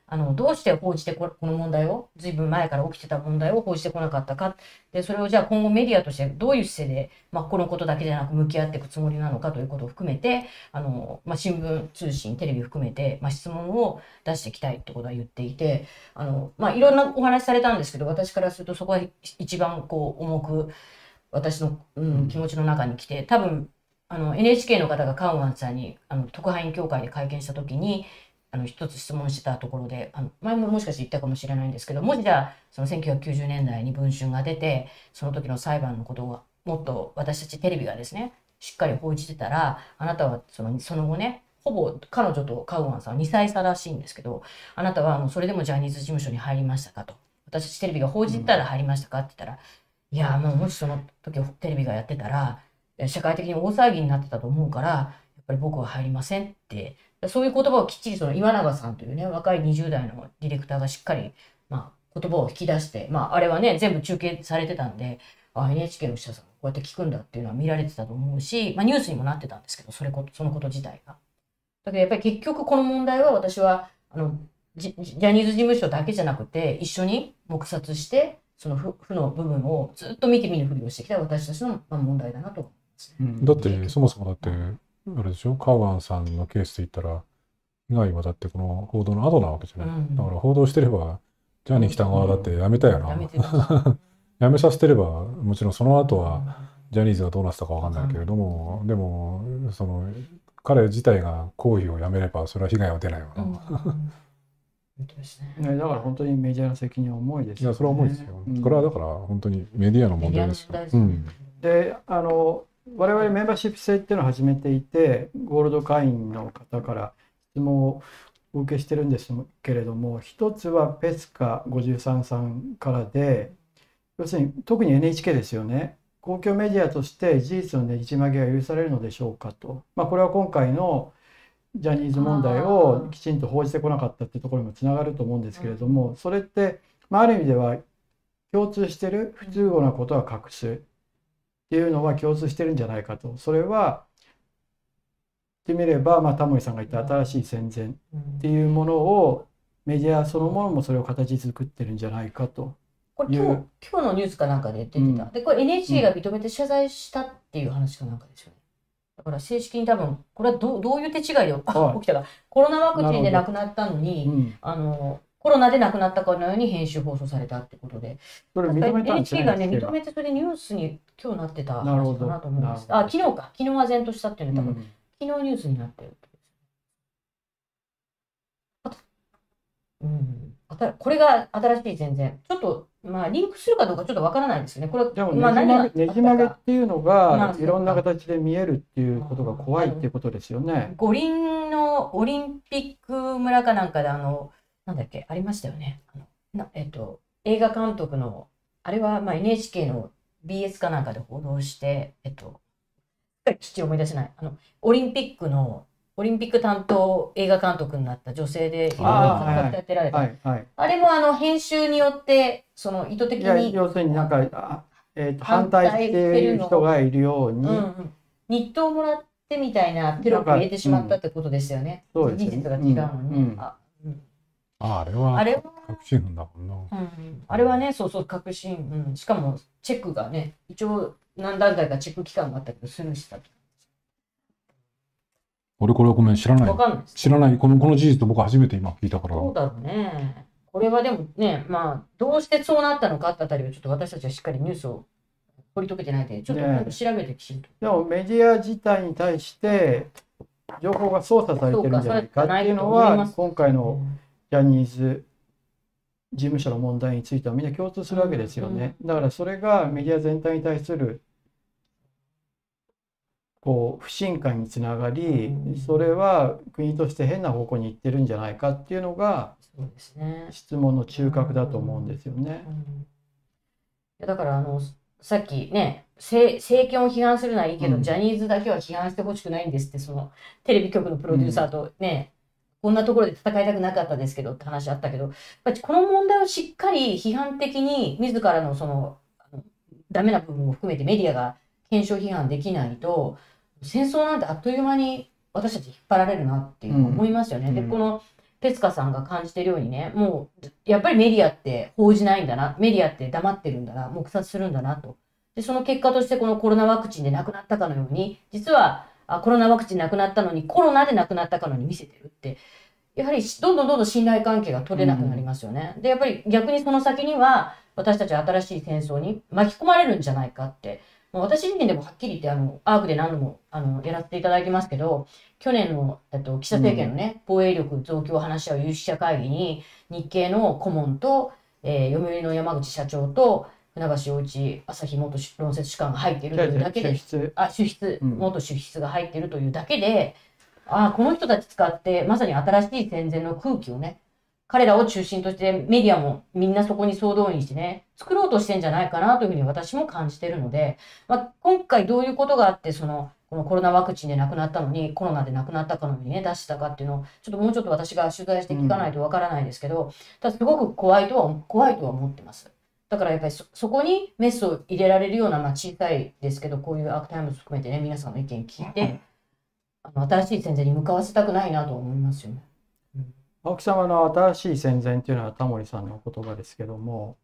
Speaker 2: どうして報じてこの問題を、ずいぶん前から起きてた問題を報じてこなかったか。で、それをじゃあ今後メディアとしてどういう姿勢で、このことだけじゃなく向き合っていくつもりなのかということを含めて、新聞、通信、テレビ含めて、質問を出していきたいってことは言っていて、いろんなお話されたんですけど、私からするとそこは一番こう重く、私の、気持ちの中に来て、多分、NHK の方がカウアンさんに特派員協会で会見したときに一つ質問したところで前ももしかして言ったかもしれないんですけど、もしじゃあその1990年代に文春が出てその時の裁判のことをもっと私たちテレビがですねしっかり報じてたら、あなたはその後ね、ほぼ彼女とカウアンさんは2歳差らしいんですけど、あなたはそれでもジャニーズ事務所に入りましたかと、私たちテレビが報じてたら入りましたかって言ったら、いやもしその時テレビがやってたら社会的に大騒ぎになってたと思うから、やっぱり僕は入りませんって、そういう言葉をきっちりその岩永さんというね、若い20代のディレクターがしっかり、言葉を引き出して、あれはね、全部中継されてたんで、NHK の記者さんこうやって聞くんだっていうのは見られてたと思うし、ニュースにもなってたんですけど、そのこと自体が。だけどやっぱり結局この問題は私は、ジャニーズ事務所だけじゃなくて、一緒に黙殺して、その負の部分をずっと見て見ぬふりをしてきた私たちの問題だなと思いますね。
Speaker 3: だってそもそもだってあれでしょ、カウアンさんのケースで言ったら被害はだってこの報道の後なわけじゃない、だから報道してればジャニー喜多川だってやめたよな、やめさせてればもちろんその後はジャニーズがどうなってたかわかんないけれども、でもその彼自体が行為をやめればそれは被害は出ないわな。
Speaker 1: だから本当にメジャーな責任は重いですよね。
Speaker 3: いやそれは重いですよ。これはだから本当にメディアの問題ですよ。
Speaker 1: で我々メンバーシップ制っていうのを始めていて、ゴールド会員の方から質問をお受けしてるんですけれども、一つはペスカ53さんからで、要するに特に NHK ですよね、公共メディアとして事実のねじ曲げが許されるのでしょうかと、これは今回のジャニーズ問題をきちんと報じてこなかったっていうところにもつながると思うんですけれども、それって、ある意味では共通してる不都合なことは隠すっていうのは共通してるんじゃないかと。それは言ってみれば、タモリさんが言った新しい戦前っていうものをメディアそのものもそれを形作ってるんじゃないかと。
Speaker 2: これ今日のニュースかなんかで出てた。でこれ NHK が認めて謝罪したっていう話かなんかですよね。だから正式に多分これはどういう手違いで起きたか、コロナワクチンで亡くなったのに、コロナで亡くなったかのように編集放送されたってことで、
Speaker 1: それ認めたんですね。
Speaker 2: NHK がね認めて、それでニュースに今日なってた話かなと思うんです。昨日は前としたっていうのは多分、昨日ニュースになってる。これが新しい全然ちょっとリンクするかどうかちょっとわからないですよね。これ
Speaker 1: でもねじ曲げっていうのがいろんな形で見えるっていうことが怖いっていうことですよね。
Speaker 2: 五輪のオリンピック村かなんかでなんだっけありましたよね。映画監督のあれはNHK の BS かなんかで報道して父思い出せない。オリンピック担当映画監督になった女性でいろいろやってられた。あれも編集によってその意図的に
Speaker 1: 要するになんか反対している人がいるように
Speaker 2: 日当をもらってみたいなテロップ入れてしまったってことですよね。事実が違うのに。
Speaker 3: あれは確信犯だもんな。
Speaker 2: あれはね、そう確信、しかもチェックがね、一応何段階かチェック期間があったけどスルーした。
Speaker 3: 俺これはごめん知らない。知らない。この事実僕初めて今聞いたから。
Speaker 2: そうだろうね。これはでもね、どうしてそうなったのかってあたりをちょっと私たちはしっかりニュースを掘り解けてないで、ちょっと調べてきちんと。
Speaker 1: でもメディア自体に対して情報が操作されてるんじゃないかっていうのは、今回のジャニーズ事務所の問題についてはみんな共通するわけですよね。だからそれがメディア全体に対する不信感につながり、それは国として変な方向に行ってるんじゃないかっていうのが質問の中核だと思うんですよね。
Speaker 2: だからさっきね、政権を批判するのはいいけど、ジャニーズだけは批判してほしくないんですって、そのテレビ局のプロデューサーとね、こんなところで戦いたくなかったですけどって話あったけど、この問題をしっかり批判的に自らのそのダメな部分も含めてメディアが検証批判できないと、戦争なんてあっという間に私たち引っ張られるなっていうのを思いますよね。でこのペスカさんが感じてるようにね、もうやっぱりメディアって報じないんだな、メディアって黙ってるんだな、黙殺するんだなと。で、その結果としてこのコロナワクチンで亡くなったかのように、実はコロナワクチン亡くなったのにコロナで亡くなったかのように見せてるって、やはりどんどん信頼関係が取れなくなりますよね。で、やっぱり逆にその先には私たちは新しい戦争に巻き込まれるんじゃないかって、もう私自身でもはっきり言ってアークで何度もやらせていただいてますけど、去年の岸田政権のね、防衛力増強を話し合う有識者会議に日経の顧問と、読売の山口社長と船橋陽一朝日元論説主幹が入っているというだけで、元主筆が入っているというだけで、この人たち使ってまさに新しい戦前の空気をね、彼らを中心としてメディアもみんなそこに総動員してね、作ろうとしてんじゃないかなというふうに私も感じてるので、今回どういうことがあって、このコロナワクチンで亡くなったのに、コロナで亡くなったかのようにね、出したかっていうのを、ちょっともうちょっと私が取材して聞かないとわからないですけど、ただすごく怖いとは思ってます。だからやっぱりそこにメスを入れられるような、小さいですけど、こういうアークタイムズ含めてね、皆さんの意見聞いて、新しい戦前に向かわせたくないなと思いますよね。
Speaker 1: 青木さんは新しい戦前っていうのはタモリさんの言葉ですけども、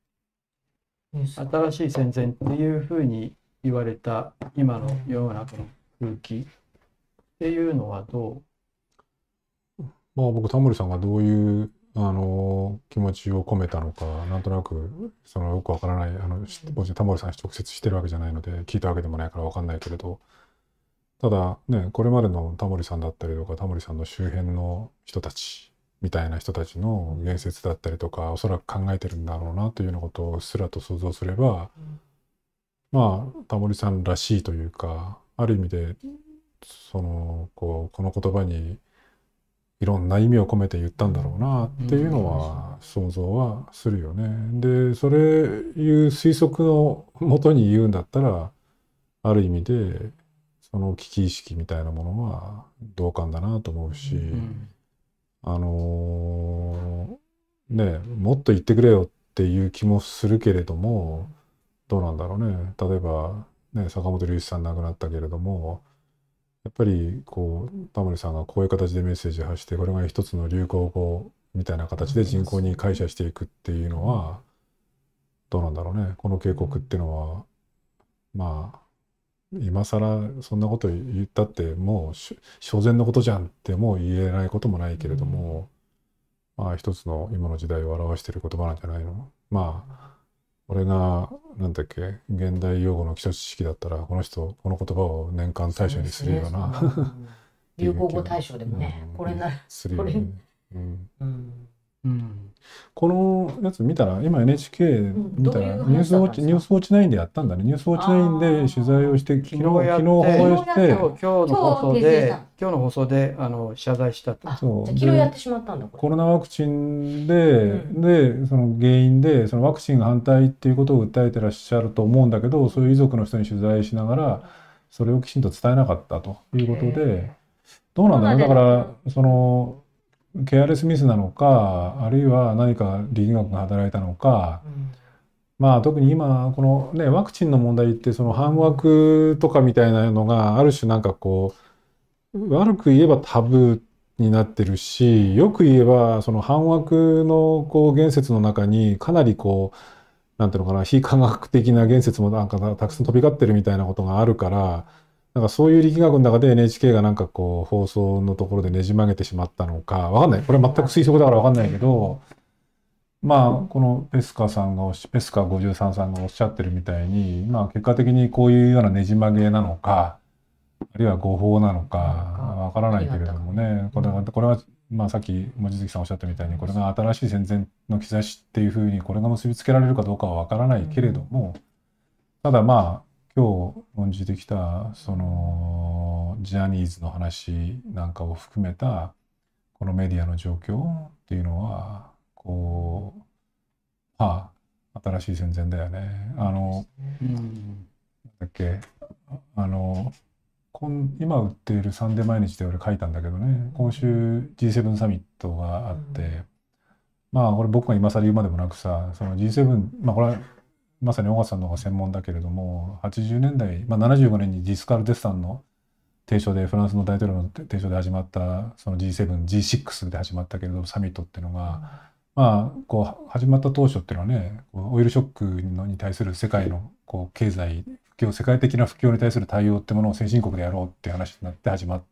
Speaker 1: 新しい戦前っていうふうに言われた今の世の中の空気っていうのはどう？
Speaker 3: 僕タモリさんがどういう気持ちを込めたのかなんとなくよくわからない、タモリさん直接してるわけじゃないので聞いたわけでもないからわかんないけれど、ただね、これまでのタモリさんだったりとかタモリさんの周辺の人たちみたいな人たちの言説だったりとかおそらく考えてるんだろうなというようなことをうっすらと想像すれば、タモリさんらしいというか、ある意味でこの言葉にいろんな意味を込めて言ったんだろうなっていうのは想像はするよね。で、それいう推測のもとに言うんだったら、ある意味でその危機意識みたいなものは同感だなと思うし、もっと言ってくれよっていう気もするけれども、どうなんだろうね。例えば坂本龍一さん亡くなったけれども、やっぱりタモリさんがこういう形でメッセージを発して、これが一つの流行語みたいな形で人口に解釈していくっていうのはどうなんだろうね。この警告っていうのは今更そんなこと言ったってもう当然のことじゃんってもう言えないこともないけれども、一つの今の時代を表している言葉なんじゃないの。俺が現代用語の基礎知識だったらこの言葉を年間大賞にするような
Speaker 2: 流行語大賞でもね、これなる
Speaker 3: するよね。このやつ見たら、今 NHK 見たらニュースウォッチ9でやったんだね。ニュースウォッチ9で取材をして、昨日放映して、
Speaker 1: 今日の放送で謝罪したと。
Speaker 2: 昨日やってしまったんだ。
Speaker 3: コロナワクチンで、その原因でワクチンが反対っていうことを訴えてらっしゃると思うんだけど、そういう遺族の人に取材しながらそれをきちんと伝えなかったということで、どうなんだろう。だからケアレスミスなのか、あるいは何か力学が働いたのか、特に今このねワクチンの問題って反ワクとかみたいなのがある種悪く言えばタブーになってるし、よく言えば反ワクの言説の中にかなりなんていうのかな、非科学的な言説もたくさん飛び交ってるみたいなことがあるから。そういう力学の中で NHK が放送のところでねじ曲げてしまったのかわかんない。これ全く推測だからわかんないけど、このペスカ53さんがおっしゃってるみたいに、結果的にこういうようなねじ曲げなのか、あるいは誤報なのかわからないけれどもね、これはさっき望月さんおっしゃったみたいに、これが新しい戦前の兆しっていうふうにこれが結びつけられるかどうかはわからないけれども、ただ今日論じてきたジャニーズの話なんかを含めたこのメディアの状況っていうのは新しい戦前だよね。今売っているサンデー毎日で俺書いたんだけどね、今週 G7 サミットがあって、これ僕が今更言うまでもなくさ、G7、これはまさに小川さんの方が専門だけれども、80年代、75年にジスカルデッサンの提唱でフランスの大統領の提唱で始まったその G7、G6 で始まったけれどサミットっていうのが、まあこう始まった当初っていうのはね、オイルショックに対する世界のこう経済不況、世界的な不況に対する対応ってものを先進国でやろうっていう話になって始まって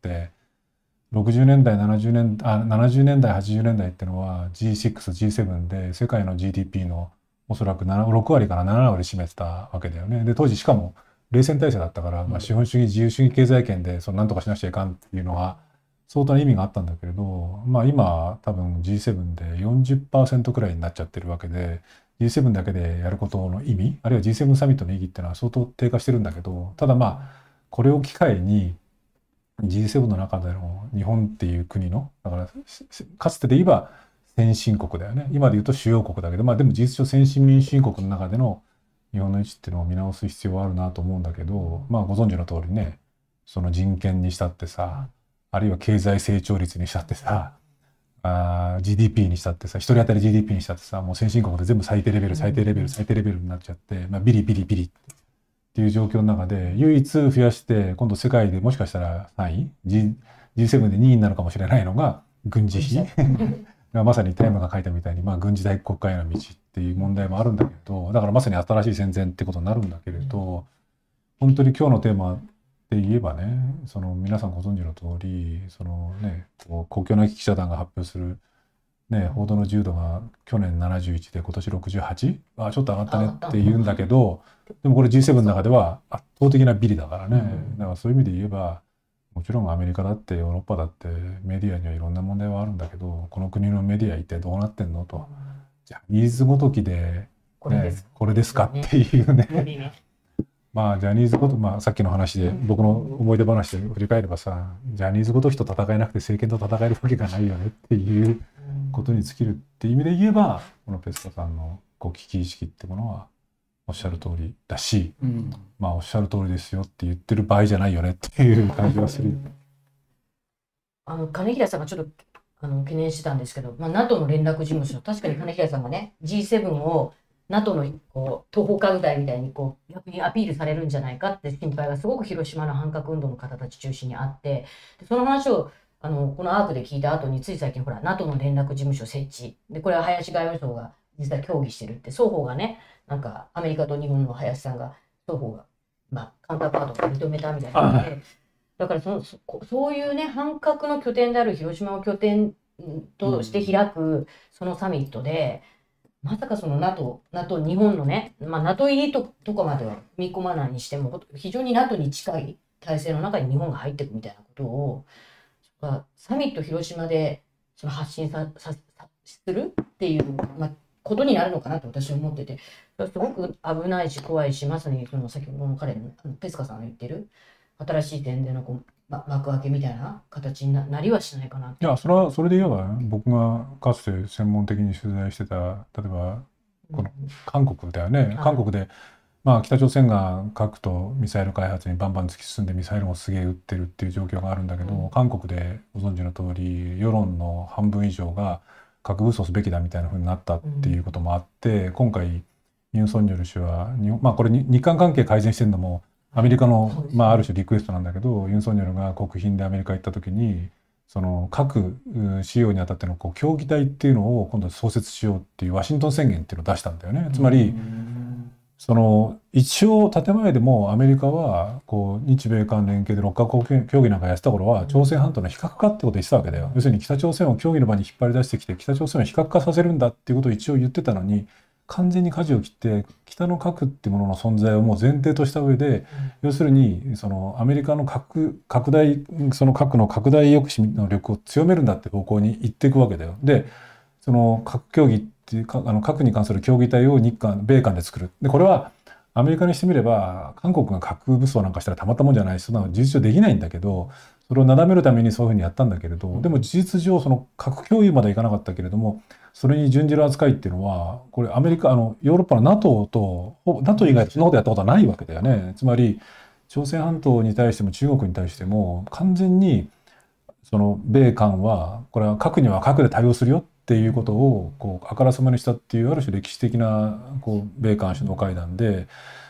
Speaker 3: 、60年代、70年代、80年代っていうのは G6、G7 で世界の GDP のおそらく6割から7割占めてたわけだよね。で、当時しかも冷戦体制だったから、まあ、資本主義、自由主義経済圏でその何とかしなくちゃいかんっていうのは相当な意味があったんだけれど、まあ今多分 G7 で 40% くらいになっちゃってるわけで、G7 だけでやることの意味、あるいは G7 サミットの意義っていうのは相当低下してるんだけど、ただまあこれを機会にG7 の中での日本っていう国の、だからかつてで言えば先進国だよね。今で言うと主要国だけど、まあでも事実上先進民主主義国の中での日本の位置っていうのを見直す必要はあるなと思うんだけど、まあご存知の通りね、その人権にしたってさ、あるいは経済成長率にしたってさ、GDP にしたってさ、一人当たり GDP にしたってさ、もう先進国で全部最低レベル、最低レベル、最低レベルになっちゃって、まあビリビリビリっていう状況の中で、唯一増やして、今度世界でもしかしたら3位、G7 で2位になるかもしれないのが軍事費。まさにテーマが書いたみたいに、まあ、軍事大国家への道っていう問題もあるんだけど、だからまさに新しい戦前ってことになるんだけれど、本当に今日のテーマって言えばね、その皆さんご存知の通り、そのね、公共なき記者団が発表する、ね、報道の自由度が去年71で今年 68？ あ、ちょっと上がったねって言うんだけど、でもこれ G7 の中では圧倒的なビリだからね。だからそういう意味で言えば、もちろんアメリカだってヨーロッパだってメディアにはいろんな問題はあるんだけど、この国のメディア一体どうなってんのと、じゃあジャニーズごときで、ね、これですかっていうね。まあジャニーズごと、まあさっきの話で僕の思い出話で振り返ればさ、ジャニーズごときと戦えなくて政権と戦えるわけがないよねっていうことに尽きるっていう意味で言えば、このペスコさんのこう危機意識ってものはおっしゃる通りだし、まあおっしゃる通りですよって言ってる場合じゃないよねっていう感じはする。
Speaker 2: 金平さんがちょっと懸念してたんですけど、まあ、NATO の連絡事務所、確かに金平さんがね、G7 を NATO のこう東方拡大みたいにこう逆にアピールされるんじゃないかって心配がすごく広島の反核運動の方たち中心にあって、でその話をこのアークで聞いた後に、つい最近ほら NATO の連絡事務所設置で、これは林外務省が実際協議してるって、双方がね、なんかアメリカと日本の林さんが双方が、まあ、カウンターパートを認めたみたいなので、だからそういうね、反核の拠点である広島を拠点として開くそのサミットで、まさかその NATO、日本のね、まあ、NATO 入りとかまでは踏み込まないにしても、非常に NATO に近い体制の中に日本が入っていくみたいなことを、サミット広島でその発信するっていう、まあ、ことになるのかなと私は思ってて、すごく危ないし怖いし、まさにその先ほどの彼のペスカさんが言ってる新しい点でのこう幕開けみたいな形になりはしないかな。
Speaker 3: いや、それで言えば、僕がかつて専門的に取材してた、例えばこの韓国だよね、韓国で、まあ、北朝鮮が核とミサイル開発にバンバン突き進んでミサイルもすげえ撃ってるっていう状況があるんだけど、韓国でご存知の通り世論の半分以上が核武装すべきだみたいな風になったっていうこともあって、今回ユン・ソンニョル氏はまあこれ日韓関係改善してるのもアメリカの、まあ、ある種リクエストなんだけど、ユン・ソンニョルが国賓でアメリカ行った時にその核使用にあたってのこう協議体っていうのを今度創設しようっていうワシントン宣言っていうのを出したんだよね。つまりその一応建前でもアメリカはこう日米韓連携で6カ国協議なんかやってた頃は朝鮮半島の非核化ってことを言ってたわけだよ。要するに北朝鮮を協議の場に引っ張り出してきて北朝鮮を非核化させるんだっていうことを一応言ってたのに、完全に舵を切って北の核っていうものの存在をもう前提とした上で、要するにそのアメリカの拡大、その核の拡大抑止の力を強めるんだって方向に行っていくわけだよ。でその核協議っていう核に関する協議体を米韓で作る。でこれはアメリカにしてみれば韓国が核武装なんかしたらたまったもんじゃないし、そんなの事実上できないんだけど、それをなだめるためにそういうふうにやったんだけれど、でも事実上その核共有まではいかなかったけれども、それに準じる扱いっていうのはこれアメリカヨーロッパの NATO 以外でそんなことやったことはないわけだよね。つまり朝鮮半島に対しても中国に対しても完全にその米韓はこれは核には核で対応するよっていうことをこうあからさまにしたっていうある種歴史的なこう米韓首脳会談で、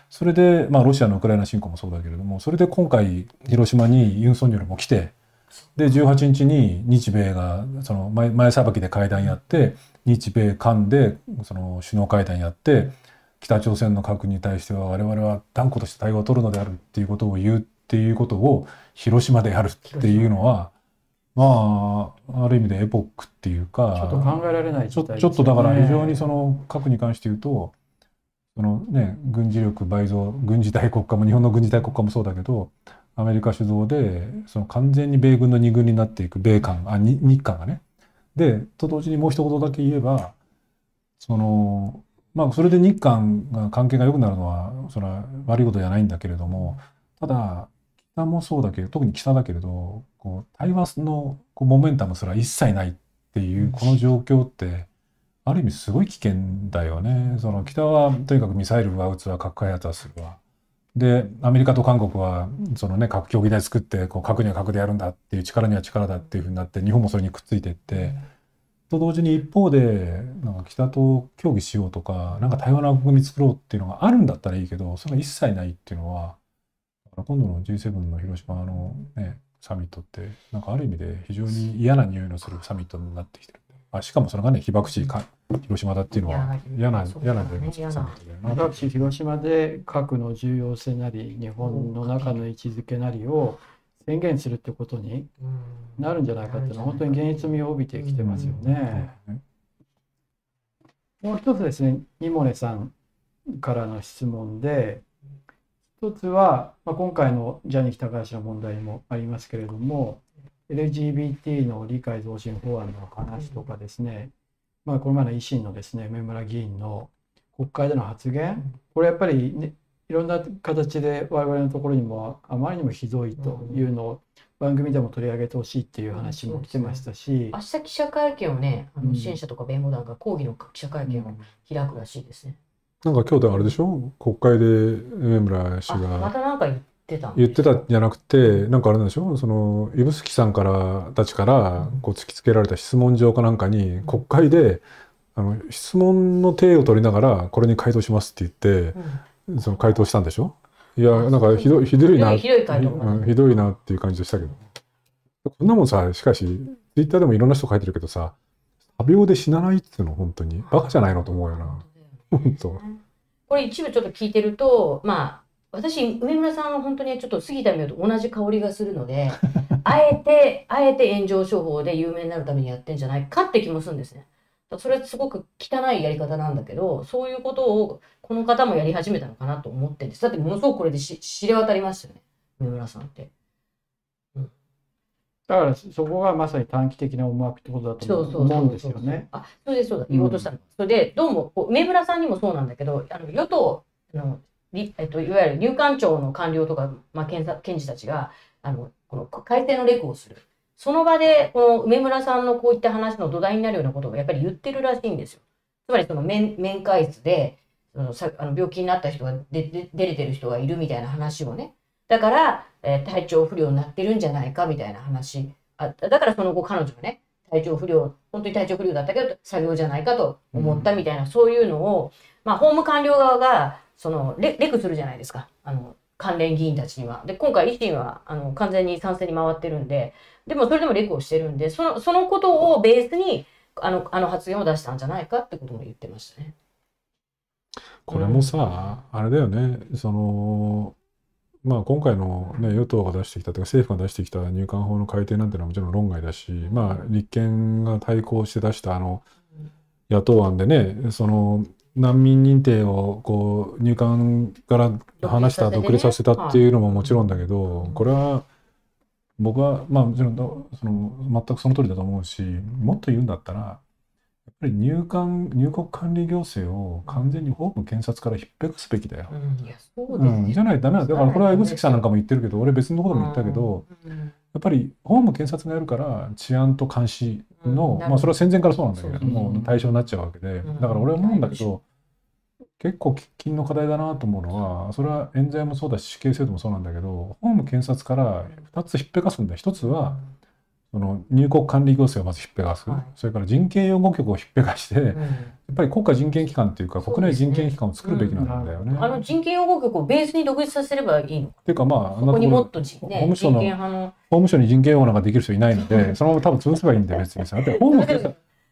Speaker 3: それで、まあ、ロシアのウクライナ侵攻もそうだけれども、それで今回広島にユン・ソンニョルも来て、で18日に日米がその前さばきで会談やって、日米韓でその首脳会談やって、北朝鮮の核に対しては我々は断固として対応を取るのであるっていうことを言うっていうことを広島でやるっていうのは、まあある意味でエポックっていうか、
Speaker 1: ちょっと考えられない事態ですよね。
Speaker 3: ちょっとだから非常にその核に関して言うと、そのね、軍事力倍増、軍事大国化も日本の軍事大国化もそうだけど、アメリカ主導でその完全に米軍の二軍になっていく日韓がね。でと同時にもう一言だけ言えば、そのまあそれで日韓が関係が良くなるのはそれは悪いことじゃないんだけれども、ただ北もそうだけど、特に北だけれど、こう対話のモメンタムすら一切ないっていうこの状況って、ある意味すごい危険だよね。その北はとにかくミサイルは撃つわ、核開発はするわ。でアメリカと韓国はそのね、核協議台作ってこう核には核でやるんだっていう、力には力だっていうふうになって、日本もそれにくっついていって、と同時に一方でなんか北と協議しようとか、なんか対話の枠組み作ろうっていうのがあるんだったらいいけど、それが一切ないっていうのは、今度の G7 の広島のねサミットってなんかある意味で非常に嫌な匂いのするサミットになってきてる。しかもそれがね、被爆地広島だっていうのは嫌なサミットだよな。
Speaker 1: 被広島で核の重要性なり日本の中の位置づけなりを宣言するってことになるんじゃないかっていうのは本当に現実味を帯びてきてますよね。もう一つですね、二モネさんからの質問で、一つは、今回のジャニー喜多川氏の問題もありますけれども、LGBT の理解増進法案の話とかですね、この前の維新のですね、梅村議員の国会での発言、これやっぱり、ね、いろんな形で我々のところにもあまりにもひどいというのを番組でも取り上げてほしいっていう話も来てましたし、
Speaker 2: 明日記者会見をね、支援者とか弁護団が抗議の記者会見を開くらしいですね。
Speaker 3: なんか今日であれでしょ、国会で梅村氏が
Speaker 2: またなんか言ってた
Speaker 3: んじゃなくて、なんかあれなんでしょ、その指宿さんたちからこう突きつけられた質問状かなんかに国会で質問の体を取りながらこれに回答しますって言って、その回答したんでしょ。いや、なんかひどいなっていう感じでしたけど、こんなもんさ、しかしツイッターでもいろんな人書いてるけどさ、多病で死なないっていうの本当にバカじゃないのと思うよな。本当。
Speaker 2: これ一部ちょっと聞いてると、私梅村さんは本当にちょっと杉田水脈と同じ香りがするのであえて炎上処方で有名になるためにやってんじゃないかって気もするんですね。それすごく汚いやり方なんだけど、そういうことをこの方もやり始めたのかなと思ってるんです。だってものすごくこれで知れ渡りましたよね、梅村さんって。
Speaker 1: だからそこがまさに短期的な思惑ってことだと思うんですよね。
Speaker 2: それでそうだ、言おうとしたの。それでどうも梅村さんにもそうなんだけど、与党のいわゆる入管庁の官僚とか、検事たちがこの改正のレクをする。その場でこの梅村さんのこういった話の土台になるようなことをやっぱり言ってるらしいんですよ。つまりその面会室で病気になった人が出れてる人がいるみたいな話をね。だから、体調不良になってるんじゃないかみたいな話。だからその後彼女がね、本当に体調不良だったけど作業じゃないかと思ったみたいな、そういうのを、法務官僚側がレクするじゃないですか。関連議員たちには。で、今回維新は完全に賛成に回ってるんで、でもそれでもレクをしてるんで、そのことをベースに発言を出したんじゃないかってことも言ってましたね。
Speaker 3: これもさ、あれだよね、今回の、ね、与党が出してきたというか政府が出してきた入管法の改定なんてのはもちろん論外だし、立憲が対抗して出した野党案でね、難民認定をこう入管から離した独立させたっていうのももちろんだけど、これは僕はもちろん全くその通りだと思うし、もっと言うんだったらやっぱり入国管理行政を完全に法務検察から引っぺかすべきだよ。じゃないとダメなんだ。だからこれは指宿さんなんかも言ってるけど、俺別のことも言ったけど、やっぱり法務検察がやるから治安と監視の、それは戦前からそうなんだけれども対象になっちゃうわけで、だから俺は思うんだけど、結構喫緊の課題だなと思うのは、それは冤罪もそうだし死刑制度もそうなんだけど、法務検察から2つ引っぺかすんだ。1つはその入国管理行政をまずひっぺがす、
Speaker 2: はい、
Speaker 3: それから人権擁護局をひっぺがして、やっぱり国家人権機関っていうか、国内人権機関を作るべきなんだよね。
Speaker 2: 人権擁護局をベースに独立させればいいのか。
Speaker 3: っていうか、まあ、
Speaker 2: そこにもっと、ね、
Speaker 3: 法務省に人権擁護なんかできる人いないので、そのまま多分潰せばいいんだよ、別にさ。法務検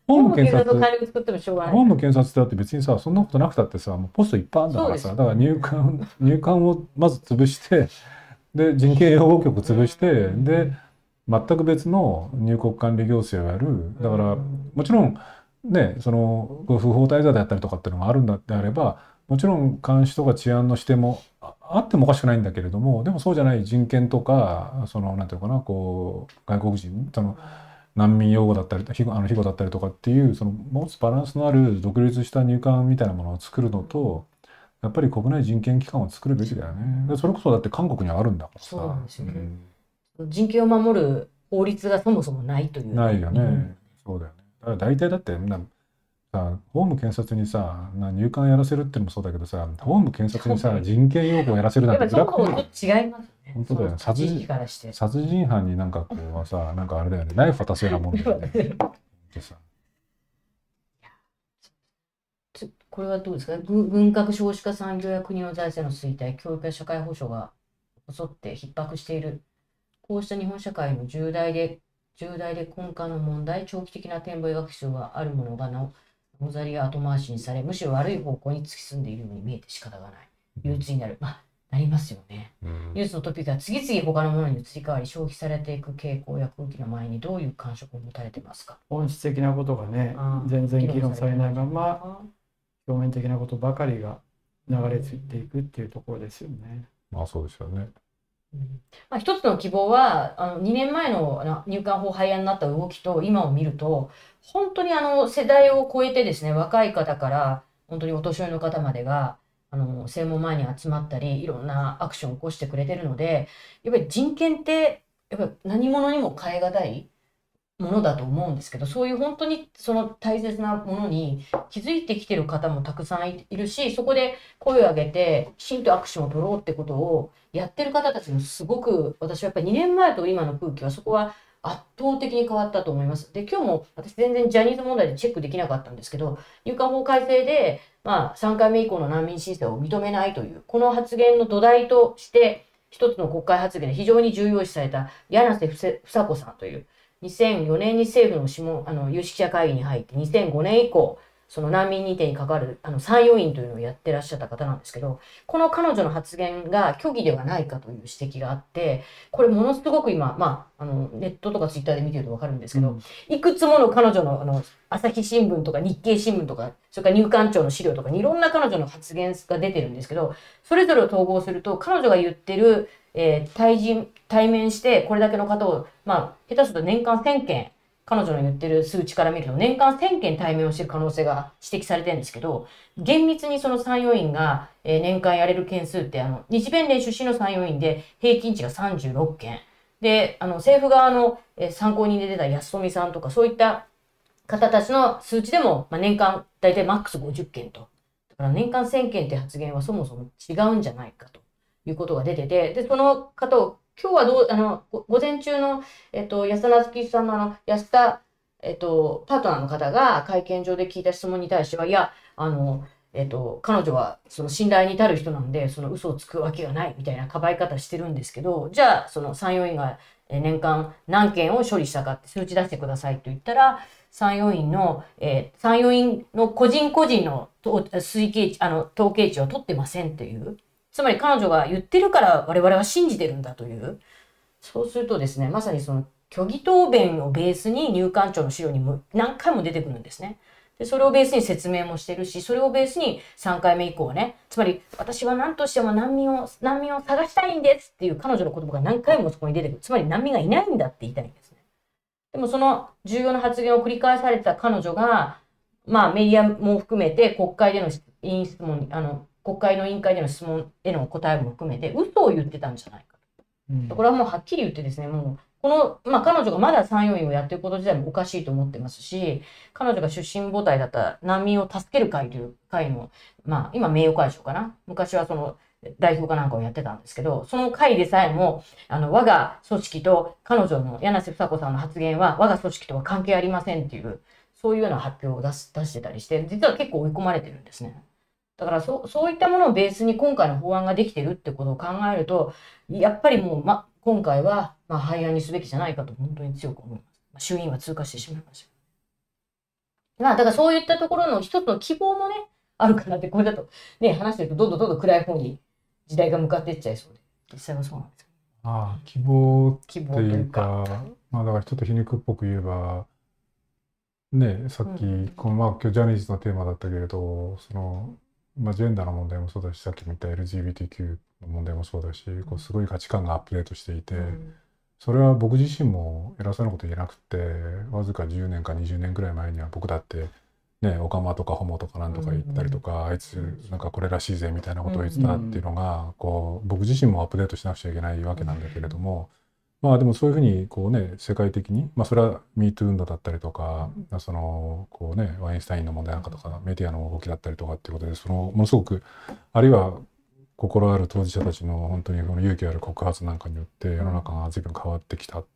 Speaker 3: 察だって別にさ、そんなことなくたってさ、もうポストいっぱいあるんだからさ、だから入管をまず潰して、で、人権擁護局潰して、で、全く別の入国管理行政をやる。だから、もちろん、ね、その不法滞在であったりとかっていうのがあるんだってあれば、もちろん監視とか治安の視点もあってもおかしくないんだけれども、でもそうじゃない人権とか、その、なんていうのかな、こう、外国人、その、難民擁護だったり、庇護だったりとかっていう、その持つバランスのある独立した入管みたいなものを作るのと、やっぱり国内人権機関を作るべきだよね。でそれこそだって韓国にはあるんだからさ。
Speaker 2: そうなんですよね。人権を守る法律がそもそもないという。
Speaker 3: ないよね。そうだよね。だから大体だってさ、法務検察にさ、入管やらせるっていうのもそうだけどさ、法務検察にさ、人権擁護をやらせるなんて
Speaker 2: やっぱそもそも違いますよね。
Speaker 3: 本当だよね。殺人犯になんかこうさ、なんかあれだよね、ナイフ渡すようなもんだよね。
Speaker 2: これはどうですか。軍拡少子化産業や国の財政の衰退、教育や社会保障が襲って逼迫している。こうした日本社会の重大で根幹の問題、長期的な展望を描く必要があるものがなおざりや後回しにされ、むしろ悪い方向に突き進んでいるように見えて仕方がない。憂鬱になる。なりますよね。ニュースのトピックが次々他のものに移り変わり消費されていく傾向や空気の前にどういう感触を持たれてますか。
Speaker 1: 本質的なことがね、全然議論されないまま表面的なことばかりが流れ着いていくっていうところですよね。
Speaker 3: そうですよね。
Speaker 2: 一つの希望は2年前の入管法廃案になった動きと今を見ると、本当に世代を超えてですね、若い方から本当にお年寄りの方までが正門前に集まったり、いろんなアクションを起こしてくれてるので、やっぱり人権ってやっぱり何者にも代え難いものだと思うんですけど、そういう本当にその大切なものに気づいてきてる方もたくさんいるし、そこで声を上げてきちんとアクションを取ろうってことをやってる方たちもすごく、私はやっぱり2年前と今の空気はそこは圧倒的に変わったと思います。で、今日も私全然ジャニーズ問題でチェックできなかったんですけど、入管法改正で3回目以降の難民申請を認めないという、この発言の土台として、一つの国会発言で非常に重要視された柳瀬房子さんという、2004年に政府の有識者会議に入って、2005年以降、その難民認定に関わる参与員というのをやってらっしゃった方なんですけど、この彼女の発言が虚偽ではないかという指摘があって、これものすごく今、ネットとかツイッターで見てると分かるんですけど、いくつもの彼女の朝日新聞とか日経新聞とか、それから入管庁の資料とかにいろんな彼女の発言が出てるんですけど、それぞれを統合すると、彼女が言ってる、対面してこれだけの方を、下手すると年間1000件、彼女の言ってる数値から見ると年間1000件対面をしている可能性が指摘されてるんですけど、厳密にその参与員が年間やれる件数って日弁連出身の参与員で平均値が36件で、政府側の参考人で出た安富さんとかそういった方たちの数値でも、年間大体マックス50件と。だから年間1000件って発言はそもそも違うんじゃないかということが出てて、で、その方を今日は午前中の、安田なつきさんの安田、パートナーの方が会見場で聞いた質問に対しては、いや、彼女はその信頼に至る人なんで、その嘘をつくわけがないみたいなかばい方してるんですけど、じゃあ、その参与員が年間何件を処理したかって数値出してくださいと言ったら、参与員の個人個人の統計値を取ってませんっていう。つまり彼女が言ってるから我々は信じてるんだという。そうするとですね、まさにその虚偽答弁をベースに入管庁の資料にも何回も出てくるんですね。で、それをベースに説明もしてるし、それをベースに3回目以降はね、つまり私は何としても難民を探したいんですっていう彼女の言葉が何回もそこに出てくる。つまり難民がいないんだって言いたいんですね。でもその重要な発言を繰り返された彼女が、メディアも含めて国会での質問、国会の委員会での質問への答えも含めて嘘を言ってたんじゃないかと。これはもうはっきり言ってですね、もう彼女がまだ参与員をやっていること自体もおかしいと思ってますし、彼女が出身母体だった難民を助ける会という会の、今名誉会長かな。昔はその代表かなんかをやってたんですけど、その会でさえも、我が組織と彼女の柳瀬房子さんの発言は我が組織とは関係ありませんっていう、そういうような発表を出してたりして、実は結構追い込まれてるんですね。だからそういったものをベースに今回の法案ができてるってことを考えると、やっぱりもう、今回は廃案にすべきじゃないかと本当に強く思います。衆院は通過してしまいました。だからそういったところの一つの希望もね、あるかなって、これだとね、話してるとどんどん暗い方に時代が向かっていっちゃいそうで、実際はそうなんですよ。
Speaker 3: 希望って
Speaker 2: 希望と
Speaker 3: い
Speaker 2: いううか。
Speaker 3: か、だからちょっと皮肉っぽく言えば、ね、さっき、今日ジャニーズのテーマだったけれど、ジェンダーの問題もそうだし、さっきも言った LGBTQ の問題もそうだし、すごい価値観がアップデートしていて、それは僕自身も偉そうなこと言えなくて、わずか10年か20年くらい前には僕だって、ね、オカマとかホモとかなんとか言ったりとか、あいつなんかこれらしいぜみたいなことを言ってたっていうのが、僕自身もアップデートしなくちゃいけないわけなんだけれども、でもそういうふうに世界的に、それは MeToo 運動だったりとか、ワインスタインの問題なんかとか、メディアの動きだったりとかっていうことで、ものすごく、あるいは心ある当事者たちの本当に勇気ある告発なんかによって世の中が随分変わってきたって、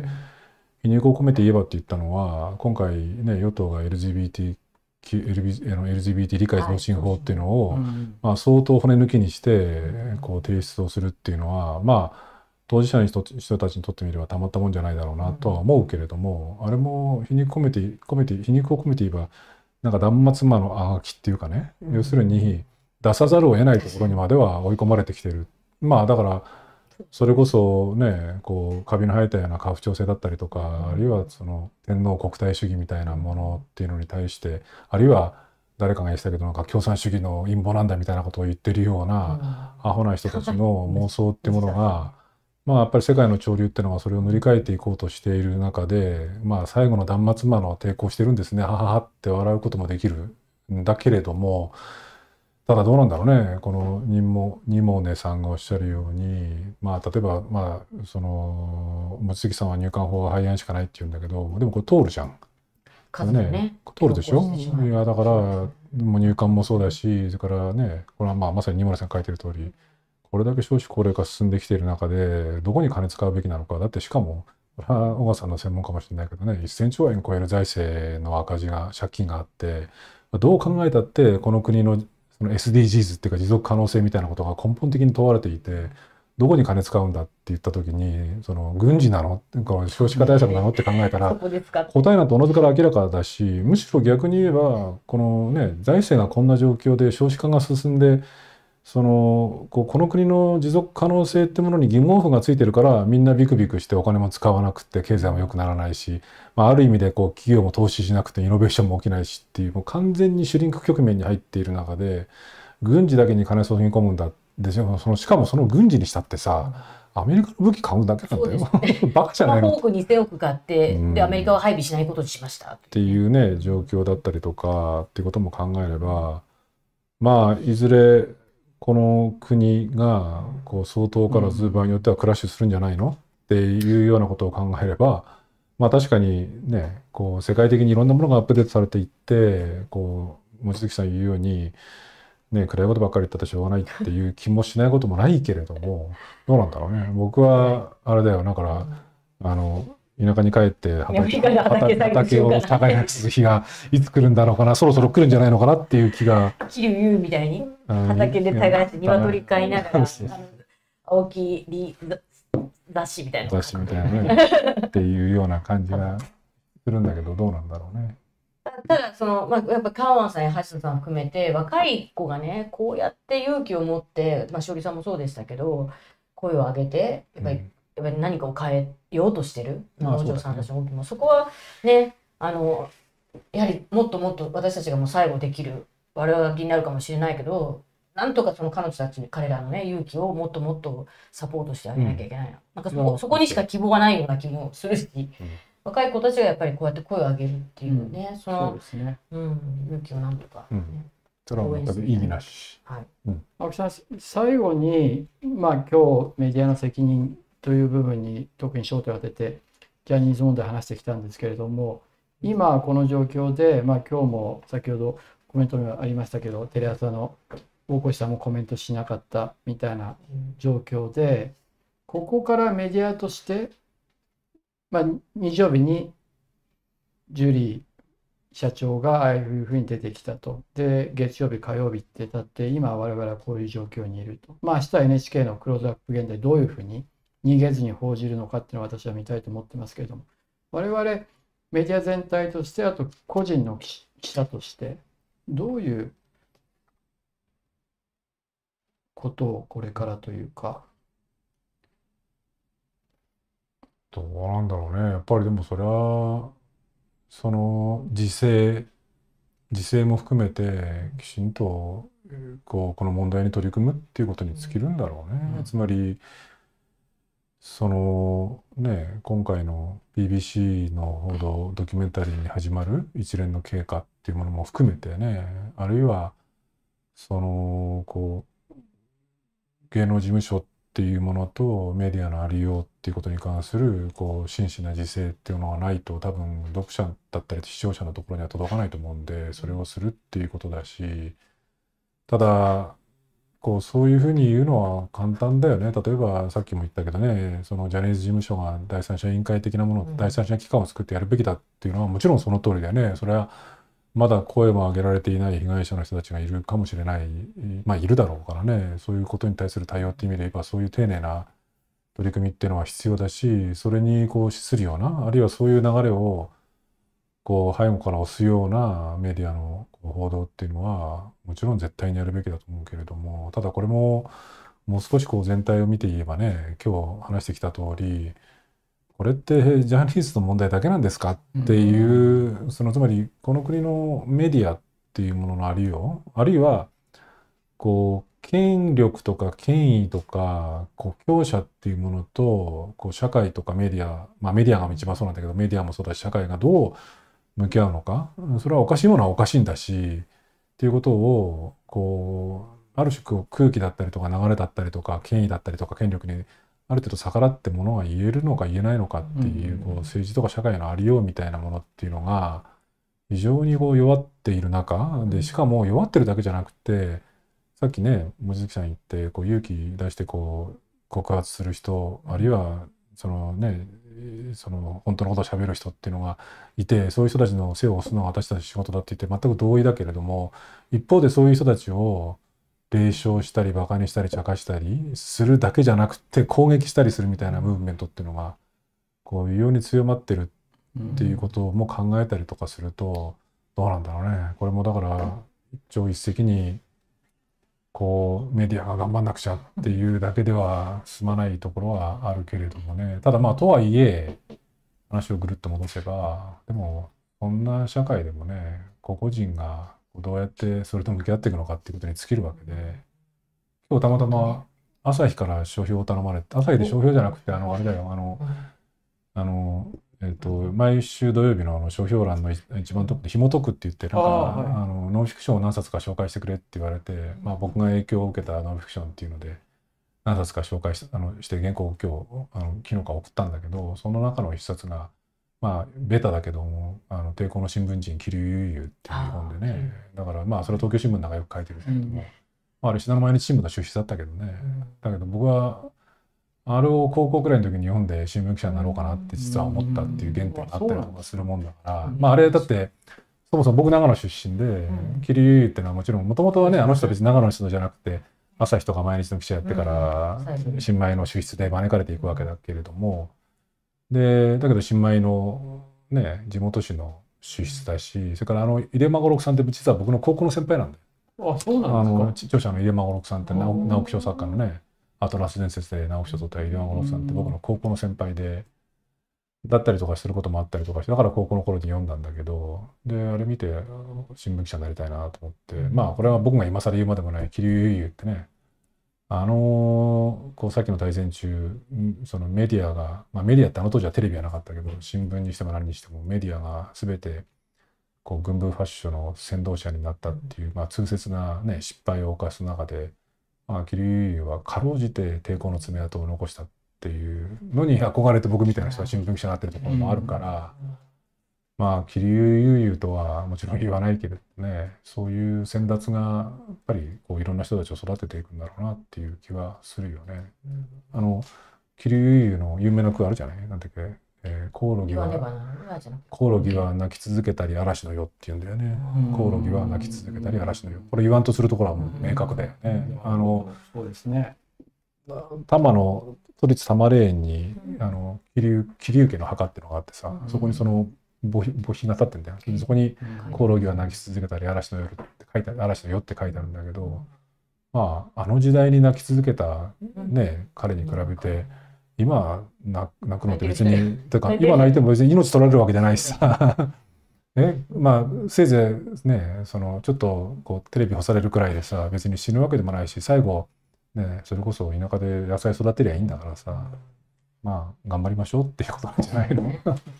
Speaker 3: 皮肉を込めて言えばって言ったのは、今回ね、与党が LGBT 理解増進法っていうのを、相当骨抜きにして提出をするっていうのは、当事者の人たちにとってみればたまったもんじゃないだろうなとは思うけれども、あれも皮肉を込めて言えば、なんか断末魔のあがきっていうかね、要するに出さざるを得ないところにまでは追い込まれてきてる。だからそれこそね、カビの生えたような家父長制だったりとか、あるいは天皇国体主義みたいなものっていうのに対して、あるいは誰かが言ってたけど、なんか共産主義の陰謀なんだみたいなことを言ってるようなアホな人たちの妄想っていうものが、やっぱり世界の潮流っていうのはそれを塗り替えていこうとしている中で、最後の断末魔の抵抗してるんですね、はははって笑うこともできるんだけれども、ただどうなんだろうね、このニモネさんがおっしゃるように、例えば、望月さんは入管法は廃案しかないって言うんだけど、でもこれ通るじゃん。通るでしょ。いや、だから、もう入管もそうだし、それからね、これはまさにニモネさんが書いてる通り、これだけ少子高齢化進んできている中で、どこに金使うべきなのか。だってしかも、小川さんの専門かもしれないけどね、1000兆円超える財政の赤字が、借金があって、どう考えたって、この国のSDGs っていうか持続可能性みたいなことが根本的に問われていて、どこに金使うんだって言った時に、軍事なの、少子化対策なのって考えたら、答えなんておのずから明らかだし、むしろ逆に言えば、このね、財政がこんな状況で少子化が進んで、この国の持続可能性ってものに疑問符がついてるから、みんなビクビクしてお金も使わなくて経済も良くならないし、ある意味で企業も投資しなくてイノベーションも起きないしっていう、もう完全にシュリンク局面に入っている中で、軍事だけに金注ぎ込むんだでしかもその軍事にしたってさ、アメリカの武器買うだけなんだよ。バカじゃないの。
Speaker 2: トマホーク2000億買って、でアメリカは配備しないことにしました
Speaker 3: っていうね、状況だったりとかっていうことも考えれば、いずれこの国が相当からず場合によってはクラッシュするんじゃないのっていうようなことを考えれば、確かにね、世界的にいろんなものがアップデートされていって、望月さん言うように、ね、暗いことばっかり言ったってしょうがないっていう気もしないこともないけれども、どうなんだろうね。僕はあれだよ、だから田舎に帰って畑を耕す日がいつ来るんだろうかな、そろそろ来るんじゃないのかなっていう気が。
Speaker 2: 桐生優みたいに畑で耕して鶏飼いながら青木雑誌みたいな
Speaker 3: ねっていうような感じがするんだけど、どうなんだろうね。
Speaker 2: ただやっぱカーワンさんや橋田さん含めて若い子がね、こうやって勇気を持って、しおりさんもそうでしたけど、声を上げてやっぱり何かを変えようとしてる農場さんたちの動きも、そこはね、やはりもっともっと私たちがもう最後できる我々になるかもしれないけど、なんとか彼らのね、勇気をもっともっとサポートしてあげなきゃいけないな。なんかそこにしか希望がないような気もするし、若い子たちがやっぱりこうやって声を上げるっていうね、
Speaker 1: そうですね。
Speaker 2: 勇気をなんとか、
Speaker 3: それは全く意義なし。
Speaker 1: 青木さん、最後に、今日メディアの責任という部分に特に焦点を当てて、ジャニーズ問題を話してきたんですけれども、今この状況で、今日も先ほどコメントにありましたけど、テレ朝の大越さんもコメントしなかったみたいな状況で、ここからメディアとして、日曜日にジュリー社長がああいうふうに出てきたと。で、月曜日、火曜日って経って、今我々はこういう状況にいると。明日 NHK のクローズアップ現代どういうふうに逃げずに報じるのかっていうのを私は見たいと思ってますけれども、我々メディア全体として、あと個人の記者として、どういうことをこれからというか。
Speaker 3: どうなんだろうね。やっぱりでもそれは、その自制も含めてきちんとこの問題に取り組むっていうことに尽きるんだろうね。つまりそのね、今回の BBC の報道ドキュメンタリーに始まる一連の経過っていうものも含めてね、あるいはその芸能事務所っていうものとメディアのありようっていうことに関する真摯な自制っていうのがないと、多分読者だったり視聴者のところには届かないと思うんで、それをするっていうことだし、ただそういうふうに言うのは簡単だよね。例えばさっきも言ったけどね、そのジャニーズ事務所が第三者委員会的なもの、第三者機関を作ってやるべきだっていうのはもちろんその通りだよね。それはまだ声も上げられていない被害者の人たちがいるかもしれない、いるだろうからね。そういうことに対する対応っていう意味で言えば、そういう丁寧な取り組みっていうのは必要だし、それに資するような、あるいはそういう流れを背後から押すようなメディアの報道っていうのはもちろん絶対にやるべきだと思うけれども、ただこれももう少し全体を見て言えばね、今日話してきた通り、これってジャニーズの問題だけなんですかっていう、つまりこの国のメディアっていうもののありよう、あるいは権力とか権威とか強者っていうものと社会とかメディア、メディアが一番そうなんだけど、メディアもそうだし社会がどう向き合うのか、それはおかしいものはおかしいんだしっていうことをある種空気だったりとか流れだったりとか権威だったりとか権力にある程度逆らってものが言えるのか言えないのかっていう、政治とか社会のありようみたいなものっていうのが非常に弱っている中で、しかも弱ってるだけじゃなくて、さっきね望月さん言って勇気出して告発する人、あるいはその本当のことを喋る人っていうのがいて、そういう人たちの背を押すのが私たち仕事だって言って全く同意だけれども、一方でそういう人たちを冷笑したりバカにしたり茶化したりするだけじゃなくて攻撃したりするみたいなムーブメントっていうのが異様に強まってるっていうことも考えたりとかすると、どうなんだろうね。これもだから一朝一夕にメディアが頑張んなくちゃっていうだけでは済まないところはあるけれどもね。ただとはいえ話をぐるっと戻せば、でもこんな社会でもね、個々人がどうやってそれと向き合っていくのかっていうことに尽きるわけで、今日たまたま朝日から書評を頼まれて、朝日で書評じゃなくてあれだよ、毎週土曜日の書評欄の一番トップで紐解くって言って、ノンフィクションを何冊か紹介してくれって言われて、僕が影響を受けたノンフィクションっていうので何冊か紹介して原稿を昨日か送ったんだけど、その中の一冊がベタだけども抵抗の新聞人桐生悠々っていう本でね、だからそれは東京新聞なんかよく書いてるんだけども、あれ信濃毎日新聞の出資だったけどね、だけど僕はあれを高校くらいの時に読んで新聞記者になろうかなって実は思ったっていう原点があったりとかするもんだから、あれだってそもそも僕長野出身で、桐生悠々っていうのはもちろんもともとはね、あの人は別に長野の人じゃなくて朝日とか毎日の記者やってから新米の主筆で招かれていくわけだけれども、だけど新米のね地元紙の主筆だし、それから入間五六さんって実は僕の高校の先輩なんで、
Speaker 1: そうなんですか。
Speaker 3: 著者の入間五六さんって直木賞作家のね、アトラス伝説で直木賞取った入間五六さんって僕の高校の先輩でだったりとかすることもあったりとかして、だから高校の頃に読んだんだけど、であれ見て新聞記者になりたいなと思って、これは僕が今更言うまでもない桐生悠々ってね、さっきの大戦中そのメディアが、メディアって当時はテレビはなかったけど、新聞にしても何にしてもメディアが全て軍部ファッションの先導者になったっていう、痛切な、失敗を犯す中で、桐生悠々はかろうじて抵抗の爪痕を残したっていうのに憧れて僕みたいな人は新聞記者になってるところもあるから、 まあ桐生悠々とはもちろん言わないけれどね、そういう先達がやっぱりこういろんな人たちを育てていくんだろうなっていう気はするよね。桐生悠々の有名な句あるじゃない、なんだっけ、コオロギは泣き続けたり嵐のよって言うんだよね。コオロギは泣き続けたり嵐のよ。これ言わんとするところはもう明確だよね。
Speaker 1: そうですね。
Speaker 3: 多摩の都立多摩霊園に桐生家の墓っていうのがあってさ、そこにその墓碑が立ってんだよ。そこにコオロギは泣き続けたり嵐の夜って書いてある、嵐のよって書いてあるんだけど、まああの時代に泣き続けたね彼に比べて今泣くのって別に、てか今泣いても別に命取られるわけじゃないしさまあせいぜいねちょっとこうテレビ干されるくらいでさ、別に死ぬわけでもないし、最後ねそれこそ田舎で野菜育てりゃいいんだからさ、まあ頑張りましょうっていうことなんじゃないの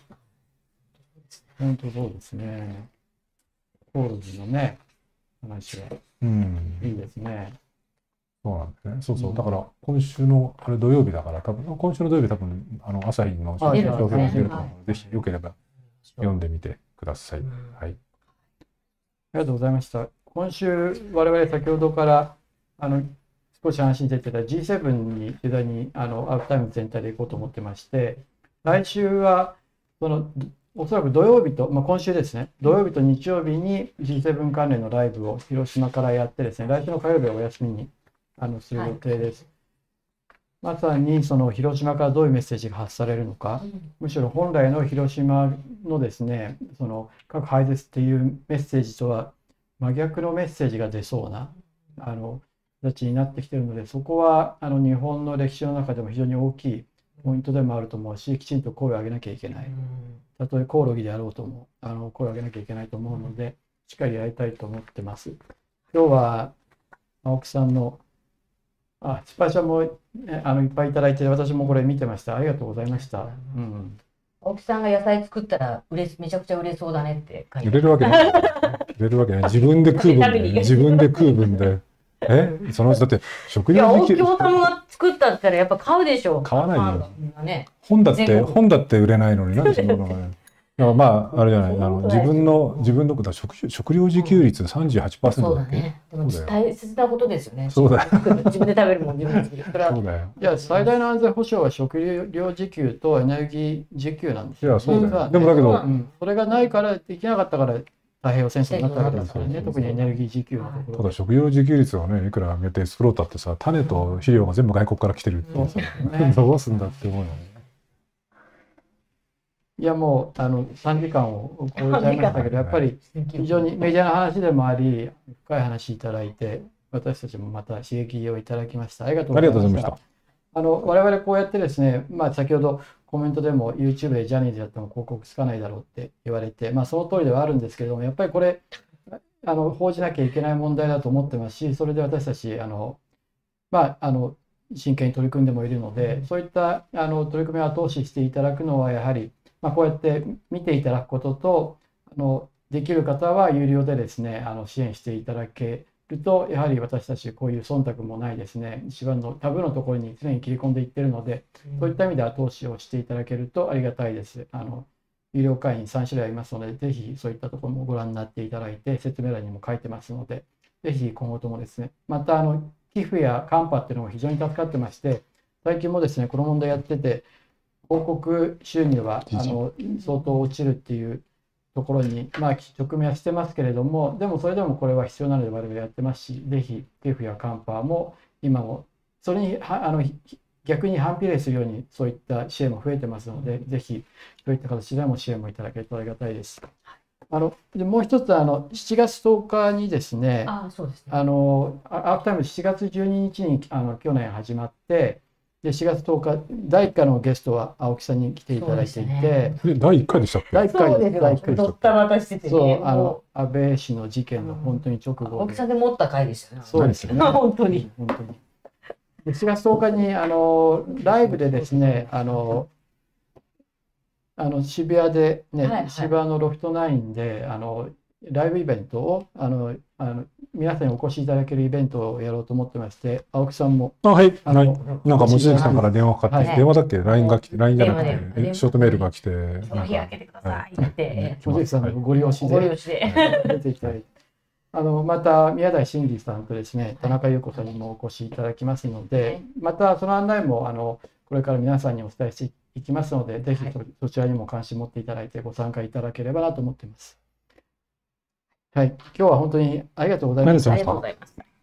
Speaker 1: 本当そうですね。コオロギのね話は、いいですね。
Speaker 3: そうなんですね。そうそう。だから今週のあれ土曜日だから、今週の土曜日朝日の商標が出ると思うので、ぜひよければ読んでみてください。はい。あり
Speaker 1: がとうございました。今週我々先ほどから少し話に出てた G7 に取材にアウフタイム全体で行こうと思ってまして、来週はおそらく土曜日と、今週ですね、土曜日と日曜日に G7 関連のライブを広島からやってですね、来週の火曜日はお休みにする予定です。まさに広島からどういうメッセージが発されるのか、むしろ本来の広島のですね、核廃絶っていうメッセージとは真逆のメッセージが出そうな形になってきているので、そこは日本の歴史の中でも非常に大きいポイントでもあると思うし、きちんと声を上げなきゃいけない。たとえコオロギであろうとも声を上げなきゃいけないと思うので、しっかりやりたいと思ってます。今日は青木さんのスパチャもいっぱいいただいて、私もこれ見てました。ありがとうございました。
Speaker 2: 青木さんが野菜作ったらめちゃくちゃ売れそうだねって書いて
Speaker 3: 売れるわけない。売れるわけない。自分で食う分で。自分で食う分で。そのうちだって食料
Speaker 2: 自給。いや、青木さんが作ったったらやっぱ買うでしょう。
Speaker 3: 買わないよ。
Speaker 2: ね、
Speaker 3: 本だって売れないのになんでそんなのがね。まああれじゃない、自分の食料自給率 38% だっけ。
Speaker 2: ね、でも大切なことですよね。
Speaker 3: そうだよ。
Speaker 2: 自分で食べるもん自分で作る。
Speaker 3: そうだよ。
Speaker 1: いや、最大の安全保障は食料自給とエネルギー自給なんですよ。
Speaker 3: いや、そうだよ。でもだけど、
Speaker 1: それがないからできなかったから太平洋戦争になったわけですからね。特にエネルギー自給のところ。
Speaker 3: ただ食料自給率をねいくら上げて作ろうたってさ、種と肥料が全部外国から来てるってさ、どうすんだって思うよね。
Speaker 1: いやもう3時間を超えちゃいましたけど、やっぱり非常にメジャーな話でもあり、深い話いただいて、私たちもまた刺激をいただきました。ありがとうございました。我々こうやってですね、先ほどコメントでも YouTube でジャニーズやっても広告つかないだろうって言われて、その通りではあるんですけれども、やっぱりこれ報じなきゃいけない問題だと思ってますし、それで私たち真剣に取り組んでもいるので、そういった取り組みを後押ししていただくのはやはりこうやって見ていただくことと、できる方は有料でですね支援していただけると、やはり私たちこういう忖度もないですね、一番のタブーのところに常に切り込んでいってるので、そういった意味で後押しをしていただけるとありがたいです。有料会員3種類ありますので、ぜひそういったところもご覧になっていただいて、説明欄にも書いてますので、ぜひ今後ともですね、また寄付やカンパっていうのも非常に助かってまして、最近もですねこの問題やってて、広告収入は相当落ちるっていうところに直面はしてますけれども、でもそれでもこれは必要なので我々やってますし、ぜひ寄付やカンパも今もそれに逆に反比例するようにそういった支援も増えてますので、ぜひそういった形でも支援もいただけるとありがたいです。でもう一つ7月10日にですね、アフタイム7月12日に去年始まって、で4月10日第1回のゲストは青木さんに来ていただいていて、
Speaker 3: 第1回でしたっけ？
Speaker 1: 第1回です。第1回
Speaker 2: ドッタバタしててね。
Speaker 1: そう、安倍氏の事件の本当に直後で。
Speaker 2: 青木さんで持った回でしたね。
Speaker 1: そうですね。
Speaker 2: 本当に。
Speaker 1: 本当に。4月10日にライブでですね、渋谷でね、渋谷のロフト9でライブイベントを皆さんにお越しいただけるイベントをやろうと思ってまして、青木さんも。
Speaker 3: はい。
Speaker 1: あの
Speaker 3: なんか望月さんから電話かかってきて、
Speaker 2: はい
Speaker 3: 電話だっけ ?LINE が来て、LINE じゃなく
Speaker 2: 電話で
Speaker 3: て、ショートメールが来て、
Speaker 2: その日開けてくださいって
Speaker 1: 望月さんのご利用しで
Speaker 2: ご利用しで。
Speaker 1: 出ていただいて、また宮台真司さんとですね、田中優子さんにもお越しいただきますので、またその案内もこれから皆さんにお伝えしていきますので、ぜひそちらにも関心を持っていただいてご参加いただければなと思っています。はい、今日は本当にありがとうございました。
Speaker 2: ありがとうございます。